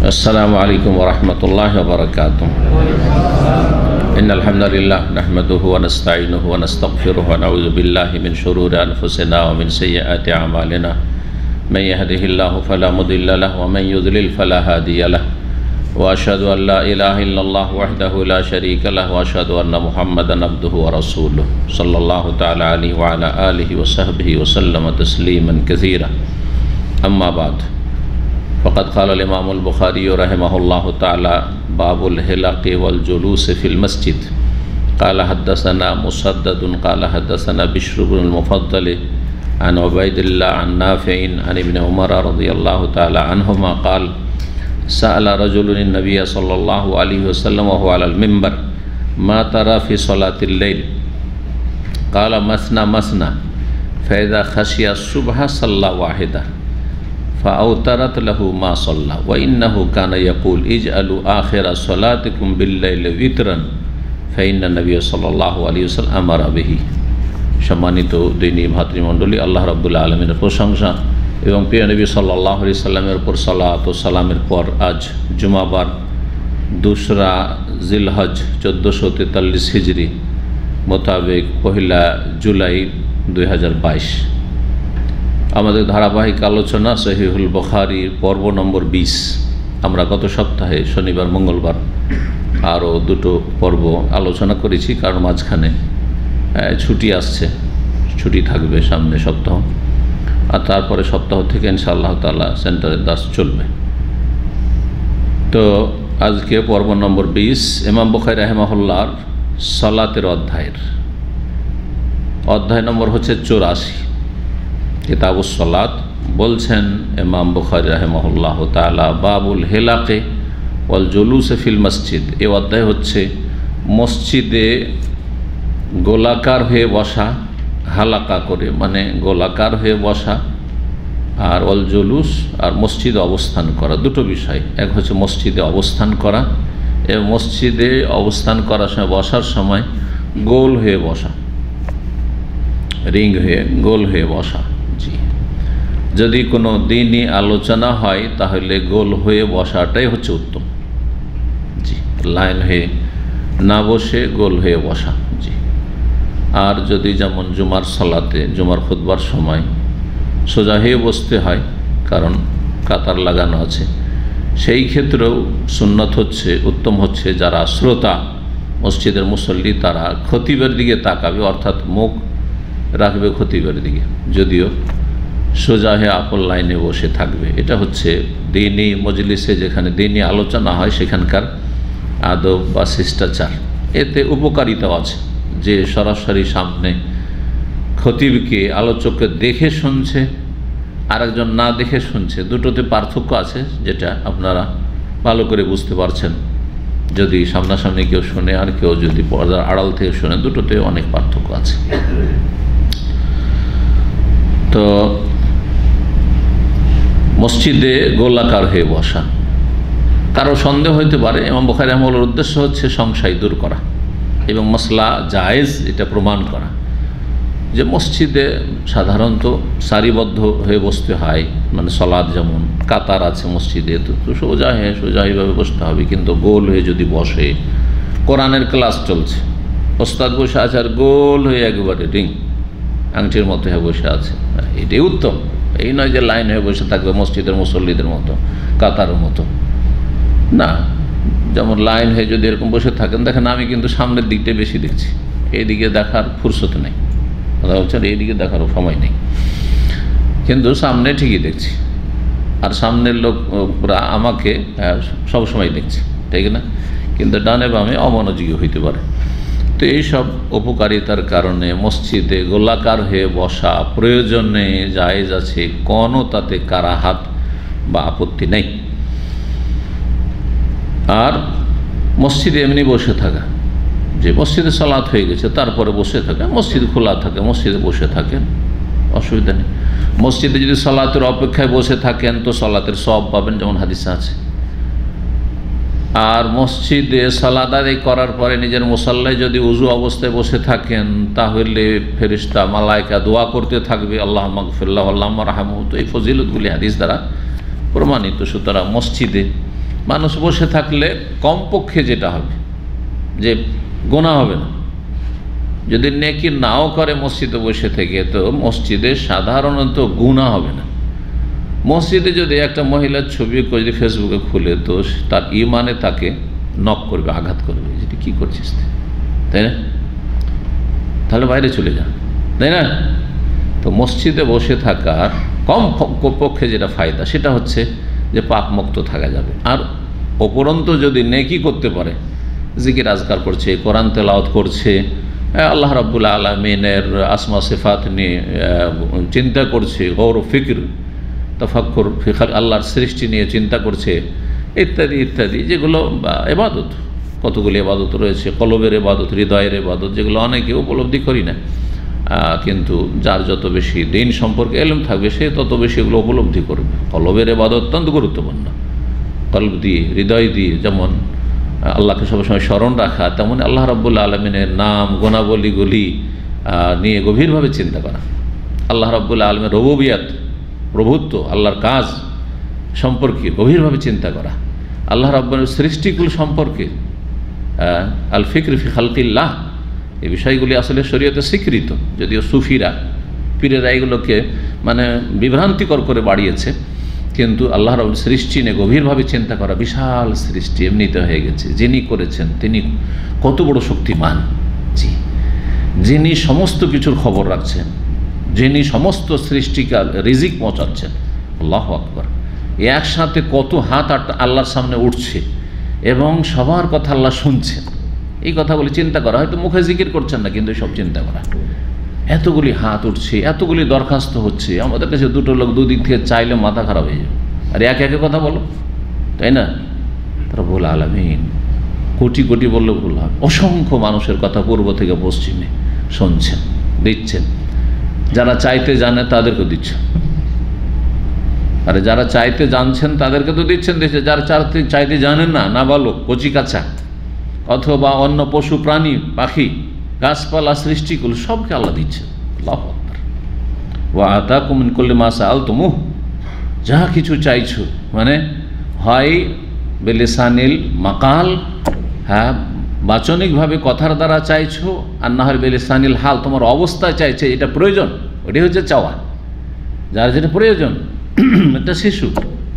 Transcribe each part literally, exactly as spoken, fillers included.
अस्सलामु अलैकुम वरहमतुल्लाहि वबरकातुह। इन्नल हम्दुलिल्लाह नहमदुहु व नस्तईनुहु व नस्तगफिरुहु व नऊज़ु बिल्लाहि मिन शुरूरि अनफुसिना व मिन सय्यिआति अमालिना। मन यहदिहिल्लाहु फला मुदिल्ल लहु व मन युद्लिल फला हादिय लहु। व अशहदु अन ला इलाहा इल्लल्लाह वहदहु ला शरीका लहु व अशहदु अन्न मुहम्मदन अब्दुहु व रसूलुहु सल्लल्लाहु तआला अलैहि व अला आलिहि व सहबिहि व सल्लम तस्लीमन कसीरा। अम्मा बाद फ़क़द क़ाल इमामुल बुख़ारी रहमहुल्लाहु तआला बाबुल हिलक़ि वल जुलूस फ़िल मस्जिद। क़ाल हद्दसना मुसद्ददुन क़ाल हद्दसना बिश्र इब्नुल मुफ़द्दल अन उबैदिल्लाह अन नाफ़िअ अन इब्न उमर रज़ियल्लाहु तआला अन्हुमा क़ाल सअल रजुलुन नबिय्य सल्लल्लाहु अलैहि वसल्लम व हुवा अलल मिंबर मा तरा फ़ी सलातिल लैल। क़ाल मसना मसना फ़इज़ा खशिया सुबह सल्ला वाहिदा फ़अवतरत लहु मा सल्ला व इन्नहु काना यक़ूल इजअलू आखिर सलातिकुम बिल्लैल वित्रन फ़इन्ना नबिय्य सल्लल्लाहु अलैहि वसल्लम अमरा बिही। सम्मानित दीनी भातृमंडলী, আল্লাহ রাব্বুল আলামিনের প্রশংসা এবং প্রিয় নবী সাল্লাল্লাহু আলাইহি সাল্লামের উপর সালাত ও সালামের পর আজ জুমাবার दूसरा জিলহজ চোদ্দোশো তেতাল্লিশ হিজরি মোতাবেক পহেলা জুলাই দুই হাজার বাইশ আমাদের ধারাবাহিক আলোচনা সহিহুল বুখারী পর্ব নম্বর বিশ। আমরা গত সপ্তাহে শনিবার মঙ্গলবার আরও দুটো পর্ব আলোচনা করেছি, কারণ মাঝখানে ছুটি আসছে, ছুটি থাকবে সামনে সপ্তাহ, আর তারপরে সপ্তাহ থেকে ইনশাআল্লাহ তাআলা সেন্টারের দাস চলবে। তো আজকে পর্ব নম্বর বিশ ইমাম বুখারী রাহিমাহুল্লাহর সালাতের অধ্যায়ের অধ্যায় নম্বর হচ্ছে চৌরাশি, কিতাবুস সালাত। বলছেন ইমাম বুখারী রাহিমাহুল্লাহ তাআলা বাবুল হিলাকে ওয়াল জুলুস ফিল মসজিদ। এই অধ্যায় হচ্ছে মসজিদে গোলাকার হয়ে বসা, হালাকা করে মানে গোলাকার হয়ে বসা, আর ওয়াল জুলুস আর মসজিদে অবস্থান করা, দুটো বিষয়। এক হচ্ছে মসজিদে অবস্থান করা এবং মসজিদে অবস্থান করার সময় বসার সময় গোল হয়ে বসা, রিং হয়ে গোল হয়ে বসা। জি, যদি কোনো দিনই আলোচনা হয় তাহলে গোল হয়ে বসাটাই হচ্ছে উত্তম। জি, লাইন হয়ে না বসে গোল হয়ে বসা। জি, আর যদি যেমন জুমার সালাতে জুমার খুতবার সময় সোজা হয়ে বসতে হয় কারণ কাতার লাগানো আছে, সেই ক্ষেত্রেও সুন্নত হচ্ছে, উত্তম হচ্ছে যারা শ্রোতা মসজিদের মুসল্লি তারা খতিবের দিকে তাকাবে, অর্থাৎ মুখ রাখবে খতিবের দিকে, যদিও সোজা হয়ে আপন লাইনে বসে থাকবে। এটা হচ্ছে দ্বীনি মজলিসে, যেখানে দ্বীনি আলোচনা হয় সেখানকার আদব বা শিষ্টাচার। এতে উপকারিতাও আছে যে সরাসরি সামনে খতিবকে আলোচককে দেখে শুনছে, আরেকজন না দেখে শুনছে, দুটোতে পার্থক্য আছে, যেটা আপনারা ভালো করে বুঝতে পারছেন। যদি সামনাসামনি কেউ শুনে আর কেউ যদি পর্দার আড়াল থেকে শুনে, দুটোতে অনেক পার্থক্য আছে। তো মসজিদে গোলাকার হয়ে বসা, কারো সন্দেহ হইতে পারে। ইমাম বুখারী রাহিমাহুল্লাহর উদ্দেশ্য হচ্ছে সংশয় দূর করা এবং মাসলা জায়েজ এটা প্রমাণ করা যে মসজিদে সাধারণত সারিবদ্ধ হয়ে বসতে হয়, মানে সলাৎ যেমন কাতার আছে মসজিদে, তো সোজা হয়ে সোজা এইভাবে বসতে হবে, কিন্তু গোল হয়ে যদি বসে, কোরআনের ক্লাস চলছে, ওস্তাদ বসে আছে আর গোল হয়ে একবারে রিং আংটির মতো হয়ে বসে আছে, এটাই উত্তম। এই নয় যে লাইন হয়ে বসে থাকবে মসজিদের মুসল্লিদের মতো, কাতারের মতো না। যেমন লাইন হয়ে যদি এরকম বসে থাকেন, দেখেন আমি কিন্তু সামনের দিকটা বেশি দেখছি, এইদিকে দেখার ফুরসত নেই, কথা বলছেন, এইদিকে দেখারও সময় নেই, কিন্তু সামনে ঠিকই দেখছি, আর সামনের লোকরা আমাকে সবসময় দেখছে, ঠিক না, কিন্তু ডানে বামে অমনোযোগী হইতে পারে। তো এইসব উপকারিতার কারণে মসজিদে গোলাকার হয়ে বসা প্রয়োজনে জায়েজ আছে, কোনো তাতে কারাহাত বা আপত্তি নেই। আর মসজিদে এমনি বসে থাকা, যে মসজিদে সালাত হয়ে গেছে তারপরে বসে থাকে, মসজিদ খোলা থাকে, মসজিদে বসে থাকেন, অসুবিধা নেই। মসজিদে যদি সালাতের অপেক্ষায় বসে থাকেন তো সালাতের সওয়াব পাবেন, যেমন হাদিসে আছে। আর মসজিদে সালাত আদায় করার পরে নিজের মুসাল্লায় যদি উজু অবস্থায় বসে থাকেন তাহলে ফেরেশতা মালায়েকা দোয়া করতে থাকবে, আল্লাহুম্মা মাগফিরলাহু আল্লাহুম্মা রাহমহু। তো এই ফজিলতগুলি হাদিস দ্বারা প্রমাণিত। সুতরাং মসজিদে মানুষ বসে থাকলে কমপক্ষে যেটা হবে যে গোনা হবে না। যদি নেকি নাও করে মসজিদে বসে থেকে, তো মসজিদে সাধারণত গুনাহ হবে না। মসজিদে যদি একটা মহিলার ছবি যদি ফেসবুকে খুলে, তো তার ইমানে তাকে নক করবে, আঘাত করবে, যেটা কী করছিস তাই না? তাহলে বাইরে চলে যান, তাই না? তো মসজিদে বসে থাকার কম পক্ষে যেটা ফায়দা সেটা হচ্ছে যে পাপ মুক্ত থাকা যাবে। আর উপরন্ত যদি নেকি করতে পারে, জিকির আজকার করছে, কোরআন তেলাওয়াত করছে, আল্লাহ রাব্বুল আলামিনের আসমা সিফাত নিয়ে চিন্তা করছে, গৌর ফিক্র তাফাক্কুর ফিখার আল্লাহর সৃষ্টি নিয়ে চিন্তা করছে, ইত্যাদি ইত্যাদি, যেগুলো ইবাদত, কতগুলি ইবাদত রয়েছে, কলবের ইবাদত, হৃদয়ের ইবাদত, যেগুলো অনেকে উপলব্ধি করি না, কিন্তু যার যত বেশি দিন সম্পর্কে ইলম থাকবে সে তত বেশি এগুলো উপলব্ধি করবে। কলবের ইবাদত অত্যন্ত গুরুত্বপূর্ণ। কলব দিয়ে, হৃদয় দিয়ে যেমন আল্লাহকে সবসময় স্মরণ রাখা, তেমন আল্লাহ রাব্বুল আলমিনের নাম গুণাবলীগুলি নিয়ে গভীরভাবে চিন্তা করা, আল্লাহ রাব্বুল আলমের রুবুবিয়াত, প্রভুত্ব, আল্লাহর কাজ সম্পর্কে গভীরভাবে চিন্তা করা, আল্লাহ রাব্বুল সৃষ্টিকুল সম্পর্কে আল ফিক্র ফি খালকিল্লাহ, এই বিষয়গুলি আসলে শরীয়তে স্বীকৃত, যদিও সুফিরা পীরেরা এগুলোকে মানে বিভ্রান্তিকর করে বাড়িয়েছে, কিন্তু আল্লাহ রাব্বুল সৃষ্টি নিয়ে গভীরভাবে চিন্তা করা, বিশাল সৃষ্টি এমনিতে হয়ে গেছে, যিনি করেছেন তিনি কত বড় শক্তিমান, জি, যিনি সমস্ত কিছুর খবর রাখছেন, যিনি সমস্ত সৃষ্টিকার রিজিক পৌঁছাচ্ছেন, আল্লাহু আকবার। একসাথে কত হাত আল্লাহর সামনে উঠছে এবং সবার কথা আল্লাহ শুনছেন, এই কথাগুলি চিন্তা করা। হয়তো মুখে জিকির করছেন না, কিন্তু সব চিন্তা করা, এতগুলি হাত উঠছে, এতগুলি দরখাস্ত হচ্ছে, আমাদের কাছে দুটো লোক দুদিক থেকে চাইলে মাথা খারাপ হয়ে যাবে, আর এক একে কথা বলো, তাই না? রব্বুল আলামিন কোটি কোটি বললে ভুল হবে, অসংখ্য মানুষের কথা পূর্ব থেকে পশ্চিমে শুনছেন, দিচ্ছেন, যারা চাইতে জানে তাদেরকে দিচ্ছেন, আরে যারা চাইতে জানছেন তাদেরকে তো দিচ্ছেন, দিচ্ছে, যারা চাইতে চাইতে জানেন না, না বলো কচি কাঁচা অথবা অন্য পশু প্রাণী পাখি গাছপালা সৃষ্টিগুলো সবকে আল্লাহ দিচ্ছেন। আল্লাহু আকবার। ওয়া আতাকুম মিন কুল্লি মা সাআলতুমুহ, যা কিছু চাইছো, মানে হয় বেলিসানিল মাকাল, হ্যাঁ বাচনিকভাবে কথার দ্বারা চাইছো, আর না হয় বেলিসানিল হাল, তোমার অবস্থায় চাইছে, এটা প্রয়োজন, ওটাই হচ্ছে চাওয়া, যার যেটা প্রয়োজন। একটা শিশু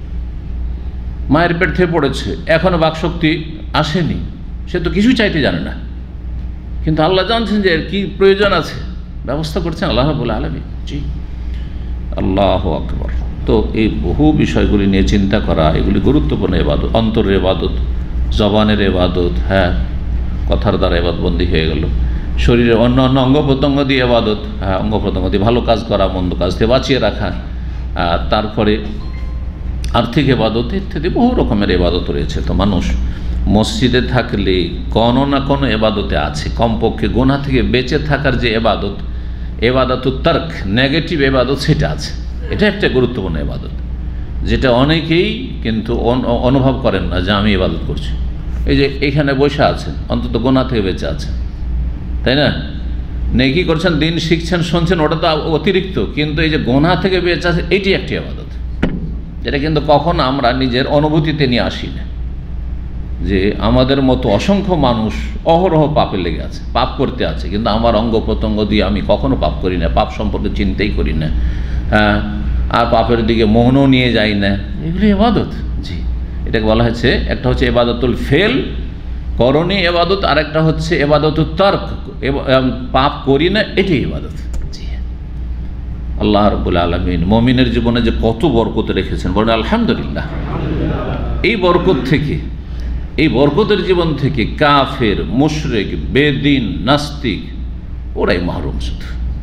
মায়ের পেট থেকে পড়েছে, এখনো বাকশক্তি আসেনি, সে তো কিছু চাইতে জানে না, কিন্তু আল্লাহ জানছেন যে এর কী প্রয়োজন আছে, ব্যবস্থা করছেন আল্লাহ রাব্বুল আলামিন। জি, আল্লাহু আকবার। তো এই বহু বিষয়গুলি নিয়ে চিন্তা করা, এগুলি গুরুত্বপূর্ণ ইবাদত, অন্তরের ইবাদত, জবানের ইবাদত, হ্যাঁ কথার দ্বারা ইবাদতবন্দি হয়ে গেল, শরীরের অন্য অন্য অঙ্গ প্রত্যঙ্গ দিয়ে ইবাদত, হ্যাঁ অঙ্গ প্রত্যঙ্গ দিয়ে ভালো কাজ করা, মন্দ কাজ থেকে বাঁচিয়ে রাখা, তারপরে আর্থিক ইবাদত ইত্যাদি বহু রকমের ইবাদত রয়েছে। তো মানুষ মসজিদে থাকলে কোনো না কোনো এবাদতে আছে, কমপক্ষে গুনাহ থেকে বেঁচে থাকার যে এবাদত, এবাদতুত তারক, নেগেটিভ এবাদত, সেটা আছে। এটা একটা গুরুত্বপূর্ণ এবাদত, যেটা অনেকেই কিন্তু অনুভব করেন না যে আমি ইবাদত করছি। এই যে এখানে বসে আছেন, অন্তত গুনাহ থেকে বেঁচে আছেন, তাই না? নেকি করছেন, দিন শিখছেন, শুনছেন, ওটা তো অতিরিক্ত, কিন্তু এই যে গুনাহ থেকে বেঁচে আছে, এটি একটি ইবাদত, যেটা কিন্তু কখনো আমরা নিজের অনুভূতিতে নিয়ে আসি না। যে আমাদের মতো অসংখ্য মানুষ অহরহ পাপে লেগে আছে, পাপ করতে আছে, কিন্তু আমার অঙ্গ প্রত্যঙ্গ দিয়ে আমি কখনো পাপ করি না, পাপ সম্পর্কে চিন্তাই করি না, হ্যাঁ, আর পাপের দিকে মোহনও নিয়ে যাই না, এগুলি ইবাদত। জি, এটাকে বলা হচ্ছে, একটা হচ্ছে ইবাদতুল ফেল, করণীয় ইবাদত, আর একটা হচ্ছে ইবাদতুত তারক, পাপ করি না, এটাই ইবাদত। জি, আল্লাহ রাব্বুল আলামিন মুমিনের জীবনে যে কত বরকত রেখেছেন, বলেন আলহামদুলিল্লাহ। এই বরকত থেকে, এই বরকতের জীবন থেকে কাফের, মুশরিক, বেদিন, নাস্তিক ওরাই মাহরুম শুধু।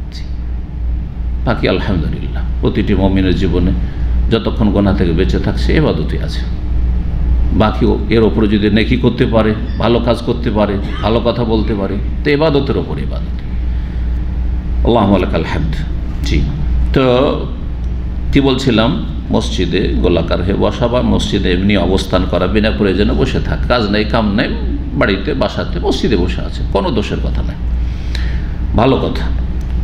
বাকি আলহামদুলিল্লাহ প্রতিটি মুমিনের জীবনে যতক্ষণ গুনাহ থেকে বেঁচে থাকছে ইবাদতই আছে। বাকিও এর ওপরে যদি নেকি করতে পারে, ভালো কাজ করতে পারে, ভালো কথা বলতে পারে, তো ইবাদতের ওপরে ইবাদত। আল্লাহু লাকাল হামদ। জি, তো কি বলছিলাম, মসজিদে গোলাকার হয়ে বসা বা মসজিদে এমনি অবস্থান করা, বিনা প্রয়োজনে বসে থাক, কাজ নেই কাম নেই, বাড়িতে বাসাতে মসজিদে বসে আছে, কোনো দোষের কথা নেই, ভালো কথা।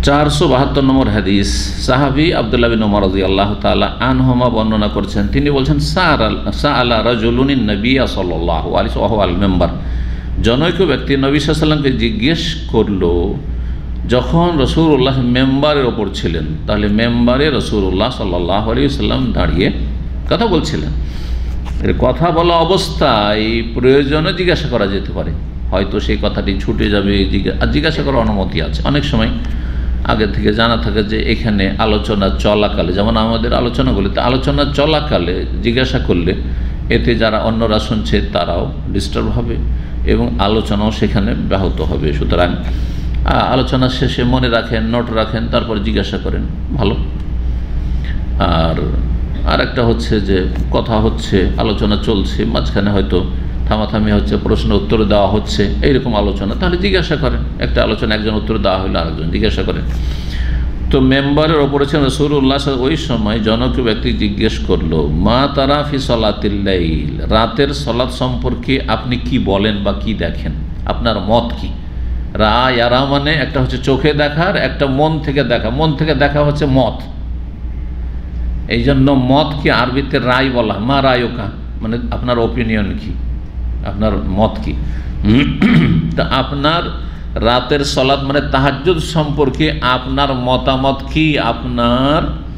চারশো বাহাত্তর নম্বর হাদিস, সাহাবী আব্দুল্লাহ বিন উমর রাদিয়াল্লাহু তাআলা আনহুমা বর্ণনা করছেন, তিনি বলছেন সাআলা রাজুলুন নবিয়্য সাল্লাল্লাহু আলাইহি ওয়া আল মেম্বার, জনৈক ব্যক্তি নবী সাল্লাল্লাহু আলাইহি ওয়াসাল্লামকে জিজ্ঞেস করলো যখন রাসূলুল্লাহ মেম্বারের ওপর ছিলেন, তাহলে মেম্বারে রাসূলুল্লাহ সাল্লাল্লাহু আলাইহি ওয়াসাল্লাম দাঁড়িয়ে কথা বলছিলেন। এর কথা বলা অবস্থায় প্রয়োজনে জিজ্ঞাসা করা যেতে পারে, হয়তো সেই কথাটি ছুটে যাবে, জিজ্ঞাসা করার অনুমতি আছে। অনেক সময় আগে থেকে জানা থাকে যে এখানে আলোচনা চলাকালে, যেমন আমাদের আলোচনাগুলিতে আলোচনা চলাকালে জিজ্ঞাসা করলে এতে যারা অন্যরা শুনছে তারাও ডিস্টার্ব হবে এবং আলোচনাও সেখানে ব্যাহত হবে। সুতরাং আলোচনা শেষে মনে রাখেন, নোট রাখেন, তারপর জিজ্ঞাসা করেন, ভালো। আর আর একটা হচ্ছে যে কথা হচ্ছে, আলোচনা চলছে, মাঝখানে হয়তো থামাথামি হচ্ছে, প্রশ্ন উত্তর দেওয়া হচ্ছে, এইরকম আলোচনা, তাহলে জিজ্ঞাসা করেন। একটা আলোচনা একজন উত্তর দেওয়া হলে আরেকজন জিজ্ঞাসা করেন। তো মেম্বারের ওপরে ছিলেন রাসূলুল্লাহ। ওই সময় জনক ব্যক্তি জিজ্ঞেস করলো, মা তারা ফি সলাতিল লাইল, রাতের সলাত সম্পর্কে আপনি কি বলেন বা কি দেখেন, আপনার মত কি? রা ইয়ারা মানে একটা হচ্ছে চোখে দেখার, একটা মন থেকে দেখা। মন থেকে দেখা হচ্ছে মত, এই জন্য মত কি আরবিতে রায় বলা, মা রায়কা মানে আপনার ওপিনিয়ন কি, আপনার মত কি। তা আপনার রাতের সলাত মানে তাহাজ্জুদ সম্পর্কে আপনার মতামত কি, আপনার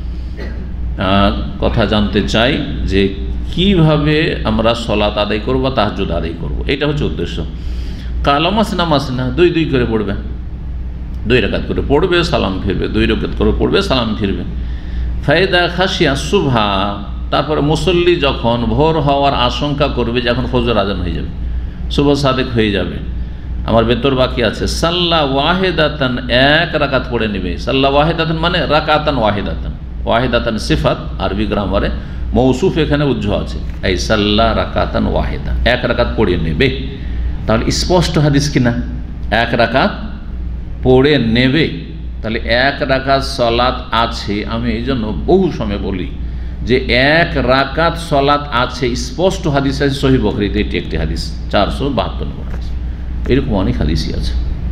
কথা জানতে চাই যে কিভাবে আমরা সলাত আদায় করব বা তাহাজ্জুদ আদায় করব, এটা হচ্ছে উদ্দেশ্য। কালা মাসনা মাসনা, দুই দুই করে পড়বে, দুই রাকাত করে পড়বে, সালাম ফিরবে, দুই রাকাত করে পড়বে, সালাম ফিরবে। ফায়দা খাসিয়া সুবহা, তারপরে মুসল্লি যখন ভোর হওয়ার আশঙ্কা করবে যে এখন ফজর আজান হয়ে যাবে, শুভ সাদেক হয়ে যাবে, আমার বেতর বাকি আছে, সাল্লা ওয়াহেদাতান, এক রাকাত পড়ে নেবে। সাল্লা ওয়াহেদাতান মানে রাকাতান ওয়াহেদাতান, ওয়াহেদাতান সিফাত, আরবি গ্রামারে মৌসুফ এখানে উজ্জ্ব আছে, এই সাল্লা রাকাতান ওয়াহেদা, এক রাকাত পড়ে নেবে। তাহলে স্পষ্ট হাদিস কিনা, এক রাকাত পড়ে নেবে। তাহলে এক রাকাত সলাত আছে, আমি এই জন্য বহু সময় বলি যে এক রাকাত সলাত আছে, স্পষ্ট হাদিস আছে সহিহ বুখারীতে, এটি একটি হাদিস, চারশো বাহাত্তর নম্বর হাদিস। এরকম অনেক হাদিসই আছে।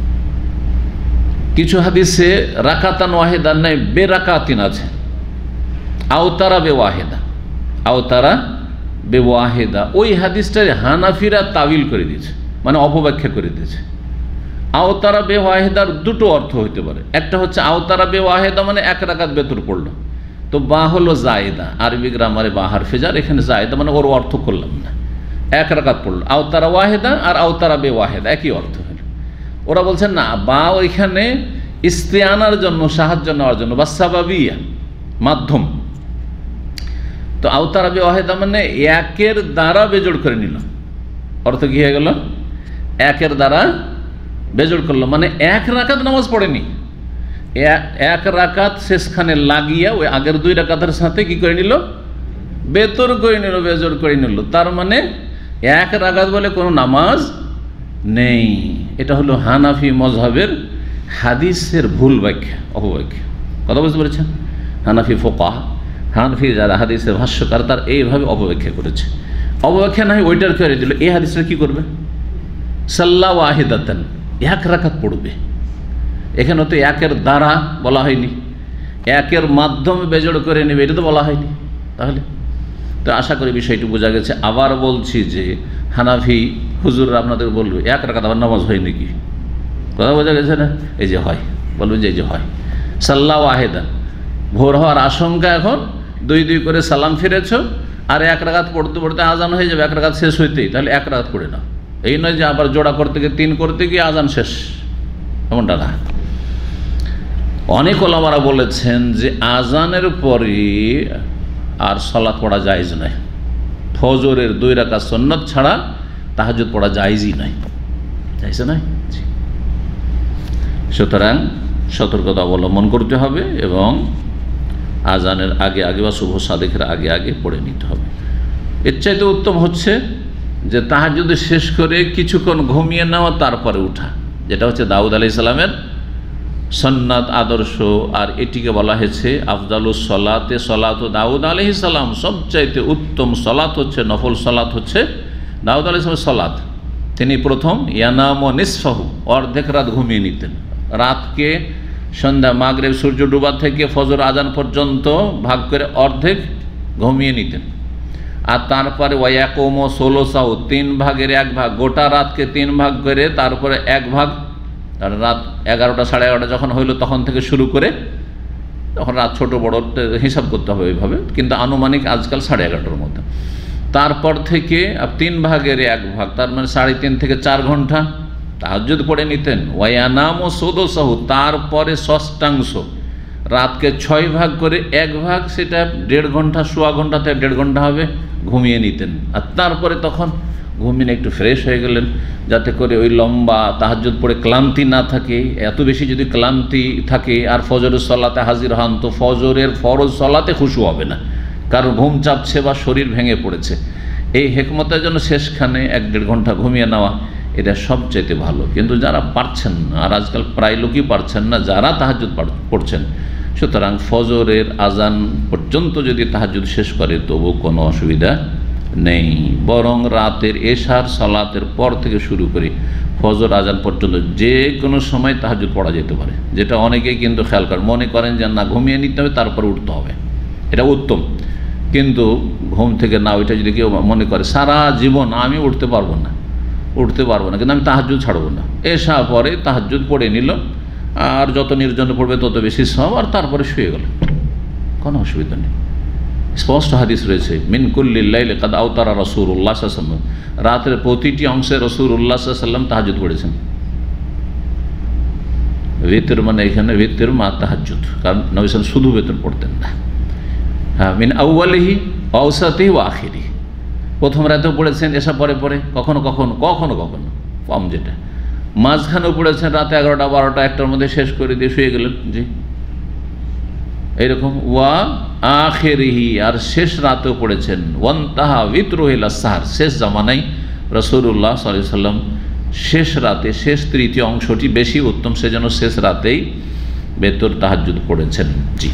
কিছু হাদিসে রাকাতান ওয়াহেদান নাই, বে রাকাতিন আছে, আওতারা বে ওয়াহেদা, আওতারা বে ওয়াহেদা। ওই হাদিসটা হানাফিরা তাবিল করে দিয়েছে, মানে অপব্যাখ্যা করে দিয়েছে। আওতারা বে ওয়াহেদার দুটো অর্থ হইতে পারে, একটা হচ্ছে আওতারা বে ওয়াহেদা মানে এক রাকাত বেতর পড়লো, তো বা হলো জায়েদা, আরবি গ্রামারে বা হারফে জার, এখানে জায়েদা মানে ওর অর্থ করলাম না, এক রাকাত পড়লো। আওতারা ওয়াহেদা আর আওতারা বে ওয়াহেদা একই অর্থ হল। ওরা বলছেন না, বা ওইখানে ইস্তিআনার জন্য, সাহায্য নেওয়ার জন্য, বা সাবাবিয়া মাধ্যম। তো আওতারা বে ওয়াহেদা মানে একের দ্বারা বেজোড় করে নিল, অর্থ কি হয়ে গেল, একের দ্বারা বেজোড় করলো, মানে এক রাকাত নামাজ পড়েনি, এক রাকাত শেষখানে লাগিয়া ওই আগের দুই রাকাতের সাথে কি করে নিল, বেতর করে নিল, বেজোড় করে নিল। তার মানে এক রাকাত বলে কোনো নামাজ নেই। এটা হলো হানাফি মযহাবের হাদিসের ভুল ব্যাখ্যা, অপব্যাখ্যা। কথা বুঝতে পেরেছেন? হানাফি ফোকাহ, হানাফি যারা হাদিসের ভাষ্যকার, তার এইভাবে অপব্যাখ্যা করেছে। অপব্যাখ্যা নাই ওইটার করে দিল, এই হাদিসটা কি করবে, সাল্লা ওয়াহিদাতান, এক রাকাত পড়বে। এখানে তো একের দ্বারা বলা হয়নি, একের মাধ্যমে বেজোড় করে নেবে, এটা তো বলা হয়নি। তাহলে তো আশা করি বিষয়টি বোঝা গেছে। আবার বলছি যে হানাফি হুজুররা আপনাদের বলবে এক রাকাত আবার নামাজ হয় নাকি, কথা বোঝা গেছে না? এই যে হয়, বলবে যে এই যে হয়। সাল্লা ওয়াহেদান, ভোর হওয়ার আশঙ্কা, এখন দুই দুই করে সালাম ফিরেছ, আর এক রাকাত পড়তে পড়তে আজান হয়ে যাবে, এক রাকাত শেষ হইতেই, তাহলে এক রাকাত পড়ে নাও। এই নয় যে আবার জোড়া করতে গিয়ে তিন করতে গিয়ে আজান শেষ, এমনটা না। অনেক ওলামারা বলেছেন যে আজানের পরে আর সালাত পড়া জায়েজ নয়, ফজরের দুই রাকাত সুন্নাত ছাড়া তাহাজ্জুদ পড়া জায়েজই নয়, জায়েজ নয়। সুতরাং সতর্কতা অবলম্বন করতে হবে এবং আজানের আগে আগে বা শুভ সাদেকের আগে আগে পড়ে নিতে হবে। এর চাইতে উত্তম হচ্ছে যে তাহাজ্জুদ শেষ করে কিছুক্ষণ ঘুমিয়ে নেওয়া, তারপরে উঠা, যেটা হচ্ছে দাউদ আলাইহিস সালামের সুন্নাত আদর্শ। আর এটিকে বলা হয়েছে আফদালুস সলাতে সলাত দাউদ আলাইহিস সালাম, সবচাইতে উত্তম সলাত হচ্ছে, নফল সলাত হচ্ছে দাউদ আলাইহিস সালামের সলাত। তিনি প্রথম ইয়ানাম নিসফাহু, অর্ধেক রাত ঘুমিয়ে নিতেন, রাতকে সন্ধ্যা মাগরিব সূর্য ডোবা থেকে ফজর আজান পর্যন্ত ভাগ করে অর্ধেক ঘুমিয়ে নিতেন। আর তারপরে ওয়াকুম ও ষোলোসাউ তিন ভাগের এক ভাগ, গোটা রাতকে তিন ভাগ করে তারপরে এক ভাগ, আর রাত এগারোটা সাড়ে এগারোটা যখন হইল তখন থেকে শুরু করে, তখন রাত ছোটো বড় হিসাব করতে হবে ওইভাবে, কিন্তু আনুমানিক আজকাল সাড়ে এগারোটার মধ্যে। তারপর থেকে তিন ভাগের এক ভাগ, তার মানে সাড়ে তিন থেকে চার ঘন্টা তাহাজ্জুদ পড়ে নিতেন। ওয়ানাম ও সুদুসাহু, তারপরে ষষ্ঠাংশ, রাতকে ছয় ভাগ করে এক ভাগ, সেটা দেড় ঘন্টা সোয়া ঘন্টাতে দেড় ঘন্টা হবে, ঘুমিয়ে নিতেন। আর তারপরে তখন ঘুমিয়ে একটু ফ্রেশ হয়ে গেলেন, যাতে করে ওই লম্বা তাহাজ্জুদ পড়ে ক্লান্তি না থাকে। এত বেশি যদি ক্লান্তি থাকে আর ফজরের সলাতে হাজির হন, তো ফজরের ফরজ সলাতে খুশু হবে না, কারণ ঘুম চাপছে বা শরীর ভেঙে পড়েছে। এই হেকমতের জন্য শেষখানে এক দেড় ঘন্টা ঘুমিয়ে নেওয়া, এটা সবচেয়ে ভালো। কিন্তু যারা পারছেন না, আর আজকাল প্রায় লোকই পারছেন না যারা তাহাজ্জুদ পড়ছেন, সুতরাং ফজরের আজান পর্যন্ত যদি তাহাজ্জুদ শেষ করে তবু কোনো অসুবিধা নেই, বরং রাতের এশার সালাতের পর থেকে শুরু করে ফজর আজান পর্যন্ত যে কোনো সময় তাহাজ্জুদ পড়া যেতে পারে, যেটা অনেকেই কিন্তু খেয়াল করেন, মনে করেন যে না ঘুমিয়ে নিতে হবে তারপর উঠতে হবে, এটা উত্তম। কিন্তু ঘুম থেকে না, ওইটা যদি কেউ মনে করে সারা জীবন আমি উঠতে পারবো না উঠতে পারবো না কিন্তু আমি তাহাজ্জুদ ছাড়বো না, এশা পরে তাহাজ্জুদ পড়ে নিল, আর যত নির্জনে পড়বে তত বেশি সব, আর তারপরে শুয়ে গেল, কোনো অসুবিধা নেই। স্পষ্ট হাদিস রয়েছে, মিন কুল্লিল লাইলি কাদ আওতারা রাসূলুল্লাহ সাল্লাল্লাহু আলাইহি ওয়াসাল্লাম, রাতের প্রতিটি অংশে রাসূলুল্লাহ সাল্লাল্লাহু আলাইহি ওয়াসাল্লাম তাহাজ্জুদ পড়েছেন। ভিতর মানে এখানে ভিতর মা তাহাজ্জুদ, কারণ নবী সাল্লাল্লাহু আলাইহি ওয়াসাল্লাম শুধু ভিতর পড়তেন না। হ্যাঁ, মিন আউয়ালিহি ওয়া আওসাতিহি ওয়া আখিরিহি, প্রথম রাতেও পড়েছেন এসা পরে পরে, কখনো কখনো কখনো কখনো কম, যেটা মাঝখানেও পড়েছেন রাতে এগারোটা বারোটা একটার মধ্যে শেষ করে দিয়ে শুয়ে গেলেন, জি এইরকম। ওয়া আখিরিহি, আর শেষ রাতেও পড়েছেন। ওয়ান্তাহা বিতরু ইলা সাহর, শেষ জামানায় রাসূলুল্লাহ সাল্লাল্লাহু আলাইহি ওয়াসাল্লাম শেষ রাতে, শেষ তৃতীয় অংশটি বেশি উত্তম, সেজন্য শেষ রাতেই বেতর তাহাজ্জুদ পড়েছেন। জি,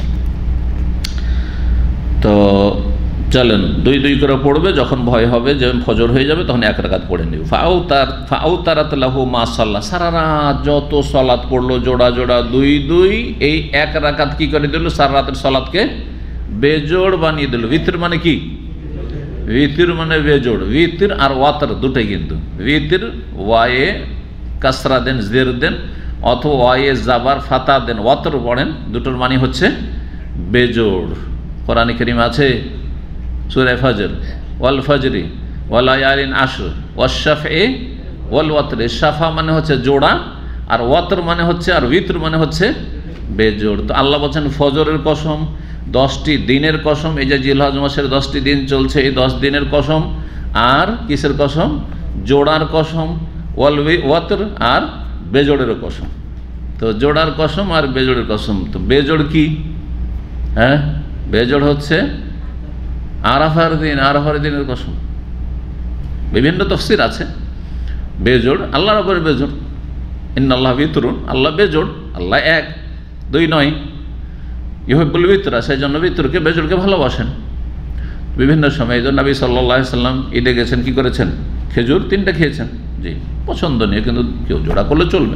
তো চলেন দুই দুই করে পড়বে, যখন ভয় হবে যে ফজর হয়ে যাবে তখন এক রাকাত পড়ে নেবে। ফাউতার ফাউতারাত লাহু মা সাল্লাহ, সারা রাত যত সলাৎ পড়লো জোড়া জোড়া দুই দুই, এই এক রাকাত কি করে দিল, সারা রাতের সলাৎকে বেজোড় বানিয়ে দিল। ভিতর মানে কি, ভিতর মানে বেজোড়, ভিতর আর ওয়াতর দুটোই কিন্তু, ভিতর ওয়ায়ে কাসরা দেন জের দেন, অথবা ওয়ায়ে জাবার ফাতা দেন ওয়াতর পড়েন, দুটোর মানে হচ্ছে বেজোড়। কোরআনে কারীম আছে সূরা ফজর, ওয়াল ফজরি ওয়া লায়ালিন আশর ওয়াশ শাফঈ ওয়াল ওয়াতর। শাফা মানে হচ্ছে জোড়া, আর ওয়াতর মানে হচ্ছে, আর ভিতর মানে হচ্ছে বেজোড়। তো আল্লাহ বলছেন ফজরের কসম, দশটি দিনের কসম, এই যে জিলহজ মাসের দশটি দিন চলছে, এই দশ দিনের কসম, আর কিসের কসম, জোড়ার কসম, ওয়াল ওয়াতর, আর বেজোড়ের কসম। তো জোড়ার কসম আর বেজোড়ের কসম, তো বেজোড় কি, হ্যাঁ বেজোড় হচ্ছে আরাফার দিন, আরাফার দিনের কসম। বিভিন্ন তাফসীর আছে। বেজোড় আল্লাহর উপরে বেজোড়, ইন্নাল্লাহ বিতরুন, আল্লাহ বেজোড়, আল্লাহ এক, দুই নয়, ইউহিব্বুল বিতরা, সেই জন্য বিতরকে বেজোড়কে ভালোবাসেন। বিভিন্ন সময় এই জন্য নবী সাল্লাল্লাহু আলাইহি সাল্লাম ঈদে গেছেন, কি করেছেন, খেজুর তিনটা খেয়েছেন, জি পছন্দনীয়, কিন্তু কেউ জোড়া করলে চলবে।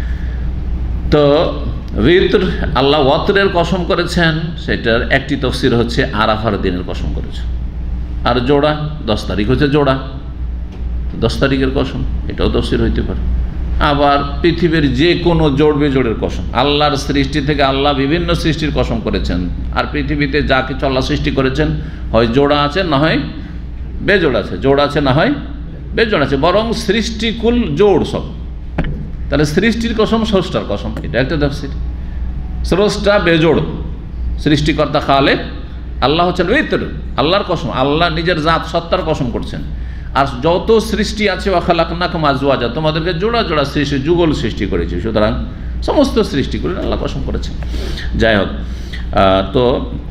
তো ভিতর আল্লাহ ওয়াতরের কসম করেছেন, সেটার একটি তাফসীর হচ্ছে আরাফার দিনের কসম করেছেন। আর জোড়া দশ তারিখ হচ্ছে জোড়া, দশ তারিখের কসম, এটাও তাফসীর হইতে পারে। আবার পৃথিবীর যে কোনো জোড় বেজোড়ের কসম, আল্লাহর সৃষ্টি থেকে আল্লাহ বিভিন্ন সৃষ্টির কসম করেছেন, আর পৃথিবীতে যা কিছু আল্লাহ সৃষ্টি করেছেন হয় জোড়া আছে না হয় বেজোড় আছে, জোড় আছে না হয় বেজোড় আছে, বরং সৃষ্টিকুল জোড় সব। তাহলে সৃষ্টির কসম স্রষ্টার কসম, এটা একটা তাফসীর। স্রষ্টা বেজোড়, সৃষ্টিকর্তা খালেক, আল্লাহ হচ্ছেন বিতর, আল্লাহর কসম, আল্লাহ নিজের জাত সত্তার কসম করছেন। আর যত সৃষ্টি আছে ওয়া খালাকনাকুম আজওয়াজা, তোমাদেরকে জোড়া জোড়া সৃষ্টি, যুগল সৃষ্টি করেছি, সুতরাং সমস্ত সৃষ্টি করে আল্লাহ কসম করেছেন। যাই হোক, তো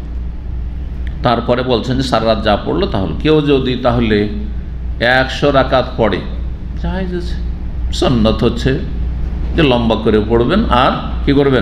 তারপরে বলছেন যে সারা রাত যা পড়লো, তাহলে কেউ যদি তাহলে একশো রাকাত পড়ে, জায়েজ আছে, সুন্নাত হচ্ছে যে লম্বা করে পড়বেন, আর কি করবেন,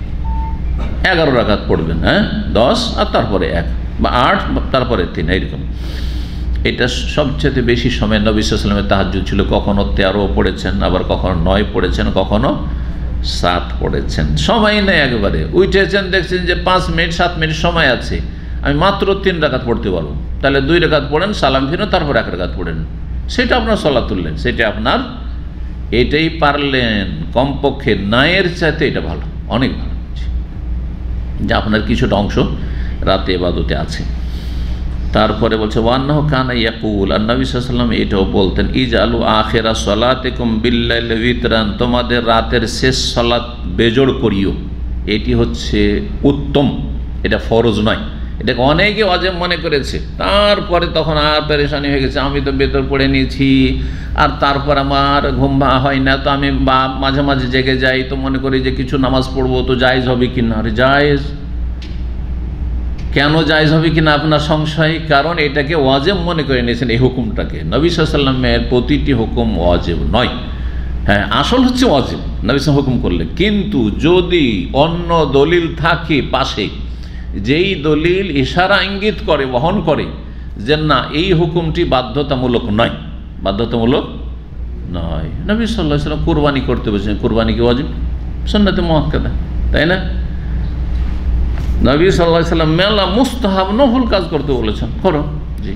এগারো রাকাত পড়বেন, হ্যাঁ দশ আর তারপরে এক, বা আট তারপরে তিন, এইরকম। এটা সবচেয়ে বেশি সময় নবী সাল্লাল্লাহু আলাইহি ওয়াসাল্লামের তাহাজ্জুদ ছিল, কখনো তেরো পড়েছেন, আবার কখনো নয় পড়েছেন, কখনো সাত পড়েছেন, সময় নেই, একবারে উঠেছেন, দেখছেন যে পাঁচ মিনিট সাত মিনিট সময় আছে, আমি মাত্র তিন রাকাত পড়তে পারবো, তাহলে দুই রাকাত পড়েন, সালাম ফিরেন, তারপর এক রাকাত পড়েন, সেটা আপনার সলাত তুললেন, সেটা আপনার, এটাই পারলেন কমপক্ষে নয়ের চাইতে এটা ভালো, অনেক ভালো, যে আপনার কিছুটা অংশ রাতে ইবাদতে আছে। তারপরে বলছে ওয়ান্নাহু কানা ইয়াকুল, আর নবী সাল্লাল্লাহু আলাইহি ওয়াসাল্লাম এটাও বলতেন, ইজআলু আখিরা সলাতিকুম বিল্লাইলি উইতরান, তোমাদের রাতের শেষ সালাত বেজোড় করিও, এটি হচ্ছে উত্তম, এটা ফরজ নয়, এটাকে অনেকে ওয়াজিব মনে করেছে, তারপরে তখন আর পেরেশানি হয়ে গেছে, আমি তো বেতর পড়ে নিয়েছি, আর তারপর আমার ঘুম হয় না, তো আমি বা মাঝে মাঝে জেগে যাই, তো মনে করি যে কিছু নামাজ পড়বো, তো জায়েজ হবে কি না। আরে জায়েজ কেন জায়েজ হবে কিনা আপনার সংশয়, কারণ এটাকে ওয়াজিব মনে করে নিয়েছেন এই হুকুমটাকে। নবী সাল্লাল্লাহু আলাইহি ওয়াসাল্লামের প্রতিটি হুকুম ওয়াজিব নয়, হ্যাঁ আসল হচ্ছে ওয়াজিব নবী সাল্লাল্লাহু আলাইহি ওয়াসাল্লাম হুকুম করলে, কিন্তু যদি অন্য দলিল থাকে পাশে, যেই দলিল ইশারা ইঙ্গিত করে, বহন করে যে না এই হুকুমটি বাধ্যতামূলক নয়, বাধ্যতামূলক নয়। নবী সাল্লাল্লাহু আলাইহি ওয়াসাল্লাম কুরবানি করতে বলেছেন, কুরবানি কি ওয়াজিব? সুন্নাতে মুআক্কাদা, তাই না? নবী সাল্লাল্লাহু আলাইহি ওয়াসাল্লাম মেলা মুস্তাহাব নফল কাজ করতে বলেছেন, করো, জি,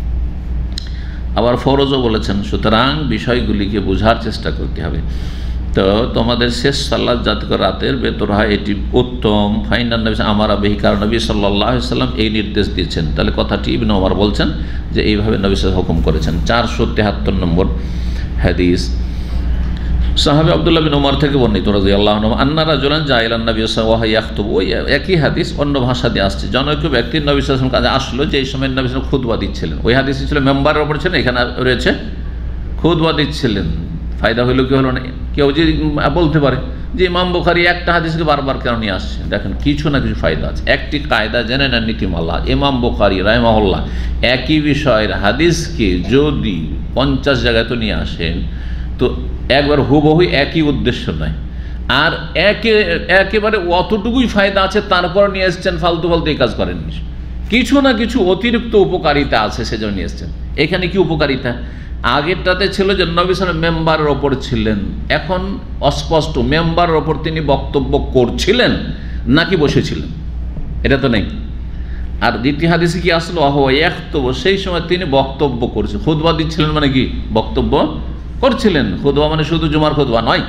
আবার ফরজও বলেছেন। সুতরাং বিষয়গুলিকে বোঝার চেষ্টা করতে হবে। তো তোমাদের শেষ সালাত যাতে করে রাতের ভেতর হয়, এটি উত্তম। ফাইনাল নবী আমার আবেহি, কারণ নবী সাল্লাল্লাহু আলাইহি ওয়াসাল্লাম এই নির্দেশ দিয়েছেন। তাহলে কথাটি ইবনে ওমর বলছেন যে এইভাবে নবী সাল্লাল্লাহু আলাইহি ওয়াসাল্লাম হুকুম করেছেন। চারশো তেহাত্তর নম্বর হাদিস, সাহাবী আব্দুল্লাহ বিন ওমর থেকে বর্ণিত রাদিয়াল্লাহু আনহু, আন্না রাজুলান জাআ ইলা নবী সাল্লাল্লাহু আলাইহি ওয়াসাল্লাম, ওই একই হাদিস অন্য ভাষা দিয়ে আসছে। জনৈক ব্যক্তি নবী সাল্লাল্লাহু আলাইহি ওয়াসাল্লাম কাছে আসলো, যে এই সময় নবী সাল্লাল্লাহু আলাইহি ওয়াসাল্লাম খুতবা দিচ্ছিলেন। ওই হাদিসে ছিল মেম্বারের ওপর ছিলেন, এখানে রয়েছে খুতবা দিচ্ছিলেন। ফায়দা হইল কি হলো না? কেউ যে বলতে পারে যে ইমাম বুখারী একটা হাদিসকে বারবার কেন নিয়ে আসছে, দেখেন কিছু না কিছু ফায়দা আছে। একটি কায়দা জেনে নেন নীতিমালা, ইমাম বুখারী রাহিমাহুল্লাহ একই বিষয়ের হাদিসকে যদি পঞ্চাশ জায়গায় তো নিয়ে আসেন, তো একবার হুবহু একই উদ্দেশ্য নয়, আর একে একেবারে অতটুকুই ফায়দা আছে তারপর নিয়ে এসছেন, ফালতু ফালতু এই কাজ করেননি, কিছু না কিছু অতিরিক্ত উপকারিতা আছে সেজন্য নিয়ে এসছেন। এখানে কি উপকারিতা? আগেরটাতে ছিল যে নবী সাল্লাল্লাহু আলাইহি ওয়াসাল্লাম মেম্বারের ওপর ছিলেন, এখন অস্পষ্ট মেম্বারের ওপর তিনি বক্তব্য করছিলেন নাকি বসেছিলেন, এটা তো নেই। আর দ্বিতীয় হাদিসে কি আসলো, আহ ইয়াখতুব, সেই সময় তিনি বক্তব্য করছেন, খুতবা দিচ্ছিলেন, মানে কি বক্তব্য করছিলেন। খুতবা মানে শুধু জুমার খুতবা নয়।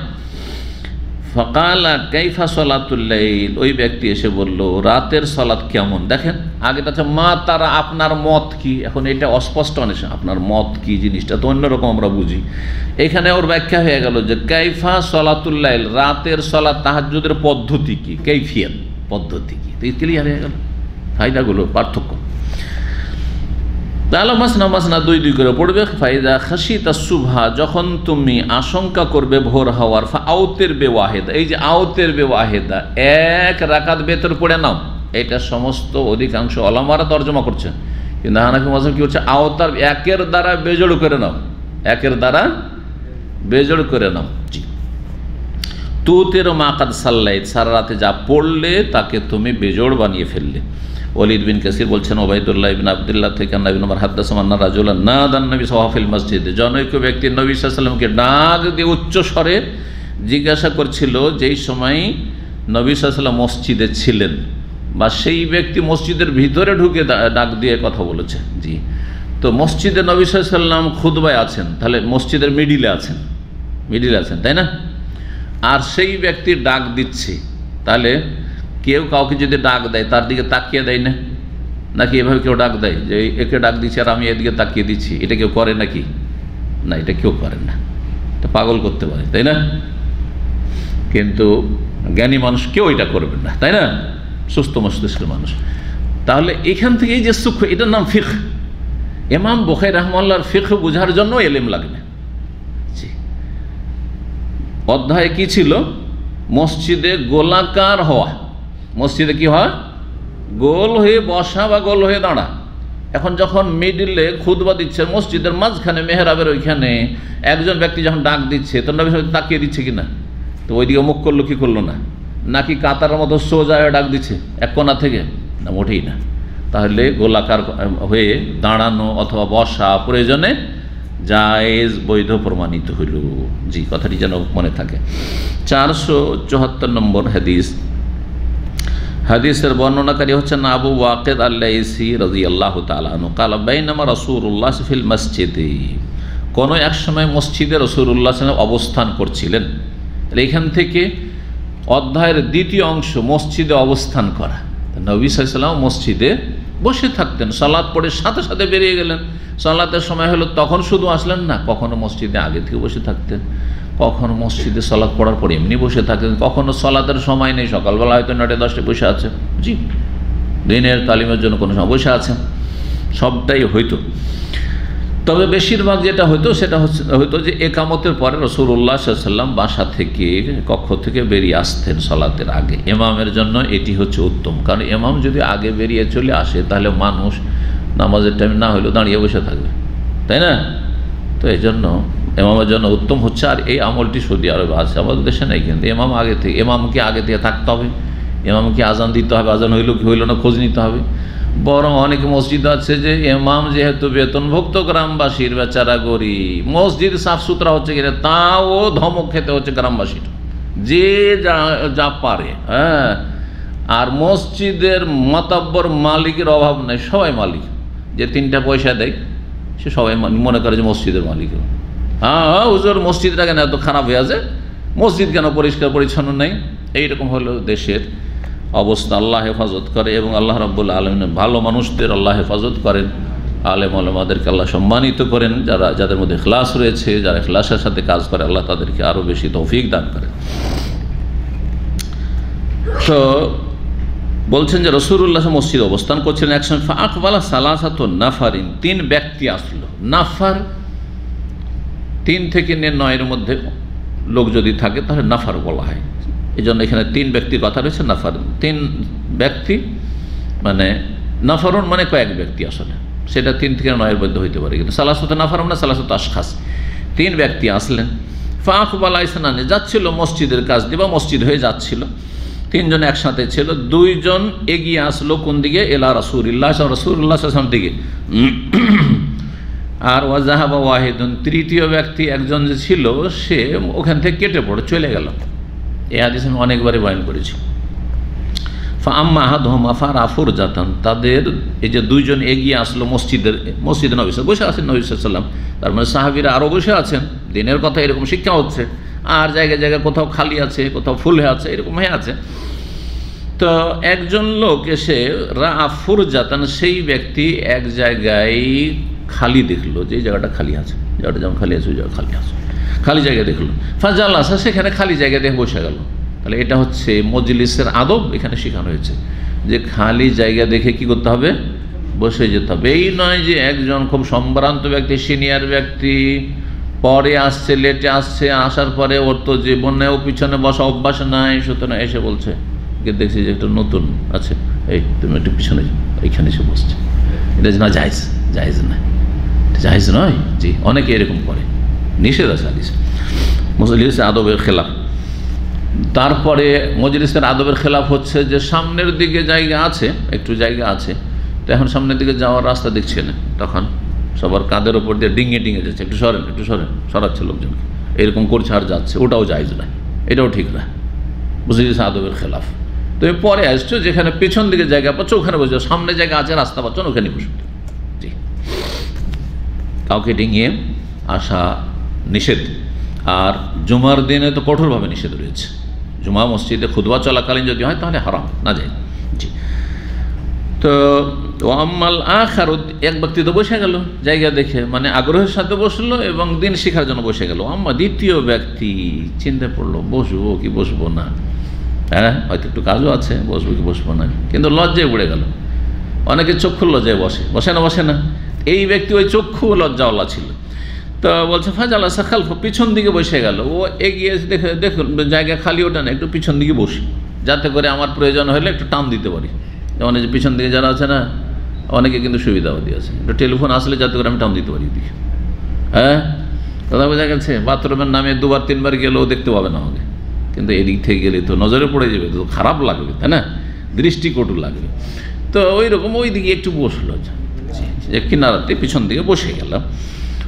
ফাকালা কাইফা সলাতুল লাইল, ওই ব্যক্তি এসে বলল রাতের সলাত কেমন। দেখেন আগেটা হচ্ছে মা তারা, আপনার মত কি, এখন এটা অস্পষ্ট, অনেক আপনার মত কি জিনিসটা তো অন্যরকম আমরা বুঝি। এখানে ওর ব্যাখ্যা হয়ে গেল যে কাইফা সলাতুল লাইল, রাতের সলাত তাহাজ্জুদের পদ্ধতি কি, কাইফিয়াত পদ্ধতি কি, তো ক্লিয়ার হয়ে গেল ফায়দাগুলো, পার্থক্য। তাহলে মাসনা মাসনা দুই দুই করে পড়বে। ফাইদা খাশিতা সুবহা, যখন তুমি আশঙ্কা করবে ভোর হওয়ার, আওতের বে ওয়াহেদা, এই যে আওতের বে ওয়াহেদা, এক রাকাত বেতর পড়ে নাও, এটা সমস্ত অধিকাংশ ওলামারা তর্জমা করছে, কিন্তু হানাফি মাযহাব কি হচ্ছে, আওতার একের দ্বারা বেজোড় করে নাও, একের দ্বারা বেজোড় করে নাও। জি, তু তেরো মাকাদ সাল্লাইত, সারা রাতে যা পড়লে তাকে তুমি বেজোড় বানিয়ে ফেললে। ওয়ালিদ বিন কাসির বলছেন ওবাইদুল্লাহ ইবনে আব্দুল্লাহ থেকে নবী নবর হাদাসা মান্না রাজুলান নাদান নবী সাল্লাল্লাহু আলাইহি মসজিদ, জনৈক ব্যক্তি নবী সাল্লাল্লাহু আলাইহি ওয়াসাল্লামকে ডাক দিয়ে উচ্চ স্বরে জিজ্ঞাসা করছিল, যেই সময় নবী সাল্লাল্লাহু আলাইহি ওয়াসাল্লাম মসজিদে ছিলেন, বা সেই ব্যক্তি মসজিদের ভিতরে ঢুকে ডাক দিয়ে কথা বলেছে। জি, তো মসজিদে নবী সাল্লাল্লাহু আলাইহি ওয়াসাল্লাম খুতবায় আছেন, তাহলে মসজিদের মিডিলে আছেন, মিডিলে আছেন, তাই না? আর সেই ব্যক্তি ডাক দিচ্ছে, তাহলে কেউ কাউকে যদি ডাক দেয় তার দিকে তাকিয়ে দেয় না, নাকি এভাবে কেউ ডাক দেয় যে একে ডাক দিচ্ছে আর আমি এদিকে তাকিয়ে দিচ্ছি, এটা কেউ করে নাকি? না, এটা কেউ করে না, এটা পাগল করতে পারে, তাই না? কিন্তু জ্ঞানী মানুষ কেউ এটা করবে না, তাই না? সুস্থ মস্তিষ্কের মানুষ। তাহলে এখান থেকে এই যে সূক্ষ্ম, এটার নাম ফিকহ। ইমাম বুখারী রাহিমাহুল্লাহর ফিকহ বোঝার জন্য ইলম লাগবে। জি, অধ্যায় কি ছিল? মসজিদে গোলাকার হওয়া, মসজিদে কি হয়, গোল হয়ে বসা বা গোল হয়ে দাঁড়া। এখন যখন মিডিলে খুতবা দিচ্ছে, মসজিদের মাঝখানে মেহরাবের ওইখানে একজন ব্যক্তি যখন ডাক দিচ্ছে, তো নবী সাল্লাল্লাহু আলাইহি ওয়াসাল্লাম তাকিয়ে দিচ্ছে কিনা, তো ওইদিকে মুখ করলো কি করলো না, নাকি কাতারের মতো সোজা হয়ে ডাক দিচ্ছে এক কোণা থেকে, না মোটেই না। তাহলে গোলাকার হয়ে দাঁড়ানো অথবা বসা প্রয়োজনে জায়েজ বৈধ প্রমাণিত হইল। জি, কথাটি যেন মনে থাকে। চারশো চুয়াত্তর নম্বর হাদিস। হাদিসের বর্ণনাকারী হচ্ছেন আবু ওয়াকিদ আল-লাইসি রাদিয়াল্লাহু তাআলা আনহু ক্বালা বাইনামা রাসূলুল্লাহ ফিল মসজিদে, কোনো এক সময় মসজিদে রাসূলুল্লাহ সাল্লাল্লাহু আলাইহি ওয়াসাল্লাম অবস্থান করছিলেন। এখান থেকে অধ্যায়ের দ্বিতীয় অংশ মসজিদে অবস্থান করা। নবী সাল্লাল্লাহু আলাইহি ওয়াসাল্লাম মসজিদে বসে থাকতেন, সালাত পড়ে সাথে সাথে বেরিয়ে গেলেন। সালাতের সময় হলো তখন শুধু আসলেন না, কখনো মসজিদে আগে থেকে বসে থাকতেন, কখনো মসজিদে সালাত পড়ার পরে এমনি বসে থাকতেন, কখনো সালাতের সময় নেই, সকালবেলা হয়তো নয়টা দশটায় বসে আছে, জি দিনের তালিমের জন্য কোনো সময় বসে আছেন, সবটাই হইতো। তবে বেশিরভাগ যেটা হইতো সেটা হচ্ছে হয়তো যে একামতের পরে রাসূলুল্লাহ সাল্লাল্লাহু আলাইহি ওয়াসাল্লাম বাসা থেকে কক্ষ থেকে বেরিয়ে আসতেন সালাতের আগে। ইমামের জন্য এটি হচ্ছে উত্তম, কারণ ইমাম যদি আগে বেরিয়ে চলে আসে তাহলে মানুষ নামাজের টাইম না হলেও দাঁড়িয়ে বসে থাকবে, তাই না? তো এই জন্য ইমামের জন্য উত্তম হচ্ছে। আর এই আমলটি সৌদি আরবে আছে, আমাদের দেশে নেই। কিন্তু ইমাম আগে থেকে, ইমামকে আগে থেকে থাকতে হবে, ইমামকে আজান দিতে হবে, আজান হইল কি হইল না খোঁজ নিতে হবে। বরং অনেক মসজিদ আছে যে ইমাম যেহেতু বেতনভুক্ত গ্রামবাসীর, বেচারা গরিব, মসজিদ সাফ সুতরা হচ্ছে কিনা তাও ধমক খেতে হচ্ছে গ্রামবাসীর, যে যা যা পারে। হ্যাঁ, আর মসজিদের মাতাব্বর মালিকের অভাব নেই, সবাই মালিক। যে তিনটা পয়সা দেয় সে সবাই মনে করে যে মসজিদের মালিক। হ্যাঁ, হুজুর মসজিদটা কেন এত খারাপ হয়ে আছে, মসজিদ কেন পরিষ্কার পরিচ্ছন্ন নেই, এইরকম হলো দেশের অবস্থা। আল্লাহ হেফাজত করে এবং আল্লাহ রাব্বুল আলামিন ভালো মানুষদের আল্লাহ হেফাজত করেন, আলেম ওলামাদেরকে আল্লাহ সম্মানিত করেন, যারা যাদের মধ্যে ইখলাস রয়েছে, যারা ইখলাসের সাথে কাজ করে আল্লাহ তাদেরকে আরও বেশি তৌফিক দান করেন। তো বলছেন যে রাসূলুল্লাহ মসজিদে অবস্থান করছিলেন, একসময় ফাআকবালা সালাসাতু নাফারিন, তিন ব্যক্তি আসলো। নাফার তিন থেকে নিয়ে নয়ের মধ্যে লোক যদি থাকে তাহলে নাফার বলা হয়। এই জন্য এখানে তিন ব্যক্তির কথা রয়েছে। নাফার তিন ব্যক্তি, মানে নাফারুন মানে কয়েক ব্যক্তি, আসলে সেটা তিন থেকে নয়ের মধ্যে হইতে পারে। কিন্তু সালাসাতু নাফার মানে সালাসাতু আশখাস, তিন ব্যক্তি আসলেন। ফাআকবালা ইসনানি, যাচ্ছিল মসজিদের কাজ দিয়ে বা মসজিদ হয়ে যাচ্ছিল, তিনজন একসাথে ছিল। দুইজন এগিয়ে আসলো কোন দিকে? এলা রাসূলিল্লাহ, রাসূলুল্লাহ সাল্লাল্লাহু আলাইহি ওয়াসাল্লাম দিকে। আর ওয়াজাহাবা ওয়াহিদুন, তৃতীয় ব্যক্তি একজন যে ছিল সে ওখান থেকে কেটে পড়ে চলে গেল। এই হাদিস আমি অনেকবারই বয়ান করেছি। ফাআম্মা আহাদুহুমা ফারাফুর জাতান, তাদের এই যে দুইজন এগিয়ে আসলো মসজিদের, মসজিদে নবী সাল্লাল্লাহু বসে আছেন, নবী সাল্লাল্লাহু আলাইহি ওয়াসাল্লাম, তার মানে সাহাবীরা আরও বসে আছেন, দিনের কথা এরকম শিক্ষা হচ্ছে। আর জায়গায় জায়গায় কোথাও খালি আছে, কোথাও ফুল হয়ে আছে, এরকম হয়ে আছে। তো একজন লোক এসে রাফুর জাতান, সেই ব্যক্তি এক জায়গায় খালি দেখলো, যে জায়গাটা খালি আছে, জায়গাটা যেমন খালি আছে ওই জায়গা খালি আছে, খালি জায়গা দেখলো। ফাজাল আসা, সেখানে খালি জায়গা দেখে বসে গেল। তাহলে এটা হচ্ছে মজলিসের আদব, এখানে শেখানো হয়েছে যে খালি জায়গা দেখে কি করতে হবে? বসে যেতে হবে। এই নয় যে একজন খুব সম্ভ্রান্ত ব্যক্তি, সিনিয়র ব্যক্তি পরে আসছে, লেটে আসছে, আসার পরে ওর তো জীবনেও পিছনে বসা অভ্যাস নাই, সুতরাং এসে বলছে কে দেখছি যে একটা নতুন আছে, এই তুমি একটু পিছনে এইখানে এসে বসছে, এটা না জায়েজ, জায়েজ না, জায়েজ নয়। জি, অনেকে এরকম করে, নিষেধ আছে হাদিসে, মজলিসের আদবের খেলাফ। তারপরে মজলিসের আদবের খেলাফ হচ্ছে যে সামনের দিকে জায়গা আছে, একটু জায়গা আছে, তো এখন সামনের দিকে যাওয়ার রাস্তা দেখছে না, তখন সবার কাঁধের ওপর দিয়ে ডিঙে ডিঙে যাচ্ছে, একটু সরেন একটু সরেন, সরাচ্ছে লোকজনকে, এরকম করছে আর যাচ্ছে, ওটাও জায়েজ না, এটাও ঠিক না, মজলিসের আদবের খেলাফ। তুমি পরে আসছো, যেখানে পেছন দিকে জায়গা পাচ্ছ ওখানে বসে, সামনে জায়গা আছে, রাস্তা পাচ্ছ না, ওখানে বসে। জি, কাউকে ডিঙিয়ে আসা নিষেধ। আর জুমার দিনে তো কঠোরভাবে নিষেধ রয়েছে। জুমা মসজিদে খুতবা চলাকালীন যদি হয় তাহলে হারাম, না যায়। জি, তো ওয়াম্মাল আখার, এক ব্যক্তি তো বসে গেল জায়গা দেখে, মানে আগ্রহের সাথে বসলো এবং দিন শেখার জন্য বসে গেল। আম্মা দ্বিতীয় ব্যক্তি চিন্তা পড়লো বসবো কি বসবো না, হ্যাঁ হয়তো একটু কাজও আছে, বসবো কি বসবো না, কিন্তু লজ্জায় পড়ে গেল। অনেকে চক্ষু লজ্জায় বসে, বসে না বসে না, এই ব্যক্তি ওই চক্ষু লজ্জাওয়ালা ছিল। তো বলছে ফাজাল সাখাল, পিছন দিকে বসে গেল। ও এগিয়ে দেখে দেখুন জায়গা খালি, ওটা না, একটু পিছন দিকে বসি, যাতে করে আমার প্রয়োজন হলে একটু টান দিতে পারি। যেমন এই যে পিছন দিকে যারা আছে না, অনেকে কিন্তু সুবিধাবাদী আছে, একটু টেলিফোন আসলে যাতে করে আমি টান দিতে পারি দিকে। হ্যাঁ, দাদা বোঝা গেছে, বাথরুমের নামে দুবার তিনবার গেলেও দেখতে পাবে না আমাকে, কিন্তু এদিক থেকে গেলে তো নজরে পড়ে যাবে, তো খারাপ লাগবে, তাই না, দৃষ্টিকটু লাগবে। তো ওই রকম ওই দিকে একটু বসলো, যে কিনারাতে পিছন দিকে বসে গেলাম।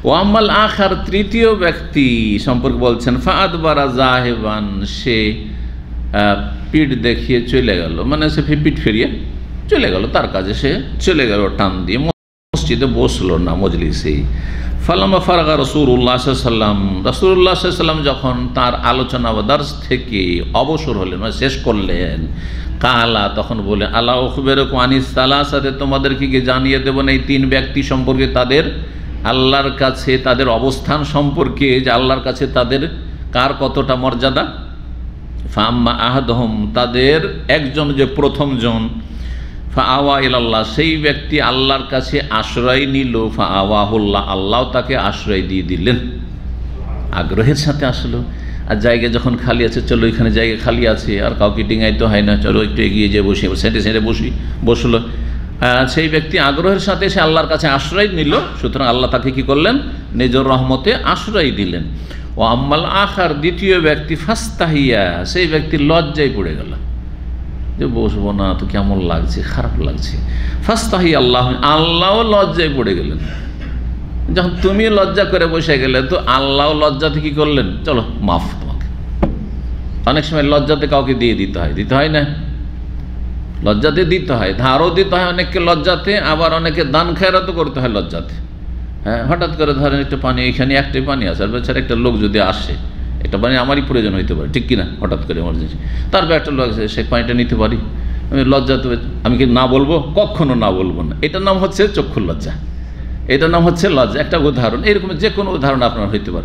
ওয়াম্মাল আখার তৃতীয় ব্যক্তি সম্পর্কে বলছেন ফাআদবারা জাহিবান, সে পিঠ দেখিয়ে চলে গেল, মানে সে পিঠ ফিরিয়ে চলে গেল, তার কাজে সে চলে গেল টান দিয়ে, মসজিদে বসলো না মজলিসেই। ফালামা ফারাগা রাসূলুল্লাহ সাল্লাল্লাহু আলাইহি ওয়াসাল্লাম, রাসূলুল্লাহ সাল্লাল্লাহু আলাইহি ওয়াসাল্লাম যখন তার আলোচনা বা দার্স থেকে অবসর হলেন, মানে শেষ করলেন, কালা তখন বলে আলা উখবিরুকুম আনিস সালাসাতে, তোমাদেরকে কি জানিয়ে দেব না এই তিন ব্যক্তি সম্পর্কে, তাদের আল্লাহর কাছে তাদের অবস্থান সম্পর্কে, যে আল্লাহর কাছে তাদের কার কতটা মর্যাদা। ফাম্মা আহাদহুম, তাদের একজন যে প্রথম জন, ফা আওয়া ইলাল্লাহ, সেই ব্যক্তি আল্লাহর কাছে আশ্রয় নিল, ফা আওয়াহুল্লাহ, আল্লাহ তাকে আশ্রয় দিয়ে দিলেন। আগ্রহের সাথে আসলো, আর জায়গা যখন খালি আছে, চলো এখানে জায়গা খালি আছে, আর কাউকে ডিঙাইতে হয় না, চলো একটু এগিয়ে যেয়ে বসি, সেঁটে সেঁটে বসি বসলো। সেই ব্যক্তি আগ্রহের সাথে সে আল্লাহর কাছে আশ্রয় নিল, সুতরাং আল্লাহ তাকে কি করলেন, নিজের রহমতে আশ্রয় দিলেন। ও আম্মাল আখার দ্বিতীয় ব্যক্তি ফাস্তাহিয়া, সেই ব্যক্তি লজ্জায় পড়ে গেল, যে বসবো না তো কেমন লাগছে, খারাপ লাগছে। ফাস্তাহিয়া আল্লাহ, আল্লাহও লজ্জায় পড়ে গেলেন। যখন তুমি লজ্জা করে বসে গেলে, তো আল্লাহও লজ্জাতে কি করলেন, চলো মাফ তোমাকে। অনেক সময় লজ্জাতে কাউকে দিয়ে দিতে হয়, দিতে হয় না, লজ্জাতে দিতে হয়, ধারও দিতে হয় অনেককে লজ্জাতে, আবার অনেকে দান খেরাতও করতে হয় লজ্জাতে। হ্যাঁ, হঠাৎ করে ধরেন একটা পানি, এখানে একটাই পানি আছে, আর বেচারা একটা লোক যদি আসে, একটা পানি আমারই প্রয়োজন হইতে পারে, ঠিক কিনা, হঠাৎ করে এমার্জেন্সি, তারপর একটা লোক আছে, সে পানিটা নিতে পারি, আমি লজ্জাতে, আমি কি না বলবো, কখনো না বলবো না। এটার নাম হচ্ছে চক্ষুর লজ্জা, এটার নাম হচ্ছে লজ্জা। একটা উদাহরণ, এরকম যে কোনো উদাহরণ আপনার হইতে পারে।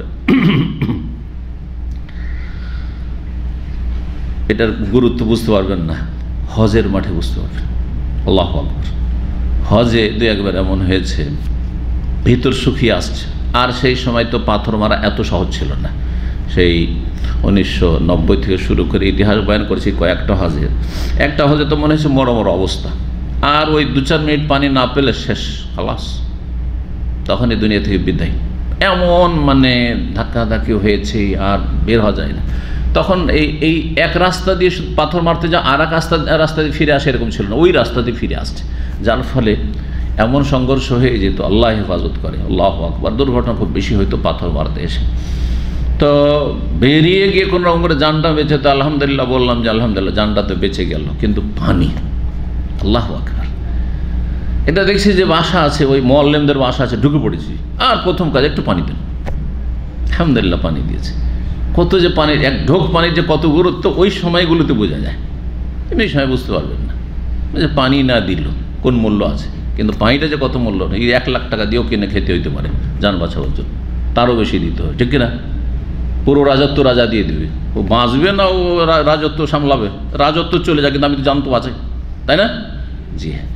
এটার গুরুত্ব বুঝতে পারবেন না, হজের মাঠে বুঝতে পারবেন। আল্লাহু আকবার। হজে দু একবার এমন হয়েছে, ভিতর শুকিয়ে আসছে, আর সেই সময় তো পাথর মারা এত সহজ ছিল না। সেই উনিশশো নব্বই থেকে শুরু করে ইতিহাস বয়ান করেছি কয়েকটা হজের, একটা হজে তো মনে হচ্ছে মরো মরো অবস্থা, আর ওই দু চার মিনিট পানি না পেলে শেষ, খালাস, তখন এই দুনিয়া থেকে বিদায়। এমন মানে ধাক্কাধাক্কি হয়েছে, আর বের হওয়া যায় না। তখন এই এই এক রাস্তা দিয়ে পাথর মারতে যা, আর এক রাস্তা রাস্তা দিয়ে ফিরে আসে, এরকম ছিল না, ওই রাস্তা দিয়ে ফিরে আসছে, যার ফলে এমন সংঘর্ষ হয়ে যেত, আল্লাহ হেফাজত করে। আল্লাহু আকবার। দুর্ঘটনা খুব বেশি হইতো পাথর মারতে এসে। তো বেরিয়ে গিয়ে কোনো রকম করে জানটা বেঁচে, তো আলহামদুলিল্লাহ বললাম যে আলহামদুলিল্লাহ জানটা তো বেঁচে গেল, কিন্তু পানি, আল্লাহু আকবার। এটা দেখছি যে বাসা আছে, ওই মুআল্লিমদের বাসা আছে, ঢুকে পড়েছি, আর প্রথম কাজ একটু পানি দেন, আলহামদুলিল্লাহ পানি দিয়েছে। কত যে পানির, এক ঢোক পানির যে কত গুরুত্ব, ওই সময়গুলোতে বোঝা যায়, এই সময় বুঝতে পারবেন না যে পানি না দিল কোন মূল্য আছে, কিন্তু পানিটা যে কত মূল্য, এই এক লাখ টাকা দিয়েও কিনে খেতে হইতে পারে যান বাঁচাবার জন্য, তারও বেশি দিতে হয়, ঠিক কিনা? পুরো রাজত্ব রাজা দিয়ে দেবে, ও বাঁচবে না, ও রাজত্ব সামলাবে, রাজত্ব চলে যায়, কিন্তু আমি তো জানতো আছে, তাই না? জি হ্যাঁ,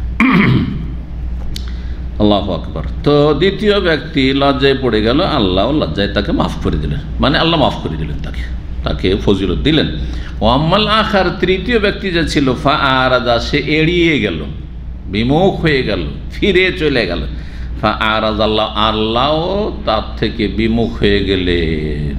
আল্লাহু আকবার। তো দ্বিতীয় ব্যক্তি লজ্জায় পড়ে গেল, আল্লাহ লজ্জায় তাকে মাফ করে দিলেন, মানে আল্লাহ মাফ করে দিলেন তাকে, তাকে ফজিলত দিলেন। ও আম্মাল আখার তৃতীয় ব্যক্তি যে ছিল, ফা আরাদা, সে এড়িয়ে গেল, বিমুখ হয়ে গেল, ফিরে চলে গেল। ফা আরাদ আল্লাহ, আল্লাহ তার থেকে বিমুখ হয়ে গেলেন।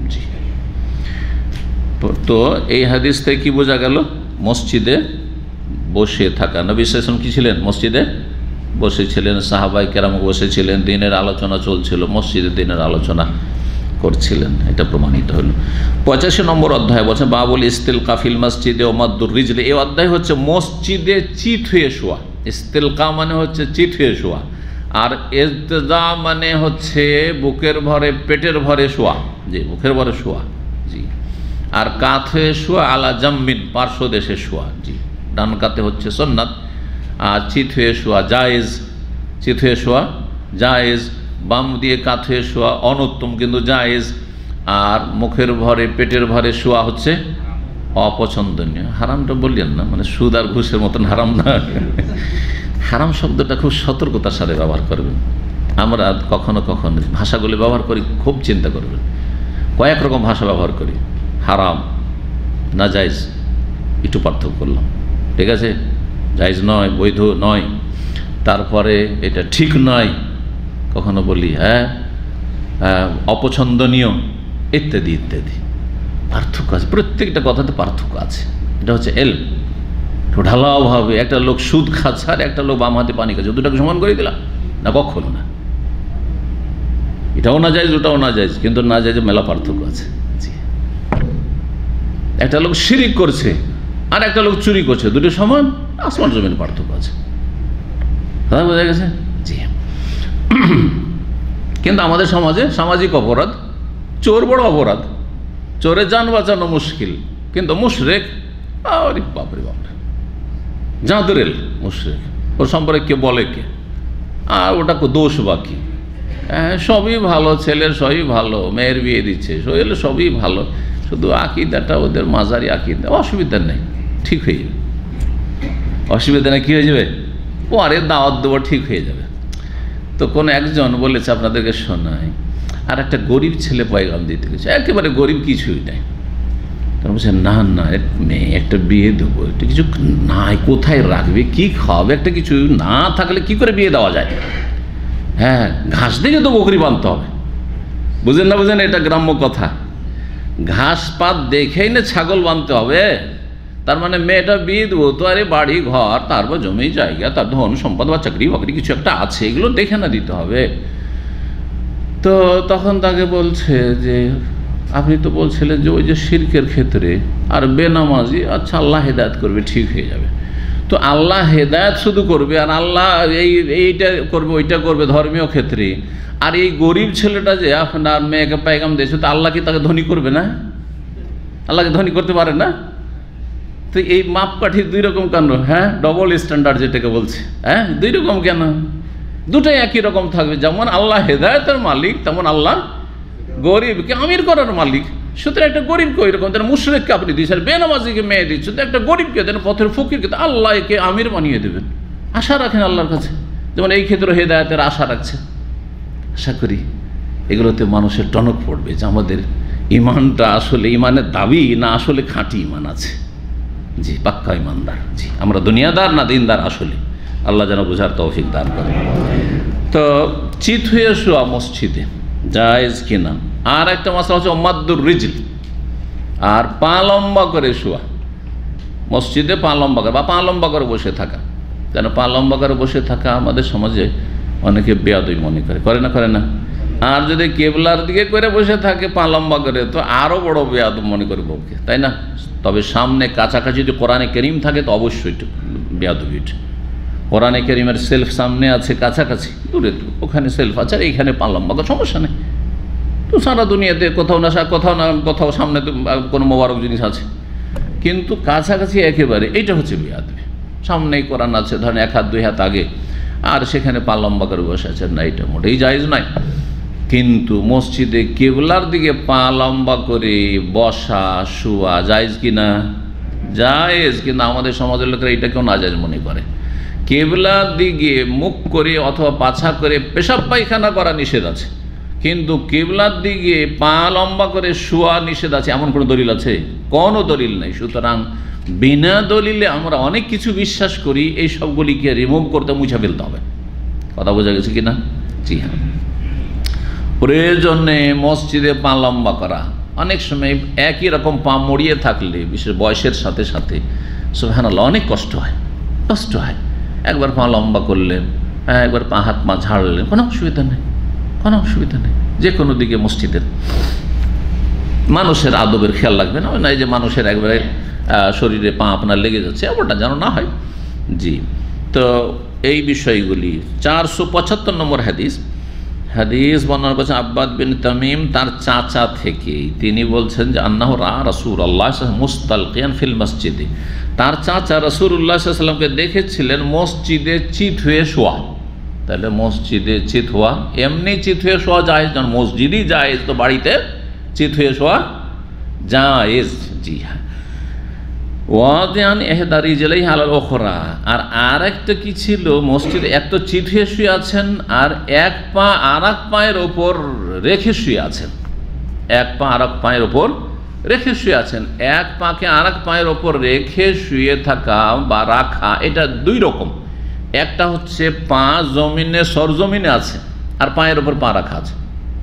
তো এই হাদিস থেকে কি বোঝা গেল? মসজিদে বসে থাকা, নবী সাল্লাল্লাহু আলাইহি ওয়াসাল্লাম কি ছিলেন? মসজিদে বসেছিলেন, সাহাবায়ে কেরাম বসেছিলেন, দিনের আলোচনা চলছিল, মসজিদে দিনের আলোচনা করছিলেন, এটা প্রমাণিত হলো। পঁচাশি নম্বর অধ্যায় বলছে বাবুল ইস্তিলকা ফিল মসজিদে ও মাদ্দুর রিজলি। এই অধ্যায় হচ্ছে মসজিদে চিত হয়ে শোয়া। ইস্তিলকা মানে হচ্ছে চিত হয়ে শোয়া, আর ইজতিজা মানে হচ্ছে বুকের ভরে, পেটের ভরে শোয়া, জি বুকের ভরে শোয়া, জি। আর কাত হয়ে শোয়া, আলা জাম্বিন, পার্শ্ব দেশে শোয়া, জি। ডান কাতে হচ্ছে সুন্নাত, আর চিত হয়ে শোয়া জায়েজ, চিত হয়ে শোয়া জায়েজ। বাম দিয়ে কাত হয়ে শোয়া অনুত্তম কিন্তু জায়েজ। আর মুখের ভরে, পেটের ভরে শোয়া হচ্ছে অপছন্দনীয়। হারামটা বললেন না, মানে সুদ আর ঘুষের মতন হারাম না। হারাম শব্দটা খুব সতর্কতার সাথে ব্যবহার করবেন। আমরা কখনো কখনো ভাষাগুলি ব্যবহার করি, খুব চিন্তা করবেন। কয়েক রকম ভাষা ব্যবহার করি, হারাম, নাজায়েজ, একটু পার্থক্য করলাম, ঠিক আছে? জায়েজ নয়, বৈধ নয়, তারপরে এটা ঠিক নয়, কখনো বলি হ্যাঁ অপছন্দনীয়, ইত্যাদি ইত্যাদি। পার্থক্য আছে, প্রত্যেকটা কথাতে পার্থক্য আছে। এটা হচ্ছে এল ঢালাওভাবে একটা লোক সুদ খাচ্ছে আর একটা লোক বাম হাতে পানি খাচ্ছে, দুটাকে সমান করে দিলাম না, কখনো না। এটাও না জায়েজ, ওটাও না জায়েজ, কিন্তু না জায়েজ মেলা পার্থক্য আছে। একটা লোক শিরিক করছে আর একটা লোক চুরি করছে, দুটো সমান, আসমান জমিন পার্থক্য আছে। কথা বোঝা গেছে? জি। কিন্তু আমাদের সমাজে সামাজিক অপরাধ, চোর বড় অপরাধ, চোরের জান বাঁচানো মুশকিল, কিন্তু মুশরিক আরে বাপরে বাপ, জাদুরেল মুশরিক, ওর সম্পর্কে কে বলে কে, আর ওটা দোষ বাকি। হ্যাঁ, সবই ভালো, ছেলের সবই ভালো, মেয়ের বিয়ে দিচ্ছে, শরীরে সবই ভালো, শুধু আকিদাটা ওদের মাঝারি আকিদা, অসুবিধা নেই, ঠিক হয়ে যাবে। অসুবিধা নেই, কী হয়ে যাবে? ও আরে দাওয়াত দেবো, ঠিক হয়ে যাবে। তো কোনো একজন বলেছে, আপনাদেরকে শোনায়, আর একটা গরিব ছেলে পয়গাম দিতে গেছে, একেবারে গরিব, কিছুই নেই। তখন বলছে, না না মেয়ে একটা বিয়ে দেবো, একটা কিছু নাই, কোথায় রাখবে, কি খাওয়াবে, একটা কিছু না থাকলে কি করে বিয়ে দেওয়া যায়? হ্যাঁ, ঘাস দেখে তো বকরি বাঁধতে হবে, বুঝেন না? বুঝেন, এটা গ্রাম্য কথা। ঘাস পাত দেখেই না ছাগল বাঁধতে হবে। তার মানে মেয়েটা বিয়ে দেবো তো, আরে বাড়ি ঘর, তারপর জমি জায়গা, তার ধন সম্পদ বা চাকরি বাকরি কিছু একটা আছে, এগুলো দেখে না দিতে হবে। তো তখন তাকে বলছে যে, আপনি তো বলছিলেন যে ওই যে শিরকের ক্ষেত্রে আর বেনামাজি, আচ্ছা আল্লাহ হেদায়েত করবে, ঠিক হয়ে যাবে। তো আল্লাহ হেদায়েত শুধু করবে আর আল্লাহ এই এইটা করবে ওইটা করবে ধর্মীয় ক্ষেত্রে, আর এই গরিব ছেলেটা যে আপনার মেয়েকে পায়গাম দিয়েছে, তো আল্লাহ কি তাকে ধনী করবে না? আল্লাহকে ধনী করতে পারে না? তো এই মাপকাঠি দুই রকম কেন? হ্যাঁ, ডবল স্ট্যান্ডার্ড যেটাকে বলছে, হ্যাঁ, দুই রকম কেন? দুটাই একই রকম থাকবে। যেমন আল্লাহ হেদায়েতের মালিক, তেমন আল্লাহ গরিবকে আমির করার মালিক। সুতরাং একটা গরিবকে ওই রকম দেন, মুশরিককে আপনি দিচ্ছেন, বেনামাজিকে মেয়ে দিচ্ছেন, একটা গরিবকে দেন, পথের ফকিরকে আল্লাহ একে আমির বানিয়ে দেবেন। আশা রাখেন আল্লাহর কাছে, যেমন এই ক্ষেত্রে হেদায়েতের আশা রাখছে। আশা করি এগুলোতে মানুষের টনক পড়বে যে আমাদের ইমানটা আসলে ইমানের দাবি না আসলে খাঁটি ইমান আছে। জি, পাক্কা ইমানদার। জি, আমরা দুনিয়াদার না দিনদার আসলে। আল্লাহ যেন বোঝার তৌফিক দান করে। তো চিত হয়ে শোয়া মসজিদে জায়েজ কিনা, আর একটা মাসলা হচ্ছে মাদ্দুর রিজল, আর পা লম্বা করে শোয়া মসজিদে, পা লম্বা করে বা পা লম্বা করে বসে থাকা। কেন পা লম্বা করে বসে থাকা আমাদের সমাজে অনেকে বেয়াদবি মনে করে, করে না করে না? আর যদি কেবলার দিকে করে বসে থাকে পা লম্বা করে, তো আরও বড় বেয়াদব মনে করে বউকে, তাই না? তবে সামনে কাছাকাছি যদি কোরআনে কারীম থাকে তো অবশ্যই বেয়াদবি। কোরআনে কারীমের সেলফ সামনে আছে, কাছাকাছি দূরে ওখানে সেলফ আছে, আর এইখানে পা লম্বা করে সমস্যা নেই। তো সারা দুনিয়াতে কোথাও না কোথাও না কোথাও সামনে তো কোনো মোবারক জিনিস আছে, কিন্তু কাছাকাছি একেবারে এইটা হচ্ছে বেয়াদবি। সামনেই কোরআন আছে, ধরেন এক হাত দুই হাত আগে, আর সেখানে পা লম্বা করে বসে আছেন, না, এটা মোটেই জায়েজ নাই। কিন্তু মসজিদে কেবলার দিকে পা লম্বা করে বসা শোয়া জায়েজ কি না? জায়েজ। কিন্তু আমাদের সমাজের লোকেরা এটাকেও নাজায়েজ মনে করে। কেবলার দিকে মুখ করে অথবা পাছা করে পেশাব পায়খানা করা নিষেধ আছে, কিন্তু কেবলার দিকে পা লম্বা করে শোয়া নিষেধ আছে এমন কোনো দলিল আছে? কোনো দলিল নেই। সুতরাং বিনা দলিলে আমরা অনেক কিছু বিশ্বাস করি, এই সবগুলিকে রিমুভ করতে, মুছে ফেলতে হবে। কথা বোঝা গেছে কিনা? জি হ্যাঁ। প্রয়োজনে মসজিদে পা লম্বা করা, অনেক সময় একই রকম পা মরিয়ে থাকলে, বিশেষ বয়সের সাথে সাথে সুবহানাল্লাহ অনেক কষ্ট হয়, কষ্ট হয়। একবার পা লম্বা করলেন, একবার পা হাত পা ঝাড়লেন, কোনো অসুবিধা নেই, কোনো অসুবিধা নেই। যে কোনো দিকে মসজিদের মানুষের আদবের খেয়াল রাখবেন, না এই যে মানুষের একবারে শরীরে পা আপনার লেগে যাচ্ছে, এমনটা যেন না হয়। জি, তো এই বিষয়গুলি। চারশো পঁচাত্তর নম্বর হাদিস, হাদিস বর্ণনা করছেন আব্বাদ বিন তামিম তার চাচা থেকে। তিনি বলছেন যে আন্নাহু রা রাসূলুল্লাহ মুস্তালকিয়ান ফিল মসজিদে, তার চাচা রাসূলুল্লাহ সাল্লাল্লাহু আলাইহি ওয়াসাল্লামকে দেখেছিলেন মসজিদে চিত হয়ে শোয়া। তাহলে মসজিদে চিত হওয়া, এমনি চিত হয়ে শোয়া জায়েজ না? মসজিদই জায়েজ, তো বাড়িতে চিত হয়ে শোয়া জায়েজ। জি হ্যাঁ। ওয়াদিয়ান ইহদা রিজলাইহি আলাল উখরা, আর আর একটা কি ছিল, মসজিদে এক তো চিত হয়ে শুয়ে আছেন, আর এক পা আর এক পায়ের ওপর রেখে শুয়ে আছেন, এক পা আর এক পায়ের ওপর রেখে শুয়ে আছেন। এক পাকে আর এক পায়ের ওপর রেখে শুয়ে থাকা বা রাখা, এটা দুই রকম। একটা হচ্ছে পা জমিনে সরজমিনে আছে আর পায়ের ওপর পা রাখা আছে,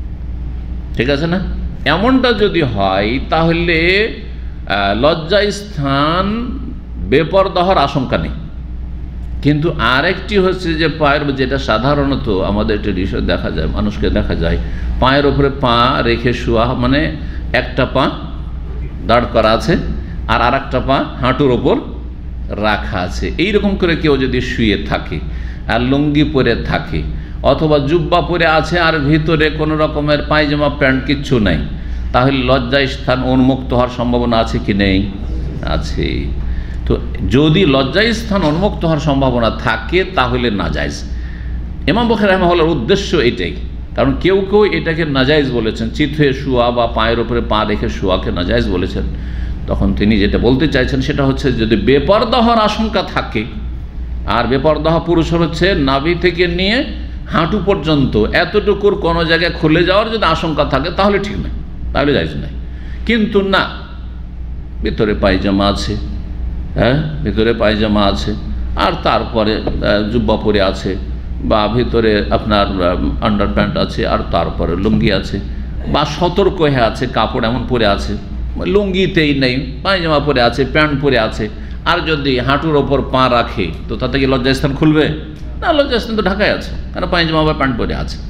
ঠিক আছে না? এমনটা যদি হয় তাহলে লজ্জা স্থান বেপরদা হওয়ার আশঙ্কা নেই, কিন্তু আরেকটি হচ্ছে যে পায়ের, যেটা সাধারণত আমাদের ট্রেডিশনে দেখা যায়, মানুষকে দেখা যায় পায়ের ওপরে পা রেখে শোয়া, মানে একটা পা দাঁড় করা আছে আর আর একটা পা হাঁটুর ওপর রাখা আছে। এইরকম করে কেউ যদি শুয়ে থাকে আর লুঙ্গি পরে থাকে অথবা জুব্বা পরে আছে আর ভিতরে কোনো রকমের পায়জামা প্যান্ট কিচ্ছু নাই, তাহলে লজ্জা স্থান উন্মুক্ত হওয়ার সম্ভাবনা আছে কি নেই? আছে। তো যদি লজ্জা স্থান উন্মুক্ত হওয়ার সম্ভাবনা থাকে তাহলে নাজায়েজ। ইমাম বুখারী রাহিমাহুল্লাহর উদ্দেশ্য এটাই, কারণ কেউ কেউ এটাকে নাজায়েজ বলেছেন, চিত হয়ে শোয়া বা পায়ের ওপরে পা রেখে শোয়াকে নাজায়েজ বলেছেন। তখন তিনি যেটা বলতে চাইছেন সেটা হচ্ছে যদি বেপরদা হওয়ার আশঙ্কা থাকে, আর বেপরদা হওয়া পুরুষের হচ্ছে নাভি থেকে নিয়ে হাঁটু পর্যন্ত এতটুকুর কোনো জায়গায় খুলে যাওয়ার যদি আশঙ্কা থাকে তাহলে ঠিক নয়, তাহলে জায়েজ নাই। কিন্তু না, ভিতরে পায়জামা আছে, হ্যাঁ ভিতরে পায়জামা আছে আর তারপরে জুব্বা পরে আছে বা ভিতরে আপনার আন্ডার প্যান্ট আছে আর তারপরে লুঙ্গি আছে, বা সতর্ক হয়ে আছে, কাপড় এমন পরে আছে, লুঙ্গিতেই নেই, পায়জামা পরে আছে, প্যান্ট পরে আছে, আর যদি হাঁটুর ওপর পা রাখে তো তাতে কি লজ্জাস্থান খুলবে? না, লজ্জাস্থান তো ঢাকায় আছে, কারণ পায়জামা বা প্যান্ট পরে আছে।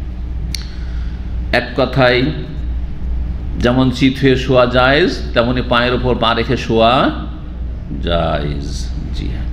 এক কথায় যেমন চিত হয়ে শোয়া জায়েজ, তেমনি পায়ের ওপর পা রেখে শোয়া জায়েজ। জি হ্যাঁ,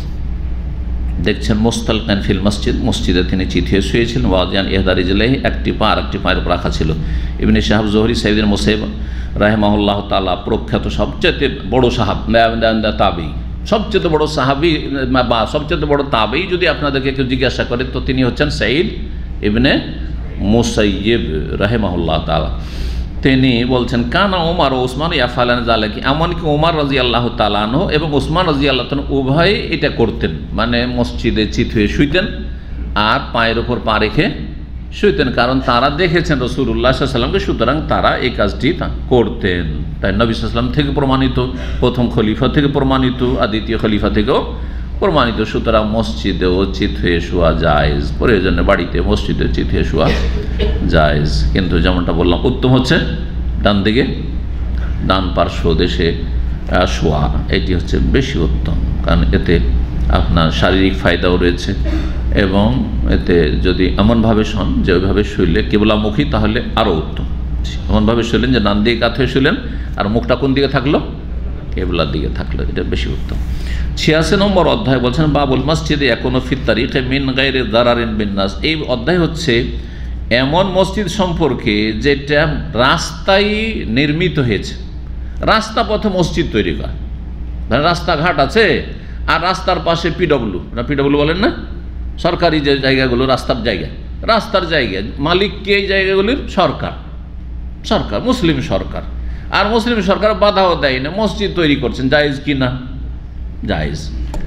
দেখছেন মুস্তালকান ফিল মসজিদ, মসজিদে তিনি চিত হয়ে শুয়েছিলেন। ওয়াজিয়ান ইহদা রিজলাইহি, একটি পা আর একটি পায়ের উপর রাখা ছিল। ইবনে শাহাব জোহরি সাইয়্যিদ মুসাইয়্যিব রাহিমাহুল্লাহ তাআলা প্রখ্যাত সবচেয়ে বড় সাহাব তাবেঈ, সবচেয়ে বড় সাহাবী বা সবচেয়ে বড় তাবেঈ যদি আপনাদেরকে কেউ জিজ্ঞাসা করে তো তিনি হচ্ছেন সাইয়্যিদ ইবনে মুসাইয়্যিব রাহিমাহুল্লাহ তাআলা। তিনি বলছেন কানা ওমর ও ওসমান ইয়াফালান যালিকা, এমনকি ওমর রাদিয়াল্লাহু তাআলা আনহু এবং ওসমান রাদিয়াল্লাহু তাআলা উভয়ে এটা করতেন, মানে মসজিদে চিত হয়ে শুইতেন আর পায়ের ওপর পা রেখে শুইতেন, কারণ তারা দেখেছেন রাসূলুল্লাহ সাল্লাল্লাহু আলাইহি ওয়াসাল্লামকে, সুতরাং তারা এই কাজটি করতেন। তাই নবী সাল্লাল্লাহু আলাইহি ওয়াসাল্লাম থেকে প্রমাণিত, প্রথম খলিফা থেকে প্রমাণিত আর দ্বিতীয় খলিফা থেকেও প্রমাণিত, সুতরাং মসজিদেও চিত হয়ে শোয়া জায়েজ, প্রয়োজনে বাড়িতে মসজিদে চিত হয়ে শোয়া জায়েজ। কিন্তু যেমনটা বললাম উত্তম হচ্ছে ডান দিকে, ডান পার্শ্ব দেশে শোয়া, এটি হচ্ছে বেশি উত্তম, কারণ এতে আপনার শারীরিক ফায়দাও রয়েছে এবং এতে যদি এমনভাবে শোন যে ওইভাবে শুইলে কেবলামুখী তাহলে আরও উত্তম। এমনভাবে শুইলেন যে ডান দিকে কাত হয়ে শুইলেন আর মুখটা কোন দিকে থাকলো? কেবলার দিকে থাকলো, এটা বেশি উত্তম। ছিয়াশি নম্বর অধ্যায় বলছেন বাবুল মসজিদে এখনো ফিত তারিখে মিন গায়রি দারারিন বিন্নাস। এই অধ্যায় হচ্ছে এমন মসজিদ সম্পর্কে যেটা রাস্তায় নির্মিত হয়েছে, রাস্তা পথে মসজিদ তৈরি করা, রাস্তাঘাট আছে আর রাস্তার পাশে পিডব্লিউ, না পিডব্লিউ বলেন না, সরকারি যে জায়গাগুলো রাস্তার জায়গা, রাস্তার জায়গা মালিককে এই জায়গাগুলির সরকার, সরকার মুসলিম সরকার, আর মুসলিম সরকার বাধাও দেয় না, মসজিদ তৈরি করছেন, জায়েজ কি না? জায়েজ।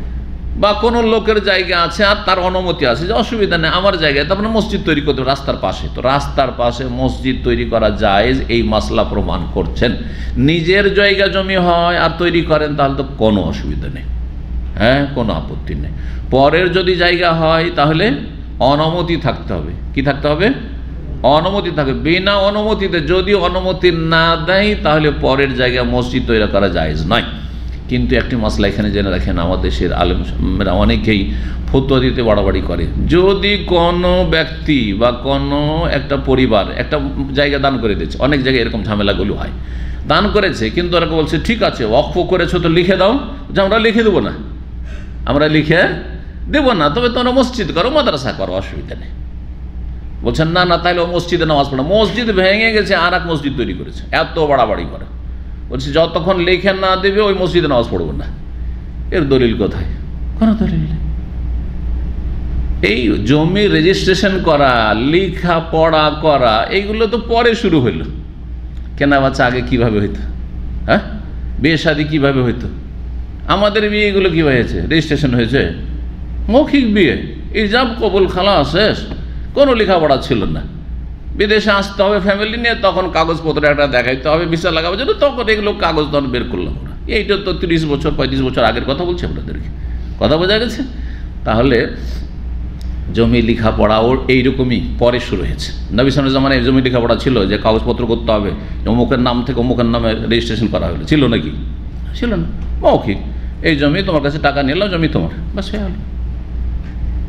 বা কোনো লোকের জায়গা আছে আর তার অনুমতি আছে যে অসুবিধা নেই আমার জায়গায়, তারপরে মসজিদ তৈরি করতে রাস্তার পাশে, তো রাস্তার পাশে মসজিদ তৈরি করা জায়েজ, এই মাসলা প্রমাণ করছেন। নিজের জায়গা জমি হয় আর তৈরি করেন তাহলে তো কোনো অসুবিধা নেই, হ্যাঁ কোনো আপত্তি নেই। পরের যদি জায়গা হয় তাহলে অনুমতি থাকতে হবে, কি থাকতে হবে? অনুমতি থাকবে। বিনা অনুমতিতে যদি অনুমতি না দেয় তাহলে পরের জায়গায় মসজিদ তৈরি করা জায়েজ নয়। কিন্তু একটি মাসলা এখানে জেনে রাখেন, আমাদের দেশের আলেমরা অনেকেই ফতোয়া দিতে বাড়াবাড়ি করে। যদি কোনো ব্যক্তি বা কোনো একটা পরিবার একটা জায়গা দান করে দিচ্ছে, অনেক জায়গায় এরকম ঝামেলাগুলো হয়, দান করেছে কিন্তু ওরা বলছে ঠিক আছে ওয়াকফ করেছো তো লিখে দাও, যে আমরা লিখে দেবো না, আমরা লিখে দেবো না, তবে তোমরা মসজিদ করো, মাদ্রাসা করো, অসুবিধা নেই। বলছেন না না তাইলে ও মসজিদে নামাজ পড়ে, মসজিদ ভেঙে গেছে আর এক মসজিদ তৈরি করেছে, এত বাড়াবাড়ি করে। বলছে যতক্ষণ লেখে না দেবে ওই মসজিদে নামাজ পড়বো না। এর দলিল কোথায়? কোনো দলিল নেই। এই জমি রেজিস্ট্রেশন করা, লেখা পড়া করা, এইগুলো তো পরে শুরু হইল। কেনা বাচ্চা আগে কিভাবে হইতো? হ্যাঁ, বিয়ে শাদী কিভাবে হইতো? আমাদের বিয়ে এগুলো কীভাবে হয়েছে? রেজিস্ট্রেশন হয়েছে, মৌখিক বিয়ে, ইজাব কবুল খালাস শেষ, কোনো লেখাপড়া ছিল না। বিদেশে আসতে হবে ফ্যামিলি নিয়ে, তখন কাগজপত্র একটা দেখাইতে হবে, ভিসা লাগাবার জন্য, তখন এগুলো কাগজ তখন বের করলাম ওরা। এইটা তো তিরিশ বছর পঁয়ত্রিশ বছর আগের কথা বলছি আপনাদেরকে, কথা বোঝা গেছে? তাহলে জমি লেখাপড়া ওর এইরকমই পরে শুরু হয়েছে। নবী সাল্লাল্লাহু আলাইহি ওয়াসাল্লামের জমি লেখাপড়া ছিল যে কাগজপত্র করতে হবে, অমুকের নাম থেকে অমুকের নামে রেজিস্ট্রেশন করা হলো, ছিল নাকি? ছিল না, মৌখিক। এই জমি তোমার কাছে টাকা নিলাম, জমি তোমার, বাস হয়ে গেল।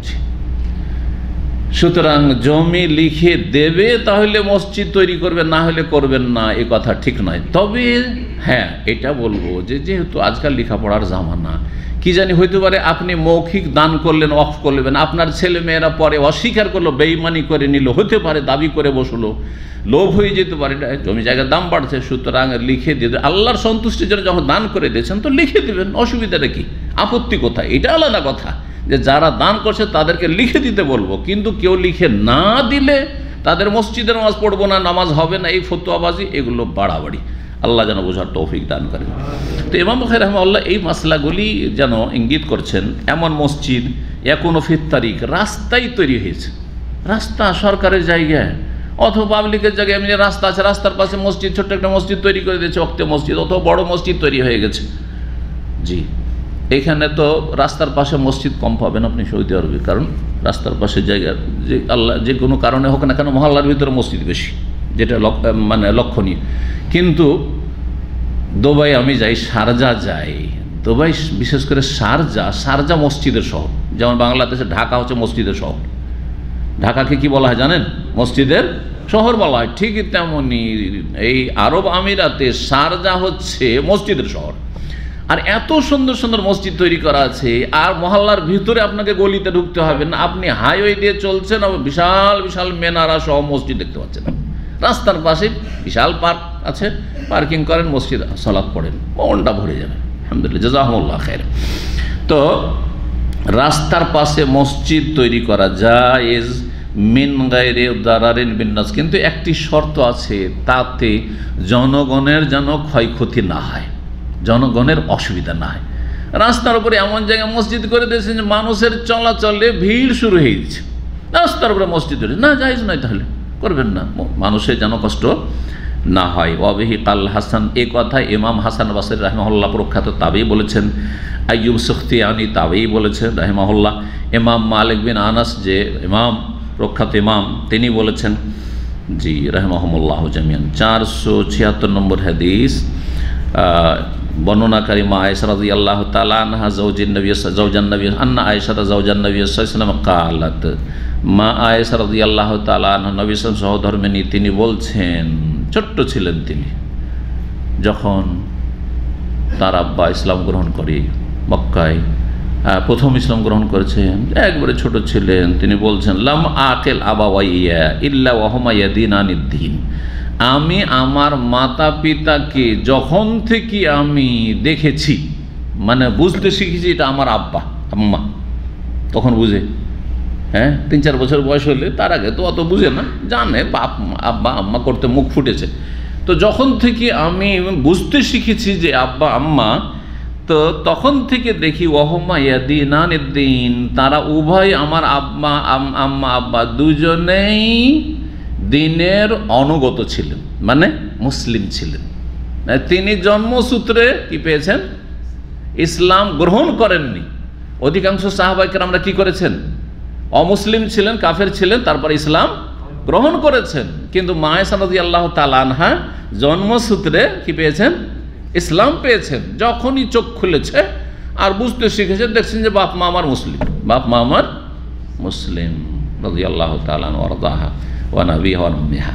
সুতরাং জমি লিখে দেবে তাহলে মসজিদ তৈরি করবে, না হলে করবেন না, এ কথা ঠিক নয়। তবে হ্যাঁ, এটা বলবো যে যেহেতু আজকাল লেখাপড়ার জামানা, কি জানি হইতে পারে আপনি মৌখিক দান করলেন, ওয়াকফ করলেন, আপনার ছেলে মেয়েরা পরে অস্বীকার করলো, বেঈমানি করে নিল, হতে পারে দাবি করে বসলো, লোভ হয়ে যেতে পারে, জমি জায়গার দাম বাড়ছে, সুতরাং লিখে দিয়ে আল্লাহর সন্তুষ্টির জন্য যখন দান করে দিয়েছেন তো লিখে দেবেন, অসুবিধাটা কি, আপত্তি কোথায়? এটা আলাদা কথা যে যারা দান করছে তাদেরকে লিখে দিতে বলবো, কিন্তু কেউ লিখে না দিলে তাদের মসজিদে নামাজ পড়বো না, নামাজ হবে না, এই ফতোয়াবাজি, এগুলো বাড়াবাড়ি। আল্লাহ যেন বোঝার তৌফিক দান করেন। তো ইমাম বুখারী রাহিমাহুল্লাহ এই মাসলাগুলি যেন ইঙ্গিত করছেন, এমন মসজিদ এখনো ফির তারিখ রাস্তাই তৈরি হয়েছে, রাস্তা সরকারের জায়গায় অথবা পাবলিকের জায়গায়, এমনি রাস্তা আছে, রাস্তার পাশে মসজিদ, ছোট্ট একটা মসজিদ তৈরি করে দিয়েছে, ওক্তে মসজিদ, অথবা বড় মসজিদ তৈরি হয়ে গেছে। জি, এখানে তো রাস্তার পাশে মসজিদ কম পাবেন আপনি সৌদি আরবে, কারণ রাস্তার পাশে জায়গা যে আল্লাহ যে কোনো কারণে হোক না কেন মহল্লার ভিতরে মসজিদ বেশি, যেটা মানে লক্ষণীয়। কিন্তু দুবাই আমি যাই, শারজা যাই, দুবাই বিশেষ করে শারজা, শারজা মসজিদের শহর, যেমন বাংলাদেশে ঢাকা হচ্ছে মসজিদের শহর। ঢাকাকে কি বলা হয় জানেন? মসজিদের শহর বলা হয়। ঠিক তেমনি এই আরব আমিরাতে শারজা হচ্ছে মসজিদের শহর। আর এত সুন্দর সুন্দর মসজিদ তৈরি করা আছে, আর মহল্লার ভিতরে আপনাকে গলিতে ঢুকতে হবে না, আপনি হাইওয়ে দিয়ে চলছেন, বিশাল বিশাল মেনারা সহ মসজিদ দেখতে পাচ্ছেন। রাস্তার পাশে বিশাল পার্ক আছে, পার্কিং করেন, মসজিদ সালাত পড়েন, মনটা ভরে যাবে। আলহামদুলিল্লাহ, জাযাকুমুল্লাহ খায়র। তো রাস্তার পাশে মসজিদ তৈরি করা জায়েজ মিন গায়রি দারারিন বিন্নাস, কিন্তু একটি শর্ত আছে, তাতে জনগণের যেন ক্ষয়ক্ষতি না হয়, জনগণের অসুবিধা না হয়। রাস্তার উপরে এমন জায়গায় মসজিদ করে দিয়েছেন যে মানুষের চলাচলে ভিড় শুরু হয়ে গেছে, রাস্তার উপরে মসজিদ তৈরি না, জায়েজ নয়, তাহলে করবেন না, মানুষের যেন কষ্ট না হয়। ওয়াবিহি কাল হাসান, এ কথা ইমাম হাসান বাসরি রাহিমাহুল্লাহ প্রখ্যাত তাবেঈ বলেছেন, আইয়ুব সুখতিয়ানি তাবেঈ বলেছেন রাহিমাহুল্লাহ, ইমাম মালিক বিন আনাস যে ইমাম প্রখ্যাত ইমাম তিনি বলেছেন, জি রাহিমাহুমুল্লাহ জামিয়ান। চারশো ছিয়াত্তর নম্বর হাদিস, বর্ণনাকারী মা আয়েশা রাদিয়াল্লাহু তাআলা আনহা যাওজিন নবী যাওজান নবী আন্না আয়েশা যাওজান নবী সাল্লাল্লাহু আলাইহি ওয়াসাল্লাম কালাত, মা আয়েশা রাদিয়াল্লাহু তাআলা আনহা নবী সাল্লাল্লাহু আলাইহি ওয়াসাল্লাম সহধর্মিণী, তিনি বলছেন, ছোট্ট ছিলেন তিনি যখন তার আব্বা ইসলাম গ্রহণ করে, মক্কায় প্রথম ইসলাম গ্রহণ করেছেন, একবারে ছোট ছিলেন, তিনি বলছেন, লাম আকিল আবাওয়াইয়া ইল্লা ওয়া হুমা ইয়াদিনানিদ-দ্বীন, আমি আমার মাতা পিতাকে যখন থেকে আমি দেখেছি, মানে বুঝতে শিখেছি এটা আমার আব্বা আম্মা, তখন বুঝে, হ্যাঁ তিন চার বছর বয়স হলে, তার আগে তো অত বুঝে না, জানে বাপ আব্বা আম্মা করতে মুখ ফুটেছে। তো যখন থেকে আমি বুঝতে শিখেছি যে আব্বা আম্মা, তো তখন থেকে দেখি ওয়াহুমা ইয়াদিনানিদ-দ্বীন, তারা উভয় আমার আব্বা আম্মা আব্বা দুজনেই দিনের অনুগত ছিলেন, মানে মুসলিম ছিলেন। তিনি জন্মসূত্রে কি পেয়েছেন? ইসলাম গ্রহণ করেননি। অধিকাংশ সাহাবায়ে কেরামরা কি করেছেন? অমুসলিম ছিলেন, কাফের ছিলেন, তারপর ইসলাম গ্রহণ করেছেন। কিন্তু মা আয়েশা রাদিয়াল্লাহু তাআলা আনহা জন্মসূত্রে কি পেয়েছেন? ইসলাম পেয়েছেন। যখনই চোখ খুলেছে আর বুঝতে শিখেছে, দেখছেন যে বাপ মা আমার মুসলিম, বাপ মা আমার মুসলিম রাদিয়াল্লাহু তাআলা আনহা ওয়ারদাহা ওয়া নাবিহা ওয়া উম্মিহা।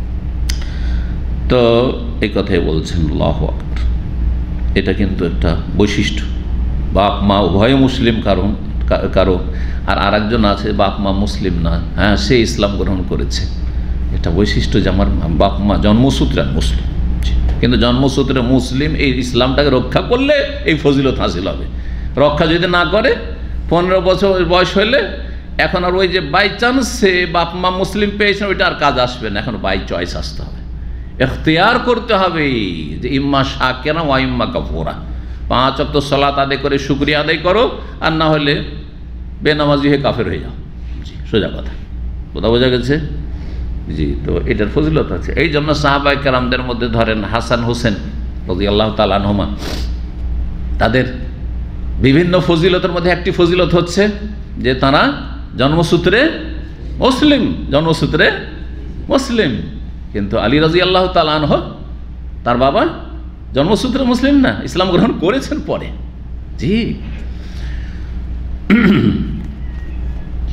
তো এই কথাই বলছেন, আল্লাহু আকবার। এটা কিন্তু একটা বৈশিষ্ট্য, বাপ মা উভয় মুসলিম কারণ কারো, আর আরেকজন আছে বাপ মা মুসলিম না, হ্যাঁ সে ইসলাম গ্রহণ করেছে। এটা বৈশিষ্ট্য যে আমার বাপ মা জন্মসূত্রে মুসলিম, কিন্তু জন্মসূত্রে মুসলিম, এই ইসলামটাকে রক্ষা করলে এই ফজিলত হাসিল হবে। রক্ষা যদি না করে, পনেরো বছর বয়স হলে এখন আর ওই যে বাই চান্স সে বাপ মা মুসলিম পেয়েছেন, ওইটা আর কাজ আসবে না, এখন বাই চয়েস আসতে হবে, এখতিয়ার করতে হবে যে ইম্মা শাকিরা ওয়া ইম্মা কাফুরা, পাঁচ ওয়াক্ত সালাত আদায় করে শুকরিয়া আদায় করো, আর না হলে বেনামাজি হয়ে কাফের হয়ে যাও। জি, সোজা কথা, কথা বোঝা গেছে? জি, তো এটার ফজিলত আছে। এই জন্য সাহাবায়ে কেরামদের মধ্যে ধরেন হাসান হোসেন রাদিয়াল্লাহু তাআলা আনহুমা, তাদের বিভিন্ন ফজিলতের মধ্যে একটি ফজিলত হচ্ছে যে তারা জন্মসূত্রে মুসলিম, জন্মসূত্রে মুসলিম। কিন্তু আলী রাদিয়াল্লাহু তাআলা আনহু, তার বাবা জন্মসূত্রে মুসলিম না, ইসলাম গ্রহণ করেছেন পরে। জি,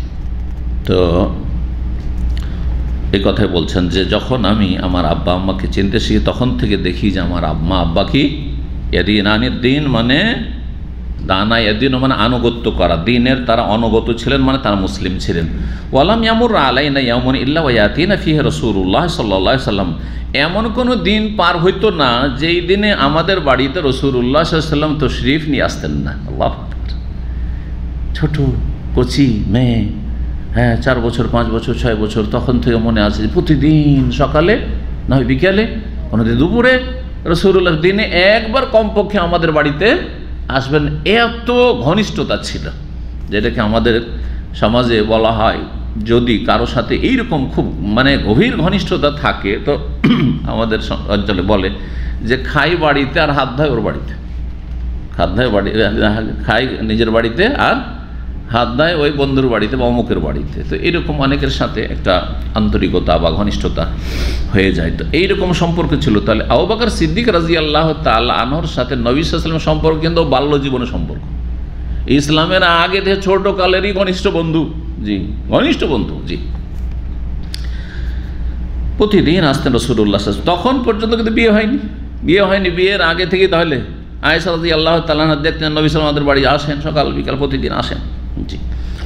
তো এই কথাই বলছেন যে যখন আমি আমার আব্বা আম্মাকে চিনতে শিখি তখন থেকে দেখি যে আমার আম্মা আব্বা কি ইয়াদিনানির দিন মানে দানা ইয়াদিন মানে আনুগত্য করা, দিনের তারা অনুগত ছিলেন মানে তারা মুসলিম ছিলেন। ওয়ালাম ইয়ামুর আলাইনা ইয়ামুন ইল্লা ওয়ায়াতিনা ফিহি রাসূলুল্লাহ সাল্লাল্লাহু আলাইহি সাল্লাম, এমন কোনো দিন পার হইতো না যেই দিনে আমাদের বাড়িতে রাসূলুল্লাহ সাল্লাল্লাহু আলাইহি সাল্লাম তশরিফ নিয়ে আসতেন না। আল্লাহু আকবার। ছোট কচি মেয়ে, হ্যাঁ চার বছর পাঁচ বছর ছয় বছর, তখন থেকে মনে আছে প্রতিদিন সকালে না হয় বিকেলে কোনোদিন দুপুরে রাসূলুল্লাহ দিনে একবার কমপক্ষে আমাদের বাড়িতে আসবেন। এত ঘনিষ্ঠতা ছিল, যেটাকে আমাদের সমাজে বলা হয় যদি কারো সাথে এইরকম খুব মানে গভীর ঘনিষ্ঠতা থাকে তো আমাদের অঞ্চলে বলে যে খাই বাড়িতে আর হাত ধায় ওর বাড়িতে, হাত ধায় বাড়ি খাই নিজের বাড়িতে আর হাত দেয় ওই বন্ধুর বাড়িতে বা অমুকের বাড়িতে। তো এইরকম অনেকের সাথে একটা আন্তরিকতা বা ঘনিষ্ঠতা হয়ে যায়। তো এইরকম সম্পর্ক ছিল। তাহলে আবু বকর সিদ্দিক রাদিয়াল্লাহু তাআলা আনহুর সাথে নবী সাল্লাল্লাহু আলাইহি ওয়াসাল্লামের সম্পর্ক কিন্তু বাল্য জীবনের সম্পর্ক, ইসলামের আগে থেকে ছোট কালেরই ঘনিষ্ঠ বন্ধু। জি, ঘনিষ্ঠ বন্ধু। জি, প্রতিদিন আসতেন রাসূলুল্লাহ সাল্লাল্লাহু আলাইহি ওয়াসাল্লাম। তখন পর্যন্ত কিন্তু বিয়ে হয়নি, বিয়ে হয়নি বিয়ের আগে থেকেই তাহলে আয়েশা রাদিয়াল্লাহু তাআলা আনহা দেখতেন নবী সাল্লাল্লাহু আলাইহি ওয়াসাল্লাম আমাদের বাড়ি আসেন, সকাল বিকাল প্রতিদিন আসেন। জি,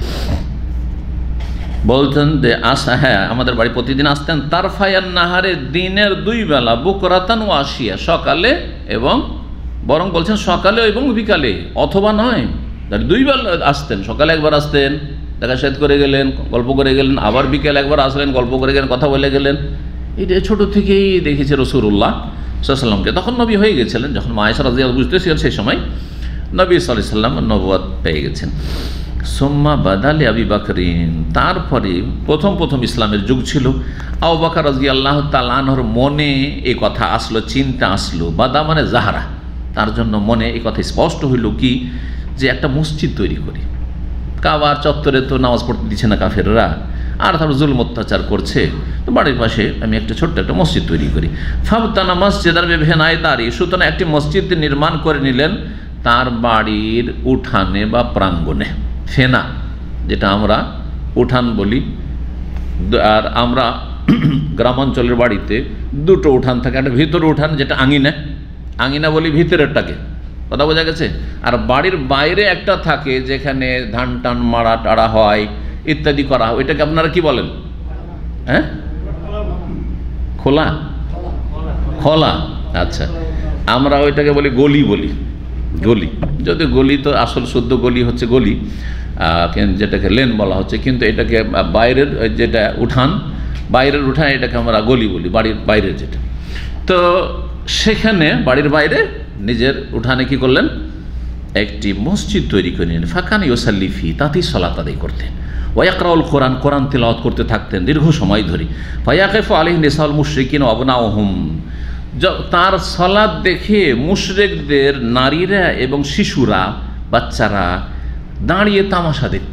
বলতেন যে আসা, হ্যাঁ আমাদের বাড়ি প্রতিদিন আসতেন। তারফায়ান নাহারে, দিনের দুই বেলা, বুকরাতান ও আসিয়া, সকালে এবং বরং বলছেন সকালে এবং বিকালে, অথবা নয় দুই বেলা আসতেন। সকালে একবার আসতেন, দেখা সাথ করে গেলেন, গল্প করে গেলেন, আবার বিকেল একবার আসলেন, গল্প করে গেলেন, কথা বলে গেলেন। এটা ছোটো থেকেই দেখেছে রাসূলুল্লাহ সাল্লাল্লাহু আলাইহি ওয়াসাল্লামকে। তখন নবী হয়ে গেছিলেন, যখন আয়েশা রাদিয়াল্লাহু বুঝতেছিলেন সেই সময় নবী সাল্লাল্লাহু আলাইহি ওয়াসাল্লাম নবুয়ত পেয়ে গেছেন। সুম্মা বাদালি আবি বকরিন, তারপরে প্রথম প্রথম ইসলামের যুগ ছিল। আবু বকর রাদিয়াল্লাহু তাআলা আনহুর মনে এই কথা আসলো, চিন্তা আসলো, বাদা মানে জাহারা, তার জন্য মনে এই কথা স্পষ্ট হইল কি যে একটা মসজিদ তৈরি করি। কাবার চত্বরে তো নামাজ পড়তে দিচ্ছে না কাফেররা, আর তার জুলম অত্যাচার করছে, তো বাড়ির পাশে আমি একটা ছোট্ট একটা মসজিদ তৈরি করি। ফাবতানা মসজিদার বিভেনায় দাঁড়ি, সুতরাং একটি মসজিদ নির্মাণ করে নিলেন তার বাড়ির উঠানে বা প্রাঙ্গণে। ফেনা যেটা আমরা উঠান বলি, আর আমরা গ্রামাঞ্চলের বাড়িতে দুটো উঠান থাকে, একটা ভিতরে উঠান যেটা আঙিনা, আঙিনা বলি ভিতরেরটাকে, কথা বোঝা গেছে। আর বাড়ির বাইরে একটা থাকে যেখানে ধান টান মাড়া টাড়া হয় ইত্যাদি করা হয়, ওইটাকে আপনারা কি বলেন? হ্যাঁ, খোলা, খোলা। আচ্ছা, আমরা ওইটাকে বলি গলি, বলি গলি। যদি গলি তো আসল শুদ্ধ গলি হচ্ছে গলি, যেটাকে লেন বলা হচ্ছে, কিন্তু এটাকে বাইরের যেটা উঠান, বাইরের উঠান এটাকে আমরা গলি বলি, বাড়ির বাইরের যেটা। তো সেখানে বাড়ির বাইরে নিজের উঠানে কি করলেন, একটি মসজিদ তৈরি করে নিলেন। ফাকান ইউসাল্লি ফি, তাতেই সালাত আদায় করতেন। ওয়াকরাউল কোরআন, কোরআন তিলাওয়াত করতে থাকতেন দীর্ঘ সময় ধরে। ফায়াকিফু আলাইহি নিসাউল মুশরিকিন ওয়া আবনাউহুম, তার সালাত দেখে মুশরিকদের নারীরা এবং শিশুরা, বাচ্চারা দাঁড়িয়ে তামাশা দেখত।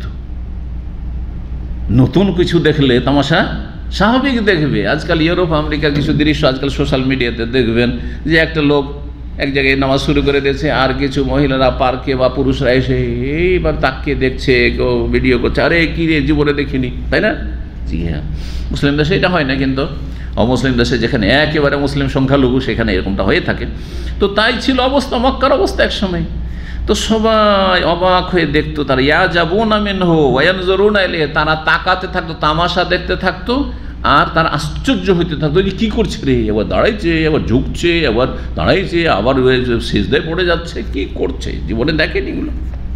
নতুন কিছু দেখলে তামাশা স্বাভাবিক দেখবে। আজকাল ইউরোপ আমেরিকার কিছু দৃশ্য আজকাল সোশ্যাল মিডিয়াতে দেখবেন যে একটা লোক এক জায়গায় নামাজ শুরু করে দিয়েছে, আর কিছু মহিলারা পার্কে বা পুরুষরা এসে এইবার তাকিয়ে দেখছে, কেউ ভিডিও করছে, আরে কী রে জীবনে দেখিনি, তাই না? জি হ্যাঁ, মুসলিম দেশে এটা হয় না, কিন্তু অমুসলিম দেশে যেখানে একেবারে মুসলিম সংখ্যালঘু সেখানে এরকমটা হয়ে থাকে। তো তাই ছিল অবস্থা, মক্কার অবস্থা এক সময়। তো সবাই অবাক হয়ে দেখতো, তারা ইয়া যাবুনা মিনহু ওয়া ইয়ানজুরুনা ইলাইহি, তারা তাকাতে থাকতো, তামাশা দেখতে থাকতো, আর তার আশ্চর্য হইতে থাকতো যে কী করছে রে, এবার দাঁড়াইছে, এবার ঝুঁকছে, এবার দাঁড়াইছে, আবার সিজদায় পড়ে যাচ্ছে, কি করছে, জীবনে দেখেনি এগুলো।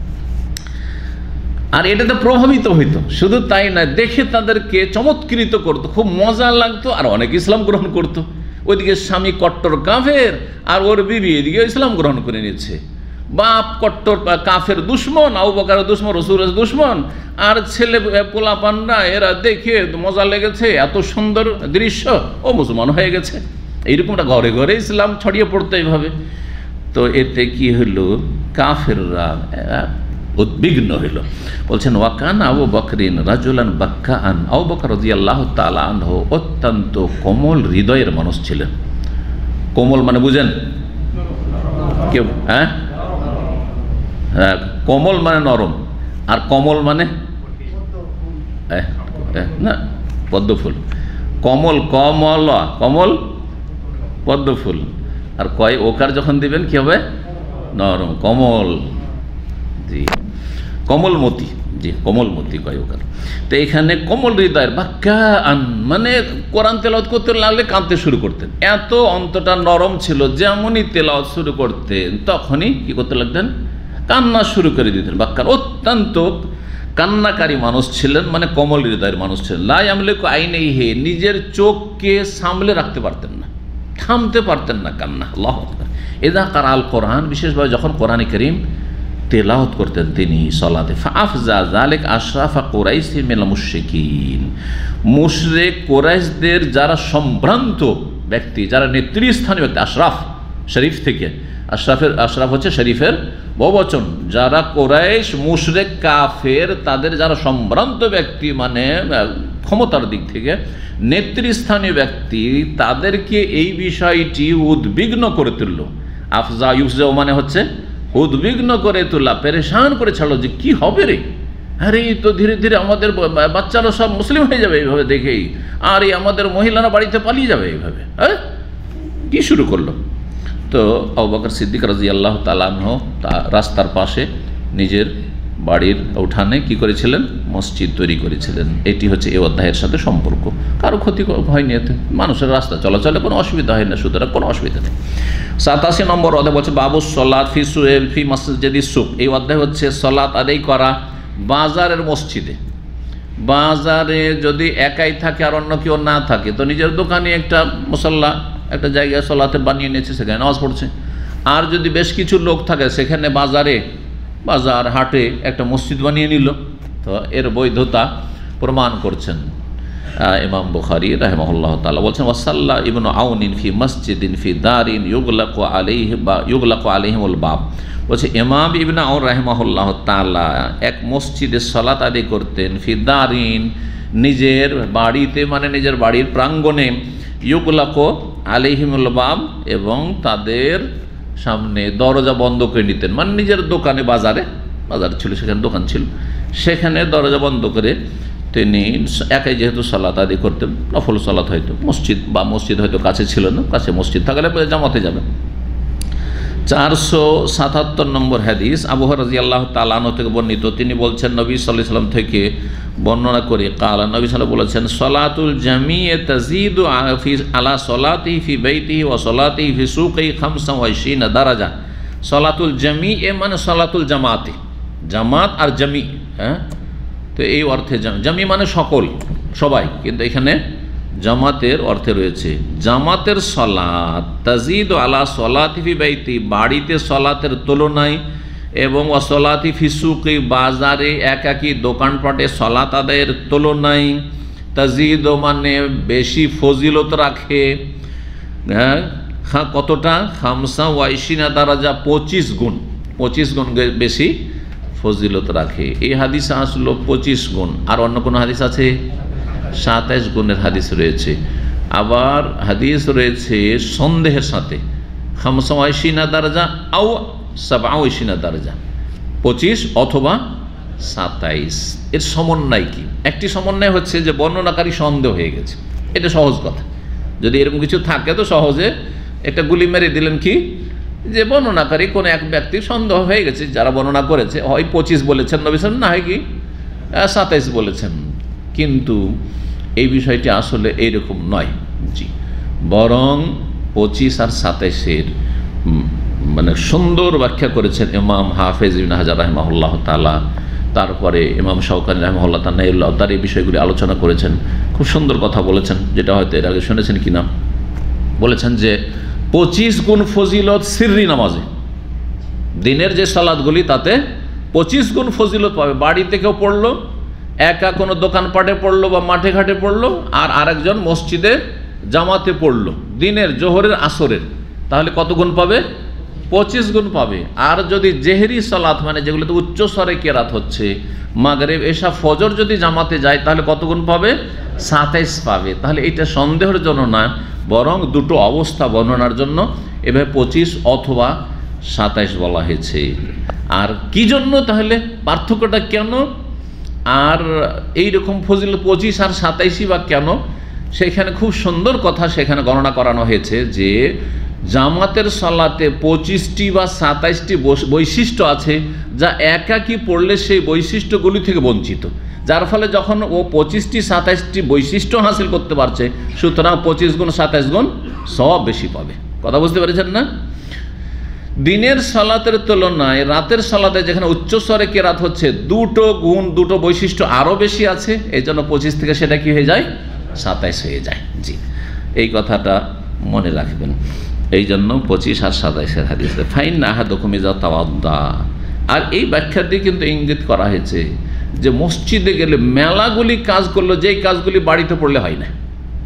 আর এটাতে প্রভাবিত হইতো। শুধু তাই না, দেখে তাদেরকে চমৎকৃত করতো, খুব মজা লাগতো, আর অনেক ইসলাম গ্রহণ করতো। ওইদিকে স্বামী কট্টর কাফের, আর ওর বিবি এদিকে ইসলাম গ্রহণ করে নিচ্ছে। বাপ কট্টর কাফের দুশ্মন, আবু বকরের দুশ্মন, রাসূলের দুশ্মন, আর ছেলে পোলাপানরা এরা দেখে মজা লেগেছে, এত সুন্দর দৃশ্য, ও মুসলমান হয়ে গেছে। এইরকমটা ঘরে ঘরে ইসলাম ছড়িয়ে পড়তো এইভাবে। তো এতে কি হইল, কাফেররা উদ্বিগ্ন হইল। বলছেন ওয়াকান আবু বকরিন রাজুলান বাক্কাআন, আবু বকর রাদিয়াল্লাহু তাআলা আনহু অত্যন্ত কোমল হৃদয়ের মানুষ ছিলেন। কোমল মানে বুঝেন কেউ? হ্যাঁ, কোমল মানে নরম, আর কমল মানে না, পদ্ম ফুল। কমল, কমল, কমল পদ্ম ফুল। আর কয় ওকার যখন দিবেন কি হবে? নরম, কমল। জি, কমলমতি। জি, কমলমতি কয় ওকার। তো এখানে কমল হৃদয়ের বাক্যা আন, মানে কোরআন তেলাওয়াত করতে লাগলে কাঁদতে শুরু করতেন। এত অন্তটা নরম ছিল, যেমনই তেলাওয়াত শুরু করতেন তখনই কি করতে লাগতেন? কান্না শুরু করে দিতেন। বাক্যার অত্যন্ত কান্নাকারী মানুষ ছিলেন, মানে কমল হৃদয়ের মানুষ ছিলেন। লা ইয়ামলিকু আইনাইহি, নিজের চোখকে সামলে রাখতে পারতেন না, থামতে পারতেন না কান্না। আল্লাহু আকবার। ইযা কারাল কোরআন, বিশেষভাবে যখন কোরআনে কারীম তেলাওয়াত করতেন তিনি সালাতে, ফাআফজা যালিক আশরাফা কুরাইশ মিনাল মুশরিকিন, মুশরিক কুরাইশদের যারা সম্ভ্রান্ত ব্যক্তি, যারা নেতৃস্থানীয় ব্যক্তি, আশরাফ শরীফ থেকে, আশরাফের আশরাফ হচ্ছে শরীফের বহুবচন, যারা কুরাইশ মুশরিক কাফের তাদের যারা সম্ভ্রান্ত ব্যক্তি, মানে ক্ষমতার দিক থেকে নেতৃস্থানীয় ব্যক্তি, তাদেরকে এই বিষয়টি উদ্বিগ্ন করে তুলল। আফজা ইউফজাউ মানে হচ্ছে উদ্বিগ্ন করে তোলা, পেরেশান করে ছাড়লো যে কি হবে রে, আরে তো ধীরে ধীরে আমাদের বাচ্চারা সব মুসলিম হয়ে যাবে এইভাবে দেখেই, আর এই আমাদের মহিলারা বাড়িতে পালিয়ে যাবে এইভাবে। হ্যাঁ, কি শুরু করলো? তো আবু বকর সিদ্দিক রাদিয়াল্লাহু তাআলা আনহু রাস্তার পাশে নিজের বাড়ির উঠানে কি করেছিলেন? মসজিদ তৈরি করেছিলেন। এটি হচ্ছে এই অধ্যায়ের সাথে সম্পর্ক। কারো ক্ষতি হয়নি এতে, মানুষের রাস্তা চলাচলে কোনো অসুবিধা হয় না, সুতরাং কোনো অসুবিধা নেই। সাতাশি নম্বর অধ্যায় বলছে বাবু সলাত ফি সুয়েল ফি মসজিদি সুক। এই অধ্যায় হচ্ছে সলাত আদায় করা বাজারের মসজিদে। বাজারে যদি একাই থাকে আর অন্য কেউ না থাকে, তো নিজের দোকানে একটা মুসাল্লা, একটা জায়গায় সলাতে বানিয়ে নিয়েছে, সেখানে নামাজ পড়ছে। আর যদি বেশ কিছু লোক থাকে, সেখানে বাজারে, বাজার হাটে একটা মসজিদ বানিয়ে নিল, তো এর বৈধতা প্রমাণ করছেন ইমাম বুখারী রাহিমাহুল্লাহ তাআলা। বলছেন ওয়াসাল্লা ইবনু আউনিন ফি মসজিদিন ফি দারিন ইউগলাকু আলাইহি বা ইউগলাকু আলাইহিমুল বাব। বলছে ইমাম ইবনে আউন রাহিমাহুল্লাহ তাআলা এক মসজিদে সালাত আদায় করতেন, ফি দারিন নিজের বাড়িতে, মানে নিজের বাড়ির প্রাঙ্গণে, ইউগলাকু আলাইহিমুল বাব এবং তাদের সামনে দরজা বন্ধ করে নিতেন, মানে নিজের দোকানে, বাজারে, বাজার ছিল সেখানে দোকান ছিল, সেখানে দরজা বন্ধ করে তিনি একাই যেহেতু সালাত আদায় করতেন, নফল সালাত, হয়তো মসজিদ বা মসজিদ হয়তো কাছে ছিল না, কাছে মসজিদ থাকলে জামাতে যাবেন। চারশো সাতাত্তর নম্বর হাদিস আবু হুরায়রা রাদিয়াল্লাহু তাআলা আনহু থেকে বর্ণিত, তিনি বলছেন নবী সাল্লাল্লাহু আলাইহি ওয়াসাল্লাম থেকে বর্ণনা করে, কালা নবী সাল্লাল্লাহু বলেছেন সলাতুল জামিয়ে তাজিদু ফি আলা সলাতিহি ফি বাইতিহি ওয়া সলাতিহি ফি সুকিহি খামসা ওয়া ইশরিনা দারাজা। সলাতুল জামিয়ে মানে সলাতুল জামাতে, জামাত আর জামি, হ্যাঁ, তো এই অর্থে জামি মানে সকল, সবাই, কিন্তু এখানে জামাতের অর্থে রয়েছে। জামাতের সলাত তাজিদ আলা সলাতি ফি বাইতি, বাড়িতে সলাতের তুলনায়, এবং ওয়াসলাতি ফি সুকি, বাজারে একাকি দোকানপাটে সলাত আদায়ের তুলনায়, তাজিদ মানে বেশি ফজিলত রাখে। হ্যাঁ, কতটা? খামসা ওয়াইশিনা দারাজা, পঁচিশ গুণ, পঁচিশ গুণ বেশি ফজিলত রাখে। এই হাদিস আসলো পঁচিশ গুণ, আর অন্য কোনো হাদিস আছে সাতাইশ গুণের হাদিস রয়েছে। আবার হাদিস রয়েছে সন্দেহের সাথে, খামসা ওয়াইশিনা দারাজা আও সাবা ওয়াইশিনা দারাজা, পঁচিশ অথবা সাতাইশ। এর সমন্বয় কি? একটি সমন্বয় হচ্ছে যে বর্ণনাকারী সন্দেহ হয়ে গেছে, এটা সহজ কথা। যদি এরকম কিছু থাকে তো সহজে একটা গুলি মেরে দিলেন কি, যে বর্ণনাকারী কোনো এক ব্যক্তির সন্দেহ হয়ে গেছে, যারা বর্ণনা করেছে, হয় পঁচিশ বলেছেন নবী সাল্লাল্লাহু আলাইহি ওয়াসাল্লাম, না হয় কি সাতাইশ বলেছেন। কিন্তু এই বিষয়টি আসলে এইরকম নয়। জি, বরং পঁচিশ আর সাতাইশের মানে সুন্দর ব্যাখ্যা করেছেন ইমাম হাফেজ ইবনে হাজার রাহিমাহুল্লাহ তাআলা, তারপরে ইমাম শাওকানী রাহিমাহুল্লাহ তাআলা তার এই বিষয়গুলি আলোচনা করেছেন, খুব সুন্দর কথা বলেছেন, যেটা হয়তো এর আগে শুনেছেন কিনা। বলেছেন যে পঁচিশ গুণ ফজিলত সিররি নামাজে, দিনের যে সালাতগুলি তাতে পঁচিশ গুণ ফজিলত পাবে। বাড়িতে কেউ পড়লো, একা কোনো দোকানপাটে পড়লো বা মাঠে ঘাটে পড়লো, আর আরেকজন মসজিদে জামাতে পড়লো দিনের জোহরের আসরের, তাহলে কত গুণ পাবে? পঁচিশ গুণ পাবে। আর যদি জেহরি সালাত মানে যেগুলোতে উচ্চ স্বরে কেরাত হচ্ছে, মাগরিব এশা ফজর যদি জামাতে যায়, তাহলে কত গুণ পাবে? সাতাইশ পাবে। তাহলে এটা সন্দেহের জন্য না, বরং দুটো অবস্থা বর্ণনার জন্য এভাবে পঁচিশ অথবা সাতাইশ বলা হয়েছে। আর কি জন্য, তাহলে পার্থক্যটা কেন? আর এইরকম ফজিল পঁচিশ আর সাতাইশই বা কেন, সেখানে খুব সুন্দর কথা সেখানে গণনা করানো হয়েছে যে জামাতের সালাতে পঁচিশটি বা সাতাইশটি বৈশিষ্ট্য আছে যা একাকি পড়লে সেই বৈশিষ্ট্যগুলি থেকে বঞ্চিত, যার ফলে যখন ও পঁচিশটি সাতাইশটি বৈশিষ্ট্য হাসিল করতে পারছে, সুতরাং পঁচিশ গুণ সাতাইশ গুণ সব বেশি পাবে। কথা বুঝতে পেরেছেন না? দিনের সালাতের তুলনায় রাতের সালাতে যেখানে উচ্চস্বরে কেরাত হচ্ছে, দুটো গুণ দুটো বৈশিষ্ট্য আরও বেশি আছে, এই জন্য পঁচিশ থেকে সেটা কি হয়ে যায়, সাতাইশ হয়ে যায়। জি, এই কথাটা মনে রাখবেন। এই জন্য পঁচিশ আর সাতাইশের হাদিস ফাইন আহাদুকুমিজা তাওয়াদ্দা। আর এই ব্যাখ্যা দিয়ে কিন্তু ইঙ্গিত করা হয়েছে যে মসজিদে গেলে মেলাগুলি কাজ করলো, যেই কাজগুলি বাড়িতে পড়লে হয় না,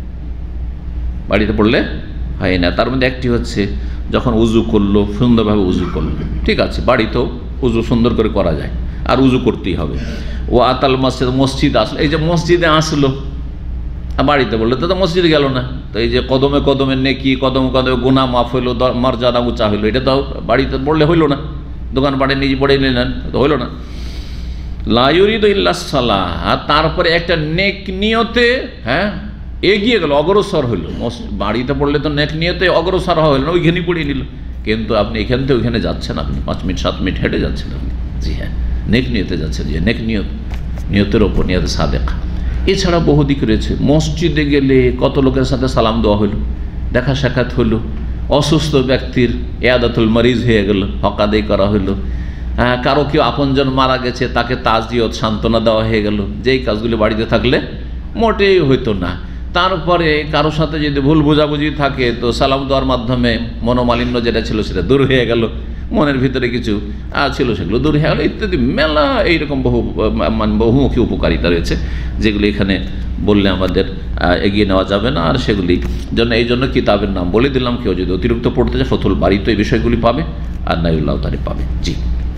বাড়িতে পড়লে হয় না। তার মধ্যে একটি হচ্ছে যখন উজু করলো, সুন্দরভাবে উজু করলো, ঠিক আছে, বাড়িতেও উজু সুন্দর করে করা যায়, আর উজু করতেই হবে। ও আতাল মসজিদ, মসজিদ আসলো, এই যে মসজিদে আসলো, বাড়িতে বললো তো মসজিদে গেল না, তো এই যে কদমে কদমে নেকি, কদমে কদমে গুনাহ মাফ হইলো, মর্যাদা উঁচা হইলো, এটা তো বাড়িতে পড়লে হইলো না, দোকান পাড়ে নিজে পড়ে নিলেন তো হইলো না। লা ইউরিদু ইল্লাস সালাহ, আর তারপরে একটা নেক নিয়তে হ্যাঁ এগিয়ে গেল, অগ্রসর হইল। বাড়িতে পড়লে তো নেক নিয়তে অগ্রসর হইল না, ওইখানেই পড়িয়ে নিল, কিন্তু আপনি এখান থেকে ওইখানে যাচ্ছেন, আপনি পাঁচ মিনিট সাত মিনিট হেঁটে যাচ্ছেন আপনি, জি হ্যাঁ, নেক নিয়তে যাচ্ছেন, যে নেক নিয়ত, নিয়তের ওপর নিয়তে সাদেকা। এছাড়া বহু দিক রয়েছে। মসজিদে গেলে কত লোকের সাথে সালাম দেওয়া হলো, দেখা সাক্ষাৎ হলো, অসুস্থ ব্যক্তির ইয়াদাতুল মারিজ হয়ে গেল, হক আদায় করা হলো, হ্যাঁ, কারো কেউ আপনজন মারা গেছে, তাকে তাজিয়ত সান্ত্বনা দেওয়া হয়ে গেল, যেই কাজগুলি বাড়িতে থাকলে মোটেই হইতো না। তারপরে কারো সাথে যদি ভুল বোঝাবুঝি থাকে তো সালাম দেওয়ার মাধ্যমে মনোমালিন্য যেটা ছিল সেটা দূর হয়ে গেল, মনের ভিতরে কিছু ছিল সেগুলো দূর হয়ে গেল, ইত্যাদি মেলা এইরকম বহু মানে বহুমুখী উপকারিতা রয়েছে, যেগুলি এখানে বললে আমাদের এগিয়ে নেওয়া যাবে না। আর সেগুলি জন্য এই জন্য কিতাবের নাম বলে দিলাম, কেউ যদি অতিরিক্ত পড়তে চায় ফতুল বাড়ি তো এই বিষয়গুলি পাবে, আর নাইউল্লাহ তারি পাবে। জি,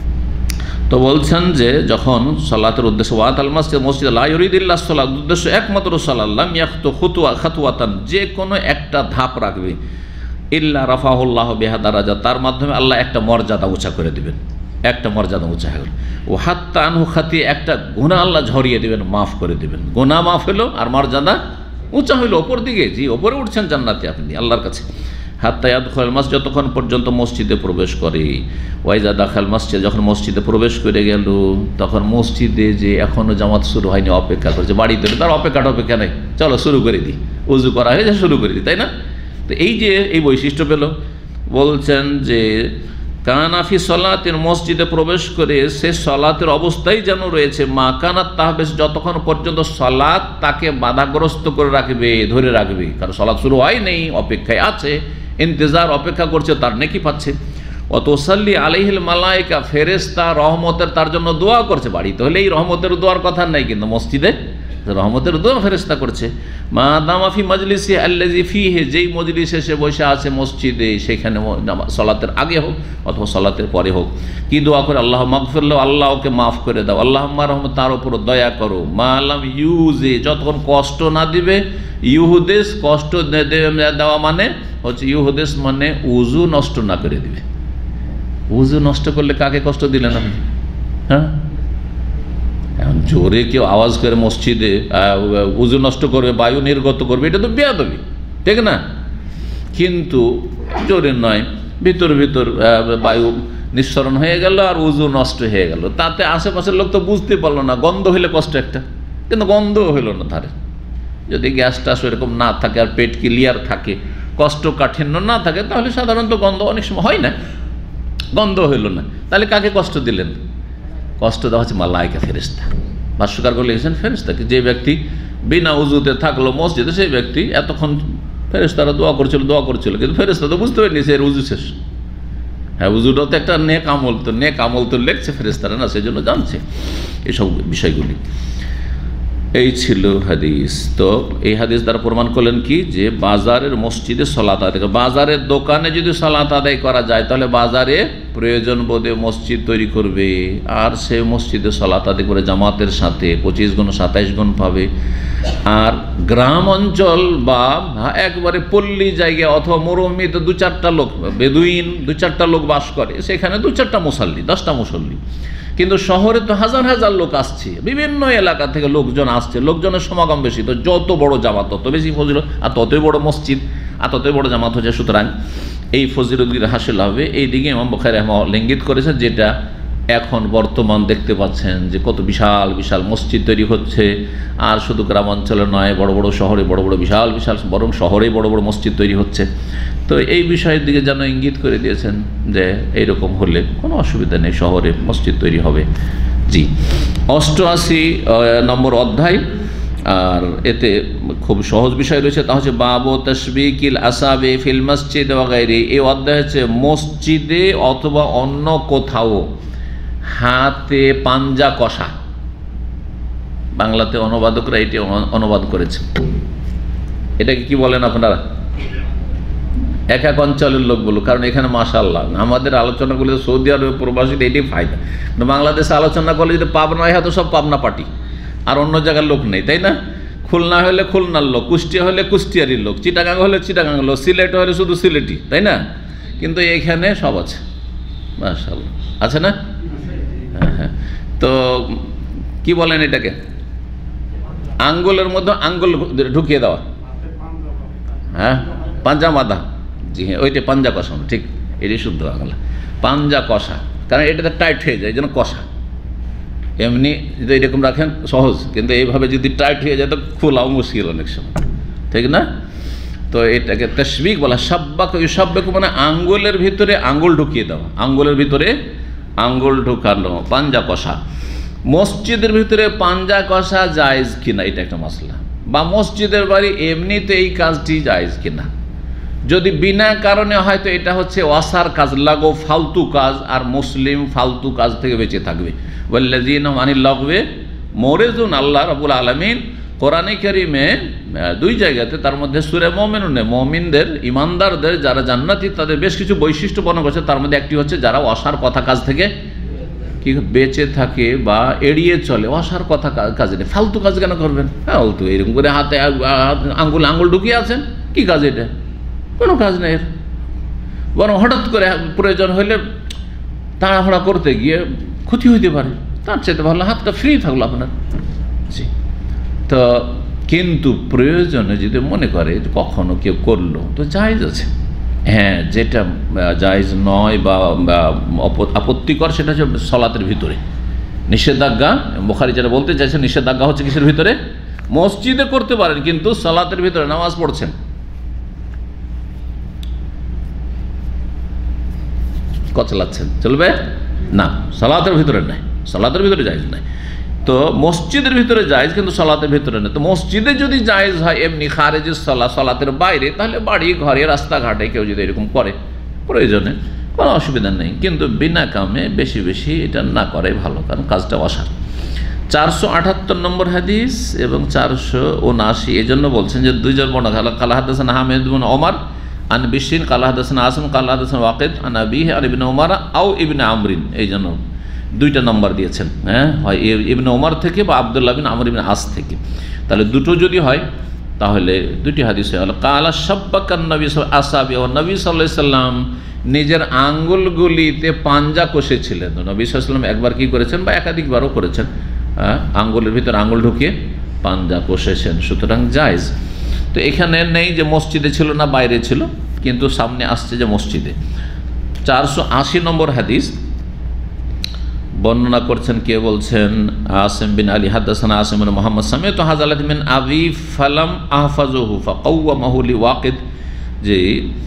তো বলছেন যে যখন সালাতের উদ্দেশ্য ওয়াত আল মসজিদ, মসজিদ লা ইউরিদুল্লাহ সালাত, উদ্দেশ্য একমাত্র সালাত, লাম ইয়াখতু খুতুয়া খাতুয়াতান, যে কোনো একটা ধাপ রাখবে, ইল্লা রাফাহুল্লাহ বিহা দারাজা, তার মাধ্যমে আল্লাহ একটা মর্যাদা উঁচা করে দিবেন, একটা মর্যাদা উঁচা হয়ে গেল। ও হাত্তা আনহু খাতি, একটা গুনাহ আল্লাহ ঝরিয়ে দিবেন, মাফ করে দিবেন, গুনাহ মাফ হলো আর মর্যাদা উঁচা হইলো ওপর দিকে, জি ওপরে উঠছেন জান্নাতে আপনি আল্লাহর কাছে। হাত্তা ইয়াদখুল মাসজিদ, যতক্ষণ পর্যন্ত মসজিদে প্রবেশ করে। ওয়াইজা দাখাল মসজিদ, যখন মসজিদে প্রবেশ করে গেল, তখন মসজিদে যে এখনও জামাত শুরু হয়নি অপেক্ষা করছে, বাড়িতে তার অপেক্ষাটা অপেক্ষা নেই, চলো শুরু করে দিই, উজু করা হয়ে যায় শুরু করে দিই, তাই না? তো এই যে এই বৈশিষ্ট্য পেল, বলছেন যে কানাফি সলাতের, মসজিদে প্রবেশ করে সে সলাতের অবস্থায় যেন রয়েছে, মা কানাত তাহবেস, যতক্ষণ পর্যন্ত সলাত তাকে বাধাগ্রস্ত করে রাখবে, ধরে রাখবে, কারণ সলাত শুরু হয় নেই, অপেক্ষায় আছে, ইন্তজার, অপেক্ষা করছে, তার নেকি পাচ্ছে। অত সাল্লি আলাইহিল মালায়েকা, ফেরেশতা রহমতের তার জন্য দোয়া করছে। বাড়িতে হলে এই রহমতের দোয়ার কথা নাই, কিন্তু মসজিদে রহমতের দোয়া ফেরেশতা করছে। মা দামাফি মজলিসি আল্লাযী ফীহি, যেই মজলিসে সে বসে আছে মসজিদে, সেখানে সলাতের আগে হোক অথবা সলাতের পরে হোক, কি দোয়া করে? আল্লাহ মাগফির লাহু, আল্লাহ ওকে মাফ করে দাও, আল্লাহুম্মা রহমত, তার উপর দয়া করো, মা লাম ইউজে, যতক্ষণ কষ্ট না দিবে, ইউহুদেস, কষ্ট দেওয়া মানে হচ্ছে ইউহুদেস মানে উজু নষ্ট না করে দিবে। উজু নষ্ট করলে কাকে কষ্ট দিলেন আপনি? হ্যাঁ, এখন জোরে কেউ আওয়াজ করে মসজিদে উজু নষ্ট করবে, বায়ু নির্গত করবে, এটা তো বেয়াদবি, ঠিক না? কিন্তু জোরে নয়, ভিতর ভিতর বায়ু নিঃসরণ হয়ে গেল আর উজু নষ্ট হয়ে গেল, তাতে আশেপাশের লোক তো বুঝতে পারলো না, গন্ধ হইলে কষ্ট একটা, কিন্তু গন্ধও হইল না ধারে। যদি গ্যাস টাস এরকম না থাকে আর পেট ক্লিয়ার থাকে, কষ্ট কাঠিন্য না থাকে, তাহলে সাধারণত গন্ধ অনেক সময় হয় না, গন্ধ হইল না, তাহলে কাকে কষ্ট দিলেন? কষ্ট দেওয়া হচ্ছে মালায়েকা, ফেরেশতা। ভাষ্যকার করে লিখেছেন ফেরেশতাকে, যে ব্যক্তি বিনা উজুতে থাকলো মসজিদে, সেই ব্যক্তি এতক্ষণ ফেরেশতারা দোয়া করছিল দোয়া করছিল কিন্তু ফেরেশতা তো বুঝতে পারেনি সে উজু শেষ। হ্যাঁ, উজুটাও তো একটা নেক আমল, তো নেক আমল তো লেখছে ফেরেশতারা না, সেই জন্য জানছে এসব বিষয়গুলি। এই ছিল হাদিস। তো এই হাদিস দ্বারা প্রমাণ করলেন কি, যে বাজারের মসজিদে সালাত আদায়, বাজারের দোকানে যদি সালাত আদায় করা যায় তাহলে বাজারে প্রয়োজন বোধে মসজিদ তৈরি করবে, আর সে মসজিদে সালাত আদায় করে জামাতের সাথে পঁচিশ গুণ সাতাইশ গুণ পাবে। আর গ্রাম অঞ্চল বা একবারে পল্লী জায়গা অথবা মরুভূমিতে দু চারটা লোক, বেদুইন দু চারটা লোক বাস করে, সেখানে দু চারটা মুসাল্লি, দশটা মুসল্লি, কিন্তু শহরে তো হাজার হাজার লোক আসছে, বিভিন্ন এলাকা থেকে লোকজন আসছে, লোকজনের সমাগম বেশি, তো যত বড় জামাত তত বেশি ফজিলত, আর ততই বড় মসজিদ আর ততই বড় জামাত হচ্ছে। সুতরাং এই ফজিলতগুলি হাসিল হবে। এই দিকে ইমাম বুখারী রাহিমাহুল্লাহ ইঙ্গিত করেছেন, যেটা এখন বর্তমান দেখতে পাচ্ছেন যে কত বিশাল বিশাল মসজিদ তৈরি হচ্ছে, আর শুধু গ্রাম অঞ্চলে নয়, বড় বড় শহরে বড় বড় বিশাল বিশাল, বরং শহরেই বড় বড় মসজিদ তৈরি হচ্ছে। তো এই বিষয়ের দিকে যেন ইঙ্গিত করে দিয়েছেন যে এইরকম হলে কোনো অসুবিধা নেই, শহরে মসজিদ তৈরি হবে। জি, অষ্টআশি নম্বর অধ্যায়, আর এতে খুব সহজ বিষয় রয়েছে, তা হচ্ছে বাবু তাশবিকিল আসাবে ফিল মসজিদ ওয়া গায়রি। এই অধ্যায় হচ্ছে মসজিদে অথবা অন্য কোথাও হাতে পাঞ্জা কষা। বাংলাতে অনুবাদকরা এটি অনুবাদ করেছে। এটাকে কি বলেন আপনারা? এক এক অঞ্চলের লোক বলুক, কারণ এখানে মাশাআল্লাহ আমাদের আলোচনাগুলো সৌদি আরবের প্রবাসীদের এটি ফায়দা। বাংলাদেশে আলোচনা করলে যদি পাবনা হয় তো সব পাবনা পার্টি, আর অন্য জায়গার লোক নেই, তাই না? খুলনা হলে খুলনার লোক, কুষ্টিয়া হলে কুষ্টিয়ারির লোক, চিটাগাং হলে চিটাগাং লোক, সিলেট হলে শুধু সিলেটি, তাই না? কিন্তু এখানে সব আছে, মাশাআল্লাহ, আছে না? হ্যাঁ হ্যাঁ। তো কি বলেন এটাকে? আঙ্গুলের মধ্যে আঙ্গুল ঢুকিয়ে দেওয়া, হ্যাঁ, পাঞ্জা বাঁধা। জি হ্যাঁ, ওইটা পাঞ্জা কষানো, ঠিক, এটি শুদ্ধ বাংলা, পাঞ্জা কষা। কারণ এটাতে টাইট হয়ে যায়, এই জন্য কষা। এমনি যদি এরকম রাখেন সহজ, কিন্তু এইভাবে যদি টাইট হয়ে যায় তো খোলাও মুশকিল অনেক সময়, ঠিক না? তো এটাকে তাশবিক বলা। সাব্বাক ইউসাব্বিকু মানে আঙ্গুলের ভিতরে আঙ্গুল ঢুকিয়ে দেওয়া, আঙ্গুলের ভিতরে আঙ্গুল ঢুকানো, পাঞ্জা কষা। মসজিদের ভিতরে পাঞ্জা কষা জায়েজ কিনা, এটা একটা মাসলা। বা মসজিদের বাড়ি এমনিতে এই কাজটি জায়েজ কিনা। যদি বিনা কারণে হয় তো এটা হচ্ছে ওয়াসার কাজ, লাগো ফালতু কাজ, আর মুসলিম ফালতু কাজ থেকে বেঁচে থাকবে। ওয়াল্লাযীনা আনিল লাগওয়ি মুরিদুন। আল্লাহ রাব্বুল আলামিন কোরআনে কারীমে দুই জায়গাতে, তার মধ্যে সূরা মুমিনুনে মুমিনদের, ইমানদারদের যারা জান্নাতি, তাদের বেশ কিছু বৈশিষ্ট্য বর্ণনা করেছে। তার মধ্যে একটি হচ্ছে যারা অসার কথা কাজ থেকে কি বেঁচে থাকে বা এড়িয়ে চলে। অসার কথা কাজে নেই, ফালতু কাজ কেন করবেন? ফালতু এরকম করে হাতে আঙ্গুল আঙ্গুল ঢুকিয়ে আছেন, কি কাজ এটা? কোনো কাজ নেই এর। বরং হঠাৎ করে প্রয়োজন হলে তাড়াহুড়া করতে গিয়ে ক্ষতি হইতে পারে, তার চাইতে ভালো হাতটা ফ্রি থাকলো আপনার। জি, তো কিন্তু প্রয়োজনে যদি মনে করে কখনো কেউ করলো তো জায়েজ আছে। হ্যাঁ, যেটা জায়েজ নয় বা আপত্তিকর সেটা হচ্ছে সলাতের ভিতরে নিষেধাজ্ঞা। বুখারী যেটা বলতে চাইছে, নিষেধাজ্ঞা হচ্ছে কিসের ভিতরে? মসজিদে করতে পারেন, কিন্তু সলাতের ভিতরে নামাজ পড়ছেন, কচলাচ্ছেন, চলবে না। সালাতের ভিতরে নাই, সালাতের ভিতরে জায়েজ নাই। তো মসজিদের ভিতরে জায়েজ, কিন্তু সালাতের ভিতরে নেই। তো মসজিদে যদি জায়েজ হয় এমনি খারেজের সালাত, সালাতের বাইরে, তাহলে বাড়ি ঘরে রাস্তাঘাটে কেউ যদি এরকম করে প্রয়োজনে কোনো অসুবিধা নেই, কিন্তু বিনা কামে বেশি বেশি এটা না করাই ভালো, কারণ কাজটা অসার। চারশো আটাত্তর নম্বর হাদিস এবং চারশো উনআশি এই জন্য বলছেন যে দুইজন বর্ণনা, কালা হাদাসানা হামিদ বিন ওমর আন বিশরিন, কালা হাদাসানা আসম, কালা হাদাসানা ওয়াকিদ আন আবিহি আন ইবনে ওমর আও ইবনে আমরিন। এই জন্য দুইটা নম্বর দিয়েছেন, হ্যাঁ, হয় ইবনে ওমর থেকে বা আব্দুল্লাহ বিন আমর ইবনে আস থেকে। তাহলে দুটো যদি হয় তাহলে দুটি হাদিস হয়ে গেল। কালা সাব্বাকান নবী আসাবি, ও নবী সাল্লাল্লাহু আলাইহি সাল্লাম নিজের আঙ্গুলগুলিতে পাঞ্জা কষেছিলেন। নবী সাল্লাল্লাহু আলাইহি সাল্লাম একবার কি করেছেন বা একাধিকবারও করেছেন, হ্যাঁ, আঙ্গুলের ভিতর আঙ্গুল ঢুকিয়ে পাঞ্জা কষেছেন, সুতরাং জায়েজ। তো এখানে নেই যে মসজিদে ছিল না বাইরে ছিল, কিন্তু সামনে আসছে যে মসজিদে। চারশো আশি নম্বর হাদিস বর্ণনা করছেন, কে বলছেন? আসিম বিন আলী হাদাসানা আসিম বিন মুহাম্মদ সামি'তু হাযালাত মিন আবি ফালাম আহফাযুহু ফাকাওয়ামাহু লি ওয়াকিদ। যে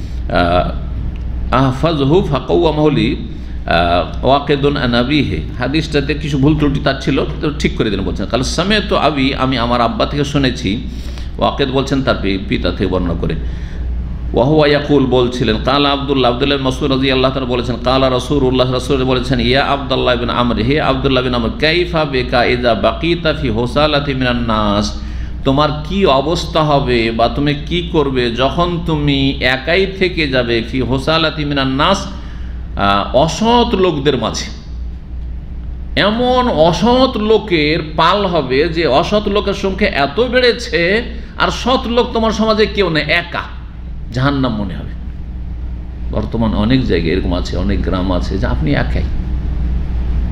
আহফাযুহু ফাকাওয়ামাহু লি ওয়াকিদুন আন আবিহি, হাদিসটাতে কিছু ভুল ত্রুটি তার ছিল, তো ঠিক করে দিলেন। বলছেন কাল সামি'তু আবি, আমি আমার আব্বা থেকে শুনেছি। ওয়াকিদ বলছেন তার পিতা থেকে বর্ণনা করে। ওয়াহুয়া ইয়াকুল বলছিলেন, কালা আব্দুল্লাহ, আব্দুল্লাহ মাসউদ রাদিয়াল্লাহু তাআলা বলেছেন, কালা রাসূলুল্লাহ, রাসূল বলেছেন, ইয়া আব্দুল্লাহ ইবনে আমর, হে আব্দুল্লাহ বিন আমর, কাইফা বিকা ইযা বাকিতা ফি হুসালাতি মিনান নাস, তোমার কি অবস্থা হবে বা তুমি কি করবে যখন তুমি একাই থেকে যাবে, ফি হুসালাতি মিনান নাস, অসৎ লোকদের মাঝে। এমন অসৎ লোকের পাল হবে যে অসৎ লোকের সংখ্যা এত বেড়েছে আর সৎ লোক তোমার সমাজে কেউ নেই, একা, জাহান্নাম মনে হবে। বর্তমান অনেক জায়গায় এরকম আছে, অনেক গ্রাম আছে যে আপনি একাই,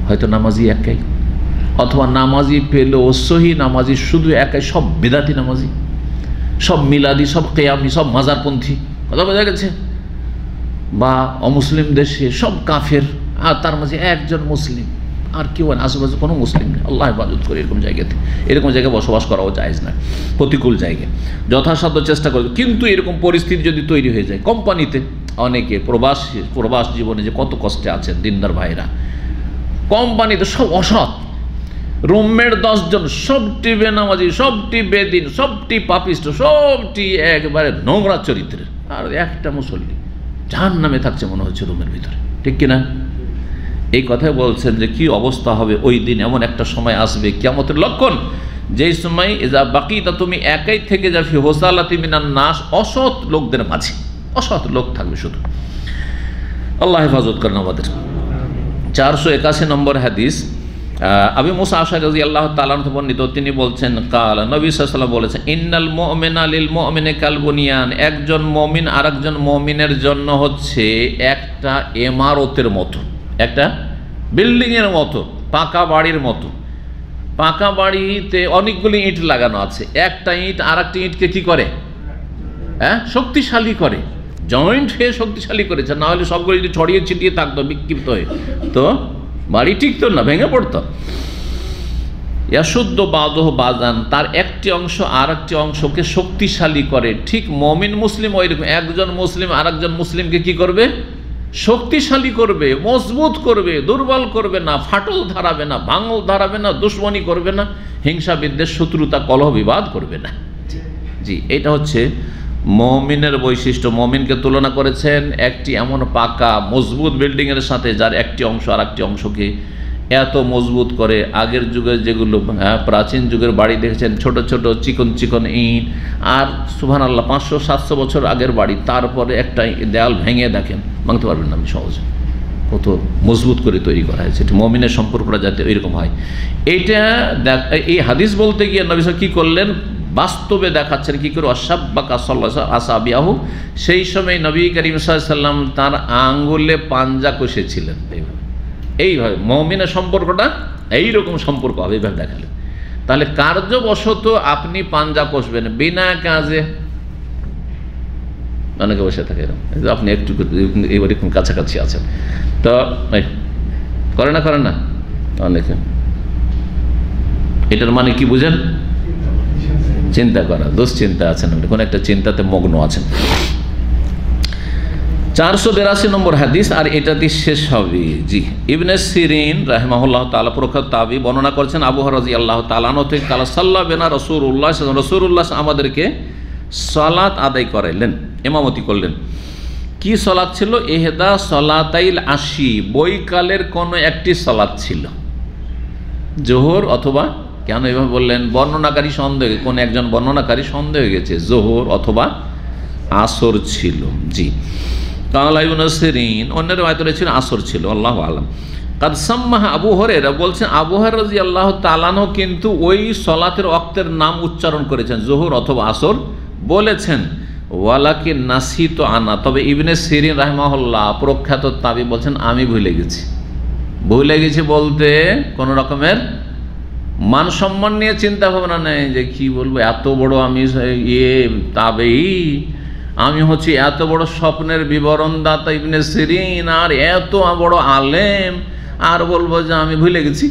হয়তো নামাজি একাই, অথবা নামাজি পেলেও সহি নামাজি শুধু একাই, সব বেদাতি নামাজি, সব মিলাদি, সব কেয়ামি, সব মাজারপন্থী, কথা বোঝা গেছে। বা অমুসলিম দেশে সব কাফের, আর তার মাঝে একজন মুসলিম, আর কেউ আশেপাশে কোনো মুসলিম নেই, আল্লাহ হেফাজত করে এরকম জায়গাতে। এরকম জায়গায় বসবাস করাও জায়েজ না, প্রতিকূল জায়গায় যথাসাধ্য চেষ্টা করবে। কিন্তু এরকম পরিস্থিতি যদি তৈরি হয়ে যায়, কোম্পানিতে অনেকে প্রবাস প্রবাস জীবনে যে কত কষ্টে আছেন দিনদার ভাইরা, কোম্পানিতে সব অসৎ, রুমমেট দশজন, সবটি বেনামাজি, সবটি বেদিন, সবটি পাপিষ্ট, সবটি একবারে নোংরা চরিত্রের, আর একটা মুসল্লি জাহান্নামে থাকছে মনে হচ্ছে রুমের ভিতরে, ঠিক কিনা? এই কথাই বলছেন যে কি অবস্থা হবে ওই দিন। এমন একটা সময় আসবে কিয়ামতের লক্ষণ, যেই সময় এজা বাকিতা, তুমি একাই থেকে যাবে হোসালাতি মিনান নাস, অসৎ লোকদের মাঝে অসৎ লোক থাকবে শুধু। আল্লাহ হেফাজত করেন আমাদের। চারশো একাশি নম্বর হাদিস, আবু মুসা আশআরী রাদিয়াল্লাহু তাআলা আনহু বর্ণিত, তিনি বলছেন কাল নবী সাল্লাল্লাহু আলাইহি ওয়াসাল্লাম বলেছেন, ইন্নাল মুমিনা লিল মুমিনি কাল বুনিয়ান, একজন মুমিন আরেকজন মুমিনের জন্য হচ্ছে একটা ইমারতের মতো, একটা বিল্ডিংয়ের মতো, পাকা বাড়ির মতো। পাকা বাড়িতে অনেকগুলি ইট লাগানো আছে, একটা ইট আর একটা ইটকে কি করে, হ্যাঁ, শক্তিশালী করে, জয়েন্ট হয়ে শক্তিশালী করেছে। না হলে সবগুলো যদি ছড়িয়ে ছিটিয়ে থাকতো বিক্ষিপ্ত হয়ে, তো বাড়ি টিকতো না, ভেঙে পড়তো। ইয়াশুদ্ধ বাদহ বাজান, তার একটি অংশ আর একটি অংশকে শক্তিশালী করে। ঠিক মমিন মুসলিম ওইরকম, একজন মুসলিম আর একজন মুসলিমকে কি করবে, শক্তিশালী করবে, মজবুত করবে, দুর্বল করবে না, ফাটল ধারাবে না, ভাঙল ধারাবে না, দুশ্মনী করবে না, হিংসা বিদ্বেষ শত্রুতা কলহ বিবাদ করবে না। জি, এটা হচ্ছে মমিনের বৈশিষ্ট্য। মমিনকে তুলনা করেছেন একটি এমন পাকা মজবুত বিল্ডিংয়ের সাথে, যার একটি অংশ আর একটি অংশকে এত মজবুত করে। আগের যুগে যেগুলো প্রাচীন যুগের বাড়ি দেখেছেন, ছোট ছোট চিকন চিকন ইট, আর সুবহানাল্লাহ পাঁচশো সাতশো বছর আগের বাড়ি, তারপরে একটা দেয়াল ভেঙে দেখেন, ভাঙতে পারবেন না আপনি সহজে, কত মজবুত করে তৈরি করা হয়েছে। মমিনের সম্পর্কটা যাতে ওইরকম হয়, এইটা এই হাদিস বলতে গিয়ে নবী সাল্লাল্লাহু আলাইহি ওয়াসাল্লাম কি করলেন, বাস্তবে দেখাচ্ছেন কি করে। অসাব্বাকা সাল্লাল্লাহু আসাবিয়াহু, সেই সময় নবী করিম সাল্লাল্লাহু আলাইহি ওয়াসাল্লাম তার আঙ্গুলে পাঞ্জা কষেছিলেন। এইভাবে এইভাবে মুমিনের সম্পর্কটা এইরকম সম্পর্ক হবে, এইভাবে দেখালেন। তাহলে কার্যবশত আপনি পাঞ্জা কষবেন, বিনা কাজে অনেকে বসে থাকে এরকম, আপনি একটু এরকম কাছাকাছি আছেন তো করে না করেন না অনেকে। এটার মানে কি বুঝেন, চিন্তা করা, দুশ্চিন্তা আছেন, কোন একটা চিন্তাতে মগ্ন আছেন। চারশো বিরাশি নম্বর হাদিস, আর এটাতে শেষ হবে। জি, ইবনে সিরিন রাহিমাহুল্লাহ তাআলা প্রখ্যাত তাবি বর্ণনা করেছেন আবু হুরায়রা রাদিয়াল্লাহু তাআলা আনহু থেকে, কালা সাল্লা বিনা রাসূলুল্লাহ, রাসূলুল্লাহ আমাদেরকে সালাত আদায় করাইলেন, ইমামতি করলেন। কি সালাত ছিল, ইহদা সালাতাইল আশি, বৈকালের কোন একটি সালাত ছিল, জোহর অথবা, কেন এভাবে বললেন, বর্ণনাকারী সন্দেহ, কোন একজন বর্ণনাকারী সন্দেহ হয়ে গেছে, জোহর অথবা আসর ছিল। জি, কালা ইবনে সিরিন, অন্যের আয়াতে ছিল আসর ছিল, আল্লাহু আলাম। কাদ সাম্মাহা, আবু হুরায়রা বলছেন, আবু হুরায়রা রাদিয়াল্লাহু তাআলা আনহু কিন্তু ওই সালাতের ওয়াক্তের নাম উচ্চারণ করেছেন, জোহর অথবা আসর বলেছেন। ওয়ালাকিন নাসিতু আনা, তবে ইবনে সিরিন রাহিমাহুল্লাহ প্রখ্যাত তাবি বলছেন, আমি ভুলে গেছি। ভুলে গেছি বলতে কোন রকমের মান সম্মান নিয়ে চিন্তা ভাবনা নেই, যে কি বলবো, এত বড় আমি ইয়ে তাবেই, আমি হচ্ছি এত বড় স্বপ্নের বিবরণদাতা ইবনে সিরিন, আর এত বড় আলেম, আর বলবো যে আমি ভুলে গেছি।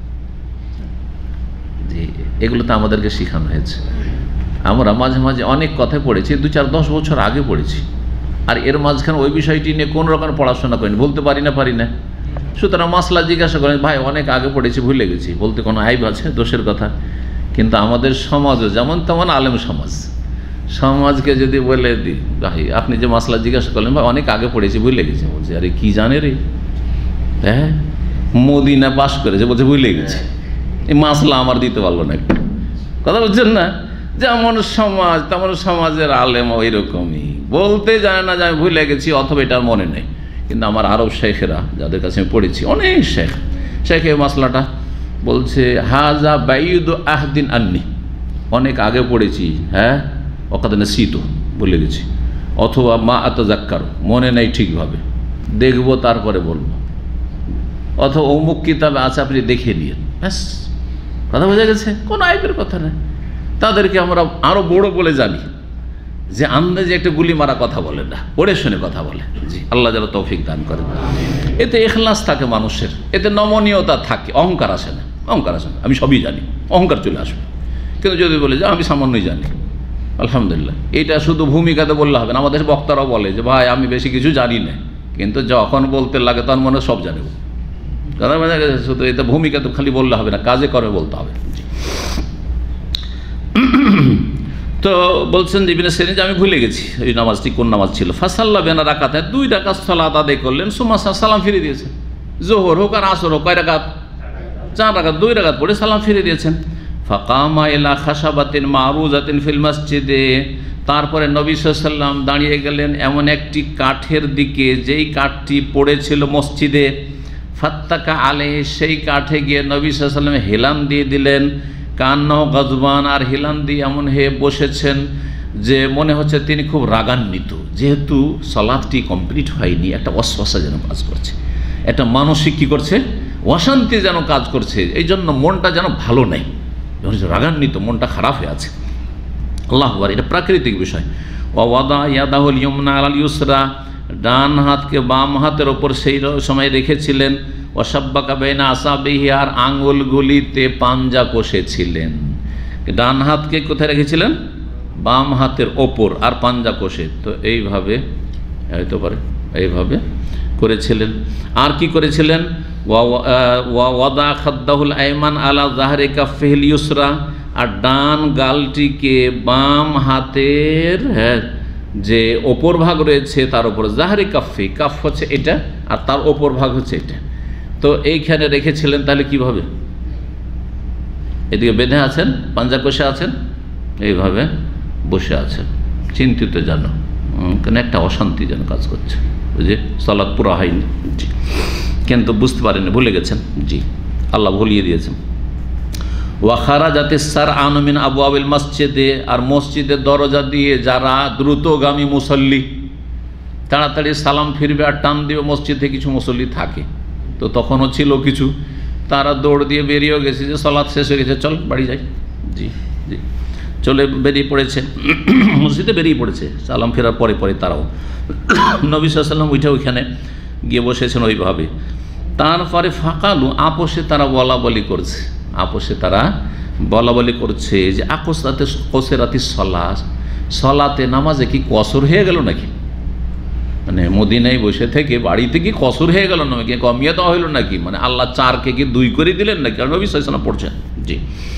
জি, এগুলো তো আমাদেরকে শেখানো হয়েছে। আমরা মাঝে মাঝে অনেক কথা পড়েছি, দু চার দশ বছর আগে পড়েছি, আর এর মাঝখানে ওই বিষয়টি নিয়ে কোন রকম পড়াশোনা করিনি, বলতে পারি না পারি না সুতরাং মাসলা জিজ্ঞাসা করেন, ভাই অনেক আগে পড়েছি, ভুলে গেছি, বলতে কোনো আইব আছে, দোষের কথা। কিন্তু আমাদের সমাজও যেমন তেমন আলেম সমাজ, সমাজকে যদি বলে দিই, ভাই আপনি যে মাসলা জিজ্ঞাসা করলেন, ভাই অনেক আগে পড়েছি, ভুলে গেছি, বলছে আরে কি জানে রে, হ্যাঁ মদিনা পাশ করেছে, বলছে ভুলে গেছি, এই মাসলা আমার দিতে পারলো না, একটু কথা বুঝছেন না। যেমন সমাজ তেমন সমাজের আলেম ওই রকমই, বলতে জানে না যে আমি ভুলে গেছি, অথবা এটার মনে নেই। কিন্তু আমার আরব শেখেরা যাদের কাছে আমি পড়েছি, অনেক শেখ, শেখে মাসলাটা বলছে হাজা বাইদ আহদিন আন্নি, অনেক আগে পড়েছি, হ্যাঁ অকাদনে শীত ভুলে গেছি, অথবা মা আতাজাক্কার, মনে নেই ঠিকভাবে, দেখবো তারপরে বলবো। অথবা অমুক কিতাবে আছে আপনি দেখে নিন, ব্যাস কথা বোঝা গেছে, কোনো আইবের কথা নেই। তাদেরকে আমরা আরও বড় বলে জানি যে আন্দাজে একটা গুলি মারা কথা বলে না, পড়ে শুনে কথা বলে। জি, আল্লাহ যেন তৌফিক দান করেন। এতে ইখলাস থাকে মানুষের, এতে নমনীয়তা থাকে, অহংকার আসে না। অহংকার আসে না, আমি সবই জানি, অহংকার চলে আসবে। কিন্তু যদি বলে যে আমি সামান্যই জানি, আলহামদুলিল্লাহ, এটা শুধু ভূমিকাতে বললে হবে না। আমাদের বক্তারাও বলে যে ভাই আমি বেশি কিছু জানি না, কিন্তু যখন বলতে লাগে তখন মনে সব জানবো। কথা বোঝা গেছে? শুধু এটা ভূমিকাতে খালি বললে হবে না, কাজে করে বলতে হবে। তো বলছেন ইবনে সিরিন যে আমি ভুলে গেছি এই নামাজটি কোন নামাজ ছিল। ফাসাল্লা বেনা রাকাতে, দুই রাকাত সালাত আদায় করলেন। সুম্মা সালাম ফিরে দিয়েছেন। জোহর হোক আর আসর হোক, কয় রাকাত? চার রাকাত, দুই রাকাত পড়ে সালাম ফিরে দিয়েছেন। ফাকামা ইলা খাশাবাতিন মারুজাতিন ফিল মসজিদে, তারপরে নবী সাল্লাল্লাহু আলাইহি ওয়াসাল্লাম দাঁড়িয়ে গেলেন এমন একটি কাঠের দিকে যেই কাঠটি পড়েছিল মসজিদে। ফাত্তাকা আলাইহি, সেই কাঠে গিয়ে নবী সাল্লাল্লাহু আলাইহি ওয়াসাল্লাম হেলান দিয়ে দিলেন। কান্নাহ গজবান, আর হেলান দিয়ে এমন হয়ে বসেছেন যে মনে হচ্ছে তিনি খুব রাগান্বিত, যেহেতু সালাতটি কমপ্লিট হয়নি। একটা ওয়াসওয়াসা যেন কাজ করছে, একটা মানসিক কী করছে, অশান্তি যেন কাজ করছে, এই জন্য মনটা যেন ভালো নেই, রাগান্বিত, মনটা খারাপ হয়ে আছে। আল্লাহু আকবার, এটা প্রাকৃতিক বিষয়। ওয়াদা ইয়াদাহুল ইয়ুমনা আলাল ইউসরা, ডান হাতকে বাম হাতের ওপর সেই সময় রেখেছিলেন। ওয়াসাব্বাকা বাইনা আসাবিহি, আর আঙ্গুলগুলিতে পাঞ্জা কষেছিলেন। ডান হাতকে কোথায় রেখেছিলেন? বাম হাতের ওপর, আর পাঞ্জা কষে। তো এইভাবে হয়তো পারে এইভাবে করেছিলেন। আর কি করেছিলেন? ওয়াদা খাদ্দাহুল আইমান আলা যাহরি কাফিহিল ইউসরা, আর ডান গালটিকে বাম হাতের হ্যাঁ যে ওপর ভাগ রয়েছে তার উপর, জাহরি কাফি, কাফ হচ্ছে এটা আর তার ওপর ভাগ হচ্ছে এটা। তো এইখানে রেখেছিলেন। তাহলে কীভাবে? এদিকে বেঁধে আছেন, পাঞ্জা কষে আছেন, এইভাবে বসে আছেন, চিন্তিত যেন, কেন একটা অশান্তি যেন কাজ করছে, বুঝে সালাত পুরা হয়নি। জি, কিন্তু বুঝতে পারেননি, ভুলে গেছেন। জি, আল্লাহ ভুলিয়ে দিয়েছেন। ওয়াখারা যাতে সার আনমিন আবু আবিল মসজিদে, আর মসজিদের দরজা দিয়ে যারা দ্রুতগামী মুসল্লি তাড়াতাড়ি সালাম ফিরবে আর টান দিবে, মসজিদে কিছু মুসল্লি থাকে। তো তখনও ছিল কিছু, তারা দৌড় দিয়ে বেরিয়েও গেছে যে সালাত শেষ হয়ে গেছে, চল বাড়ি যাই। জি জি চলে বেরিয়ে পড়েছে, মসজিদে বেরিয়ে পড়েছে সালাম ফেরার পরে পরে তারাও। নবী সাল্লাল্লাহু আলাইহি ওয়াসাল্লাম উঠে ওইখানে গিয়ে বসেছেন ওইভাবে। তারপরে ফাঁকালু, আপোষে তারা বলা বলি করছে, আপোষে তারা বলা বলি করছে যে আকসাতে কসেরাতি সলা, সলাতে নামাজে কি কসর হয়ে গেল নাকি? মানে মদিনায় বসে থেকে বাড়িতে কি কসর হয়ে গেল নাকি, কমিয়ে দেওয়া হইল নাকি? মানে আল্লাহ চারকে কি দুই করে দিলেন নাকি? আর নবী সাল্লাল্লাহু আলাইহি ওয়াসাল্লাম পড়ছেন। জি,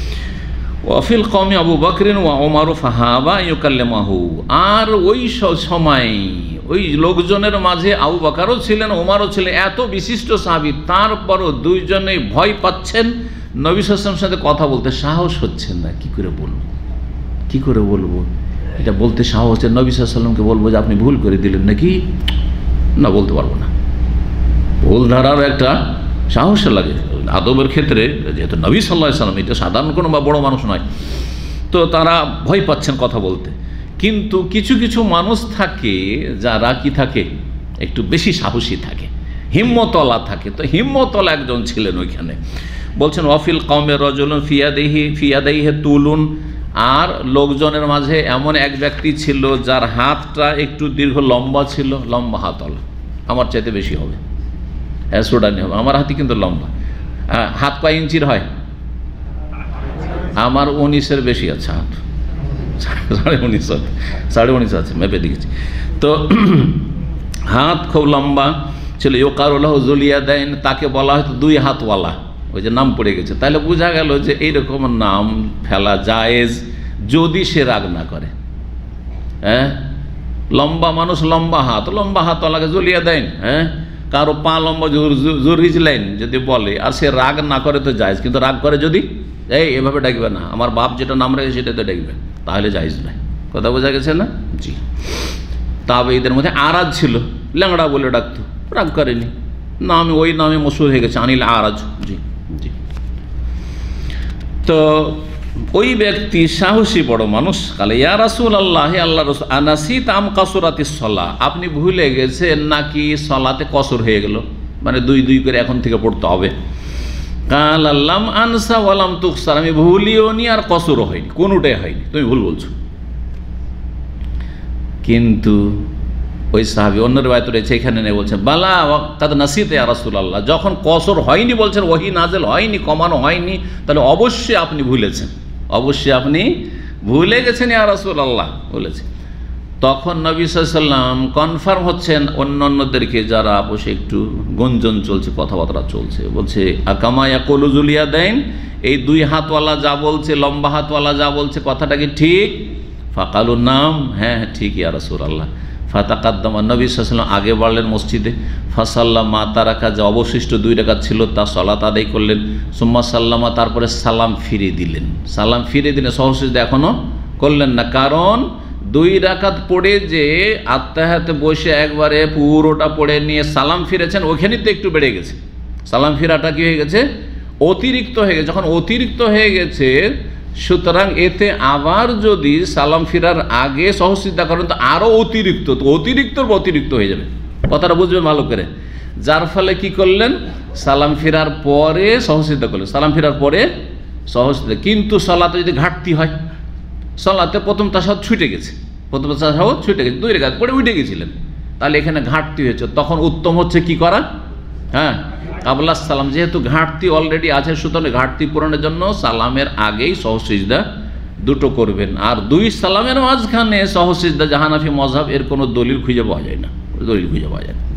ওয়াফিল কওমি আবু বকরিন ওয়া ওমর ফাহাবা ইউকাল্লিমাহু, আর ওই সময় ওই লোকজনের মাঝে আবু বকরও ছিলেন, ওমরও ছিলেন, এত বিশিষ্ট সাহাবী, তারপরও দুইজনেই ভয় পাচ্ছেন, নবী সাল্লাল্লাহু আলাইহি ওয়াসাল্লামের সাথে কথা বলতে সাহস হচ্ছে না। কি করে বলবো, কি করে বলবো? এটা বলতে সাহস হচ্ছে, নবী সাল্লাল্লাহু আলাইহি ওয়াসাল্লামকে বলবো যে আপনি ভুল করে দিলেন নাকি? না, বলতে পারবো না। ভুল ধরার একটা সাহস লাগে আদবের ক্ষেত্রে, যেহেতু নবী সাল্লাল্লাহু আলাইহি ওয়াসাল্লাম, এটা সাধারণ কোনো বা বড় মানুষ নয়। তো তারা ভয় পাচ্ছেন কথা বলতে। কিন্তু কিছু কিছু মানুষ থাকে যারা কি থাকে, একটু বেশি সাহসী থাকে, হিম্মতওয়ালা থাকে। তো হিম্মতওয়ালা একজন ছিলেন ওইখানে। বলছেন ওয়াফিল কওমের রজুলুন ফিয়াদাইহি ফিয়াদাইহি তুলুন, আর লোকজনের মাঝে এমন এক ব্যক্তি ছিল যার হাতটা একটু দীর্ঘ লম্বা ছিল, লম্বা হাতওয়ালা, আমার চাইতে বেশি হবে, হ্যাঁ সুডানি হবে, আমার হাতই কিন্তু লম্বা। হাত কয় ইঞ্চির হয়? আমার উনিশের বেশি আছে হাত, সাড়ে উনিশ সাড়ে উনিশ আছে, মেপে দেখেছি। তো হাত খুব লম্বা ছিল। ইউকারুল্লাহ জুলিয়া দেন, তাকে বলা হয়তো দুই হাতওয়ালা, ওই যে নাম পড়ে গেছে। তাহলে বোঝা গেল যে এইরকম নাম ফেলা জায়েজ যদি সে রাগ না করে। হ্যাঁ, লম্বা মানুষ, লম্বা হাত, লম্বা হাতওয়ালাকে জুলিয়া দেন। হ্যাঁ, কারো পা লম্বা জুরিজলাইন যদি বলে আর সে রাগ না করে তো জায়েজ, কিন্তু রাগ করে যদি এই এভাবে ডাকবে না, আমার বাপ যেটা নাম রেখে সেটাতে ডাকবে, তাহলে জায়েজ নয়। কথা বোঝা গেছে না? জি। তবে এদের মধ্যে আরাজ ছিল, ল্যাংড়া বলে ডাকতো, রাগ করেনি, নামে ওই নামে মশহুর হয়ে গেছে আনিল আরাজ। জি জি তো ওই ব্যক্তি সাহসী বড় মানুষ, কালে ইয়া রাসূলুল্লাহ, আল্লাহ রাসূল, আনাসিত আম কাসুরাতিস সালাহ, আপনি ভুলে গেছেন নাকি সলাতে কসর হয়ে গেল? মানে দুই দুই করে এখন থেকে পড়তে হবে। কাল আল্লাম আনসা ওয়ালাম তুকসার, আমি ভুলিও নি আর কসরও হয়নি, কোনোটাই হয়নি, তুমি ভুল বলছো। কিন্তু ওই সাহাবী অন্য রিওয়ায়াত রয়েছে, এখানে নেই, বলছেন বালা কাদ নাসিতে ইয়া রাসূলুল্লাহ, যখন কসর হয়নি বলছেন, ওহী নাযিল হয়নি, কমানো হয়নি, তাহলে অবশ্যই আপনি ভুলেছেন, অবশ্যই আপনি ভুলে গেছেন ইয়া রাসূলুল্লাহ বলেছে। তখন নবী সাল্লাল্লাহু আলাইহি ওয়াসাল্লাম কনফার্ম হচ্ছেন অন্য অন্যদেরকে যারা বসে একটু গুঞ্জন চলছে, কথাবার্তা চলছে, বলছে আকামা ইয়াকুলু যুল ইয়াদাইন, এই দুই হাতওয়ালা যা বলছে, লম্বা হাতওয়ালা যা বলছে, কথাটা কি ঠিক? ফাকালু নাম, হ্যাঁ হ্যাঁ ঠিক ইয়া রাসূলুল্লাহ। ফাতাকাদ্দামা, নবী সাল্লাল্লাহু আলাইহি ওয়াসাল্লাম আগে বাড়লেন মসজিদে, ফাসাল্লা মা তারাকা, যে অবশিষ্ট দুই রাকাত ছিল তা সালাত আদায় করলেন। সুম্মা সাল্লামা, তারপরে সালাম ফিরে দিলেন, সালাম ফিরে দিলেন, সহসিজদা এখনো করলেন না, কারণ দুই রাকাত পড়ে যে আত্তাহিয়াতে বসে একবারে পুরোটা পড়ে নিয়ে সালাম ফিরেছেন, ওখানেই তো একটু বেড়ে গেছে, সালাম ফিরাটা কি হয়ে গেছে? অতিরিক্ত হয়ে গেছে। যখন অতিরিক্ত হয়ে গেছে, সুতরাং এতে আবার যদি সালাম ফিরার আগে সহসিদ্ধা করেন তো আরও অতিরিক্ত, তো অতিরিক্ত অতিরিক্ত হয়ে যাবে, কথাটা বুঝবেন ভালো করে। যার ফলে কি করলেন, সালাম ফিরার পরে সহসিদ্ধা করলেন, সালাম ফিরার পরে সহসিদ্ধা। কিন্তু সালাতে যদি ঘাটতি হয়, সালাতে প্রথম তাশাহুদ ছুটে গেছে, প্রথম তাশাহুদ ছুটে গেছে, দুই রাকাত পড়ে উঠে গেছিলেন, তাহলে এখানে ঘাটতি হয়েছে, তখন উত্তম হচ্ছে কি করা, হ্যাঁ কাবলা সালাম, যেহেতু ঘাটতি অলরেডি আছে, সুতরাং ঘাটতি পূরণের জন্য সালামের আগেই সহসিজদা দুটো করবেন। আর দুই সালামের মাঝখানে সহসিজদা হানাফি মযহাব এর কোনো দলিল খুঁজে পাওয়া যায় না, দলিল খুঁজে পাওয়া যায় না।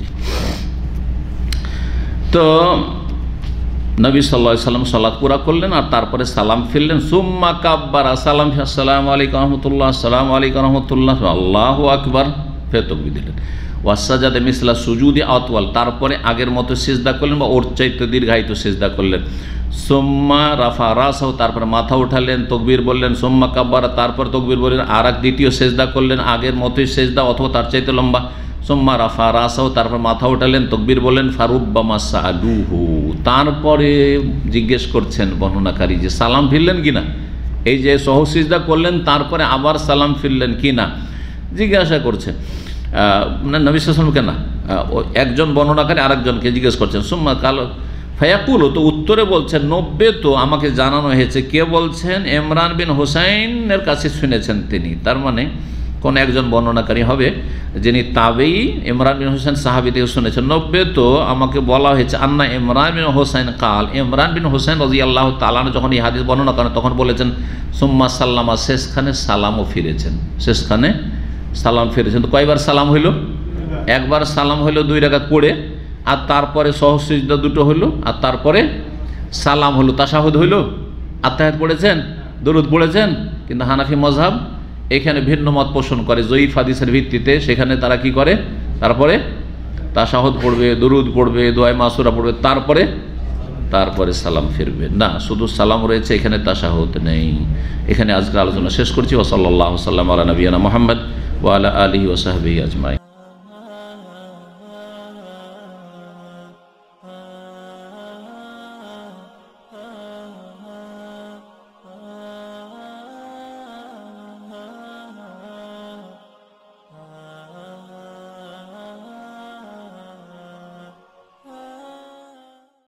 তো নবী সাল্লাল্লাহু আলাইহি ওয়াসাল্লাম সালাত পুরা করলেন আর তারপরে সালাম ফিরলেন। সুম্মা কাব্বারা, সালাম, আসসালামু আলাইকুম রহমতুল্লাহ, আসসালামু আলাইকুম রহমতুল্লাহ, আল্লাহু আকবার, ফের তাকবীর দিলেন। ওয়াসাজাদা মিসলা সুজুদি আতওয়াল, তারপরে আগের মতো সিজদা করলেন বা ওর চাইতে দীর্ঘায়িত সিজদা করলেন। সুম্মা রাফা রাসাহু, তারপরে মাথা উঠালেন, তাকবীর বললেন। সুম্মা কাব্বারা, তারপর তাকবীর বললেন, আর এক দ্বিতীয় সিজদা করলেন, আগের মতোই সিজদা অথবা তার চাইতে লম্বা। সুম্মা রাফা রাসাহু, তারপর মাথা উঠালেন, তাকবীর বললেন। ফারুব্বামা সাআলুহু, তারপরে জিজ্ঞেস করছেন বর্ণনাকারী যে সালাম ফিরলেন কিনা, এই যে সহসিজদা করলেন তারপরে আবার সালাম ফিরলেন কিনা, জিজ্ঞাসা করছেন নবী সাল্লাল্লাহু আলাইহি ওয়াসাল্লাম কেন, একজন বর্ণনাকারী আরেকজনকে জিজ্ঞেস করছেন। সুম্মা কাল ফায়াকুল, তো উত্তরে বলছেন নব্বে, তো আমাকে জানানো হয়েছে, কে বলছেন? ইমরান বিন হুসাইনের কাছে শুনেছেন তিনি, তার মানে কোন একজন বর্ণনাকারী হবে যিনি তাবেই, ইমরান বিন হুসাইন সাহাবী থেকে শুনেছেন। নব্বে, তো আমাকে বলা হয়েছে আন্না ইমরান বিন হুসাইন কাল, ইমরান বিন হুসাইন রাদিয়াল্লাহু তাআলা যখন এই হাদিস বর্ণনা করেন তখন বলেছেন সুম্মা সাল্লামা, শেষখানে সালামও ফিরেছেন, শেষখানে সালাম ফিরেছেন। তো কয়বার সালাম হইল? একবার সালাম হইল দুই রাকাত পড়ে, আর তারপরে সহসিজদা দুটো হইল, আর তারপরে সালাম হলো, তাশাহুদ হইল, আত্তাহিয়াত পড়েছেন, দরুদ পড়েছেন। কিন্তু হানাফি মযহাব এখানে ভিন্ন মত পোষণ করে জয়ীফ হাদিসের ভিত্তিতে, সেখানে তারা কি করে, তারপরে তাশাহুদ পড়বে, দরুদ পড়বে, দোয়া মাসুরা পড়বে, তারপরে তারপরে সালাম ফিরবে না, শুধু সালাম রয়েছে, এখানে তাশাহুদ নেই। এখানে আজকের আলোচনা শেষ করছি। ওয়া সাল্লাল্লাহু সাল্লাম আলা নবিয়ানা মুহাম্মদ ওয়া আলা আলিহি ওয়া সাহবিহি আজমাইন।